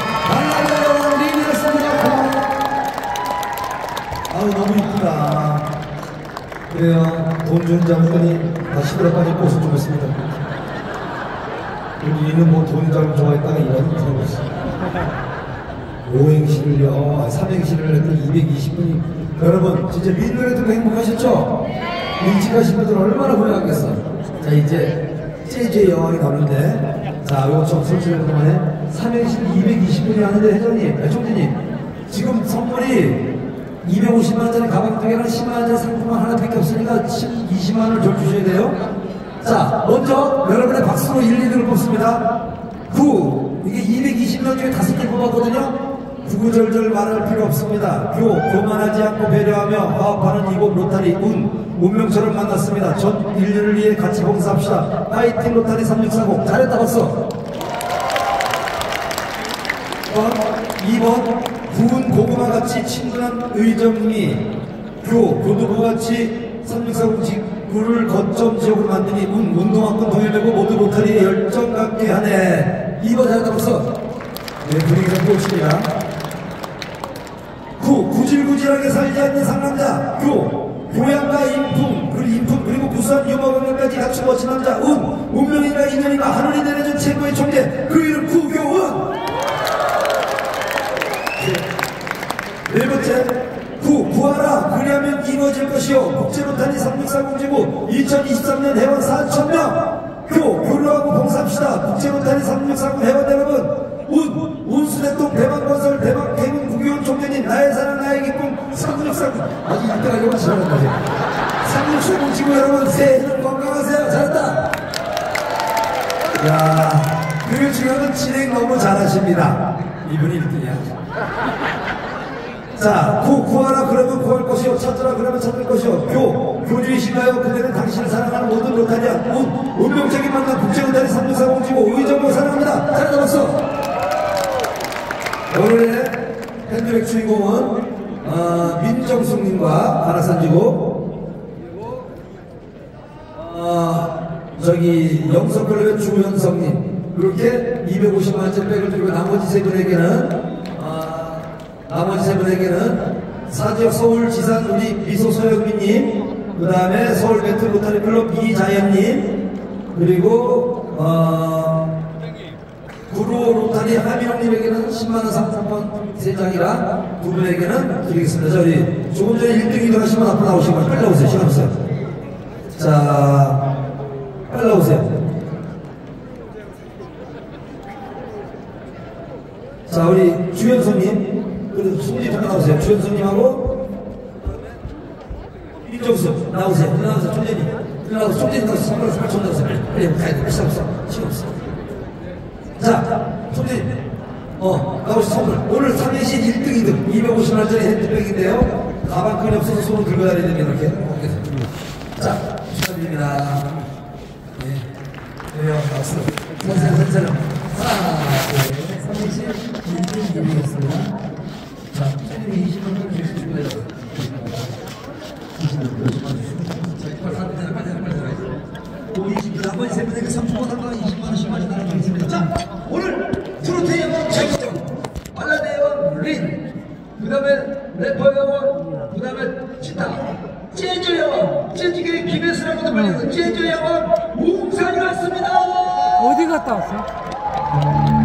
발랄한 리니였습니다. 아우 너무 이쁘다. 그래요. 돈준 장군이 다 시들어까지 꽃을 주고 있습니다. 우리는 뭐 돈장 좋아했다가 이런 그런 것이 오행시를요, 삼행시를 했더니 이백이십 분이 여러분 진짜 민노래 듣고 행복하셨죠? 일찍하신 분들 얼마나 후회하겠어. 자 이제 재즈의 여왕이 나오는데 자 이거 점수를 주는 동안에 삼행시 이백이십 분이 하는데 회장님, 총재님 지금 선물이 이백오십만 원짜리 가방 두 개랑 십만 원짜리 상품은 하나밖에 없으니까 이십만 원을 좀 주셔야 돼요. 자 먼저 여러분의 박수로 일, 이 등을 뽑습니다. 구 이게 이백이십 명 중에 다섯 개 뽑았거든요. 구구절절 말할 필요 없습니다. 교, 교만하지 않고 배려하며 화합하는 이곳 로타리 운, 운명처럼 만났습니다. 전 인류를 위해 같이 봉사합시다. 파이팅 로타리 삼육사공. 잘했다 박수. 어, 이 번 구운 고구마같이 친근한 의정리 교, 교두부같이 삼육사공 지구를 거점 지역으로 만드니 운, 운동화끈 동해매고 모두 로타리에 열정 갖게 하네. 이 번 잘했다 박수. 네, 분위기가 꽂힙니다. 구, 구질구질하게 살지 않는 상남자. 교, 교양과 인품, 그리고 인품, 그리고 구수한 유머 감각까지 갖춘 멋진 남자. 운, 운명인가 인연인가 하늘이 내려준 최고의 총재. 그 이름 구교운. 네, 네 번째, 구, 구하라. 그리하면 이루어질 것이요. 국제로타리 삼육사공 지구 이천이십삼 년 회원 사천 명. 교, 교류하고 봉사합시다. 국제로타리 삼육사공 회원 여러분. 운, 운수대통 대박건설 대박개군 국유원 총재님 나의 사랑 나의 기쁨 삼육사공 아직 일 등 하려고 지나간다 지금 삼육사공 지구 여러분 새해는 건강하세요. 잘했다. 야, 그리고 중요한 진행 너무 잘하십니다. 이분이 일 등이야. 자, 구, 구하라 그러면 구할 것이요 찾으라 그러면 찾을 것이요 교, 교주이신가요? 그대는 당신을 사랑하는 모든 로타리아 운, 운명적인 만남 국제로타리 삼육사공 지구 의정부 사랑합니다. 잘했다 박수. 오늘의 핸드백 주인공은 어, 민정숙님과 가나산지구 어, 저기 영석클럽의 주현성님 그렇게 이백오십만원짜리 백을 들고 나머지 세 분에게는 어, 나머지 세 분에게는 사지역 서울 지산 우리 미소 소영민님 그 다음에 서울 배틀 로타리 클럽 이자연님 그리고 어, 구로 로타리 하민홍님에게는 십만원 상품권 세 장이랑 두 분에게는 드리겠습니다. 자, 우리 조금 전에 일 등이 들어가시면 앞으로 나오시면 빨리 나오세요. 시간 없어요. 자, 빨리 나오세요. 자, 우리 주현성님, 그리고 송지 잠깐 나오세요. 주현성님하고 민정수 나오세요. 나오세요. 총재님. 나오세요. 총재님 나오세요. 선물로 선물 좀 나오세요. 빨리 가야 돼. 시간 없어. 시간 없어. 자, 총재님, 어, 나오신 선물. 오늘 삼행시 일 등, 이 등, 이백오십만원짜리 핸드백인데요. 가방끈이 없어서 손을 들고 다니야 됩니다. 이렇게. 자, 축하드립니다. 네. 네요, 박수. 선생, 선생님. 하나, 둘, 삼행시 일 등 드리겠습니다. 자, 총재님이 이십 만원 주실 준비해요. 이십 만원 주시고. 자, 빨리, 빨리, 빨리, 빨리, 빨리. 이십, 나머지 세 분에게 삼십만 원, 이십만 원, 십만 원 나눠드리겠습니다. 자, 오늘 트로트 여왕 장기정, 발라드 여왕 린, 그 다음에 래퍼 여왕, 그 다음에 기타, 재즈 여왕, 재즈계의 김혜수라고도 불리는 재즈 여왕 웅산이 왔습니다. 어디 갔다 왔어?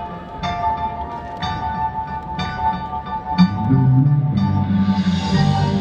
Thank you.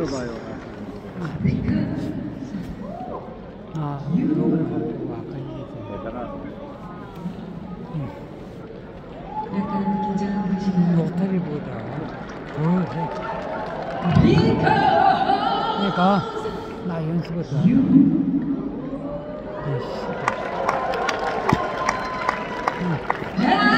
봐요. 아, 너무 아까 얘기했잖아. 약간 긴장하고 계시나요? 로터리보다 더 해. 그러니까 나 연습했다. 응.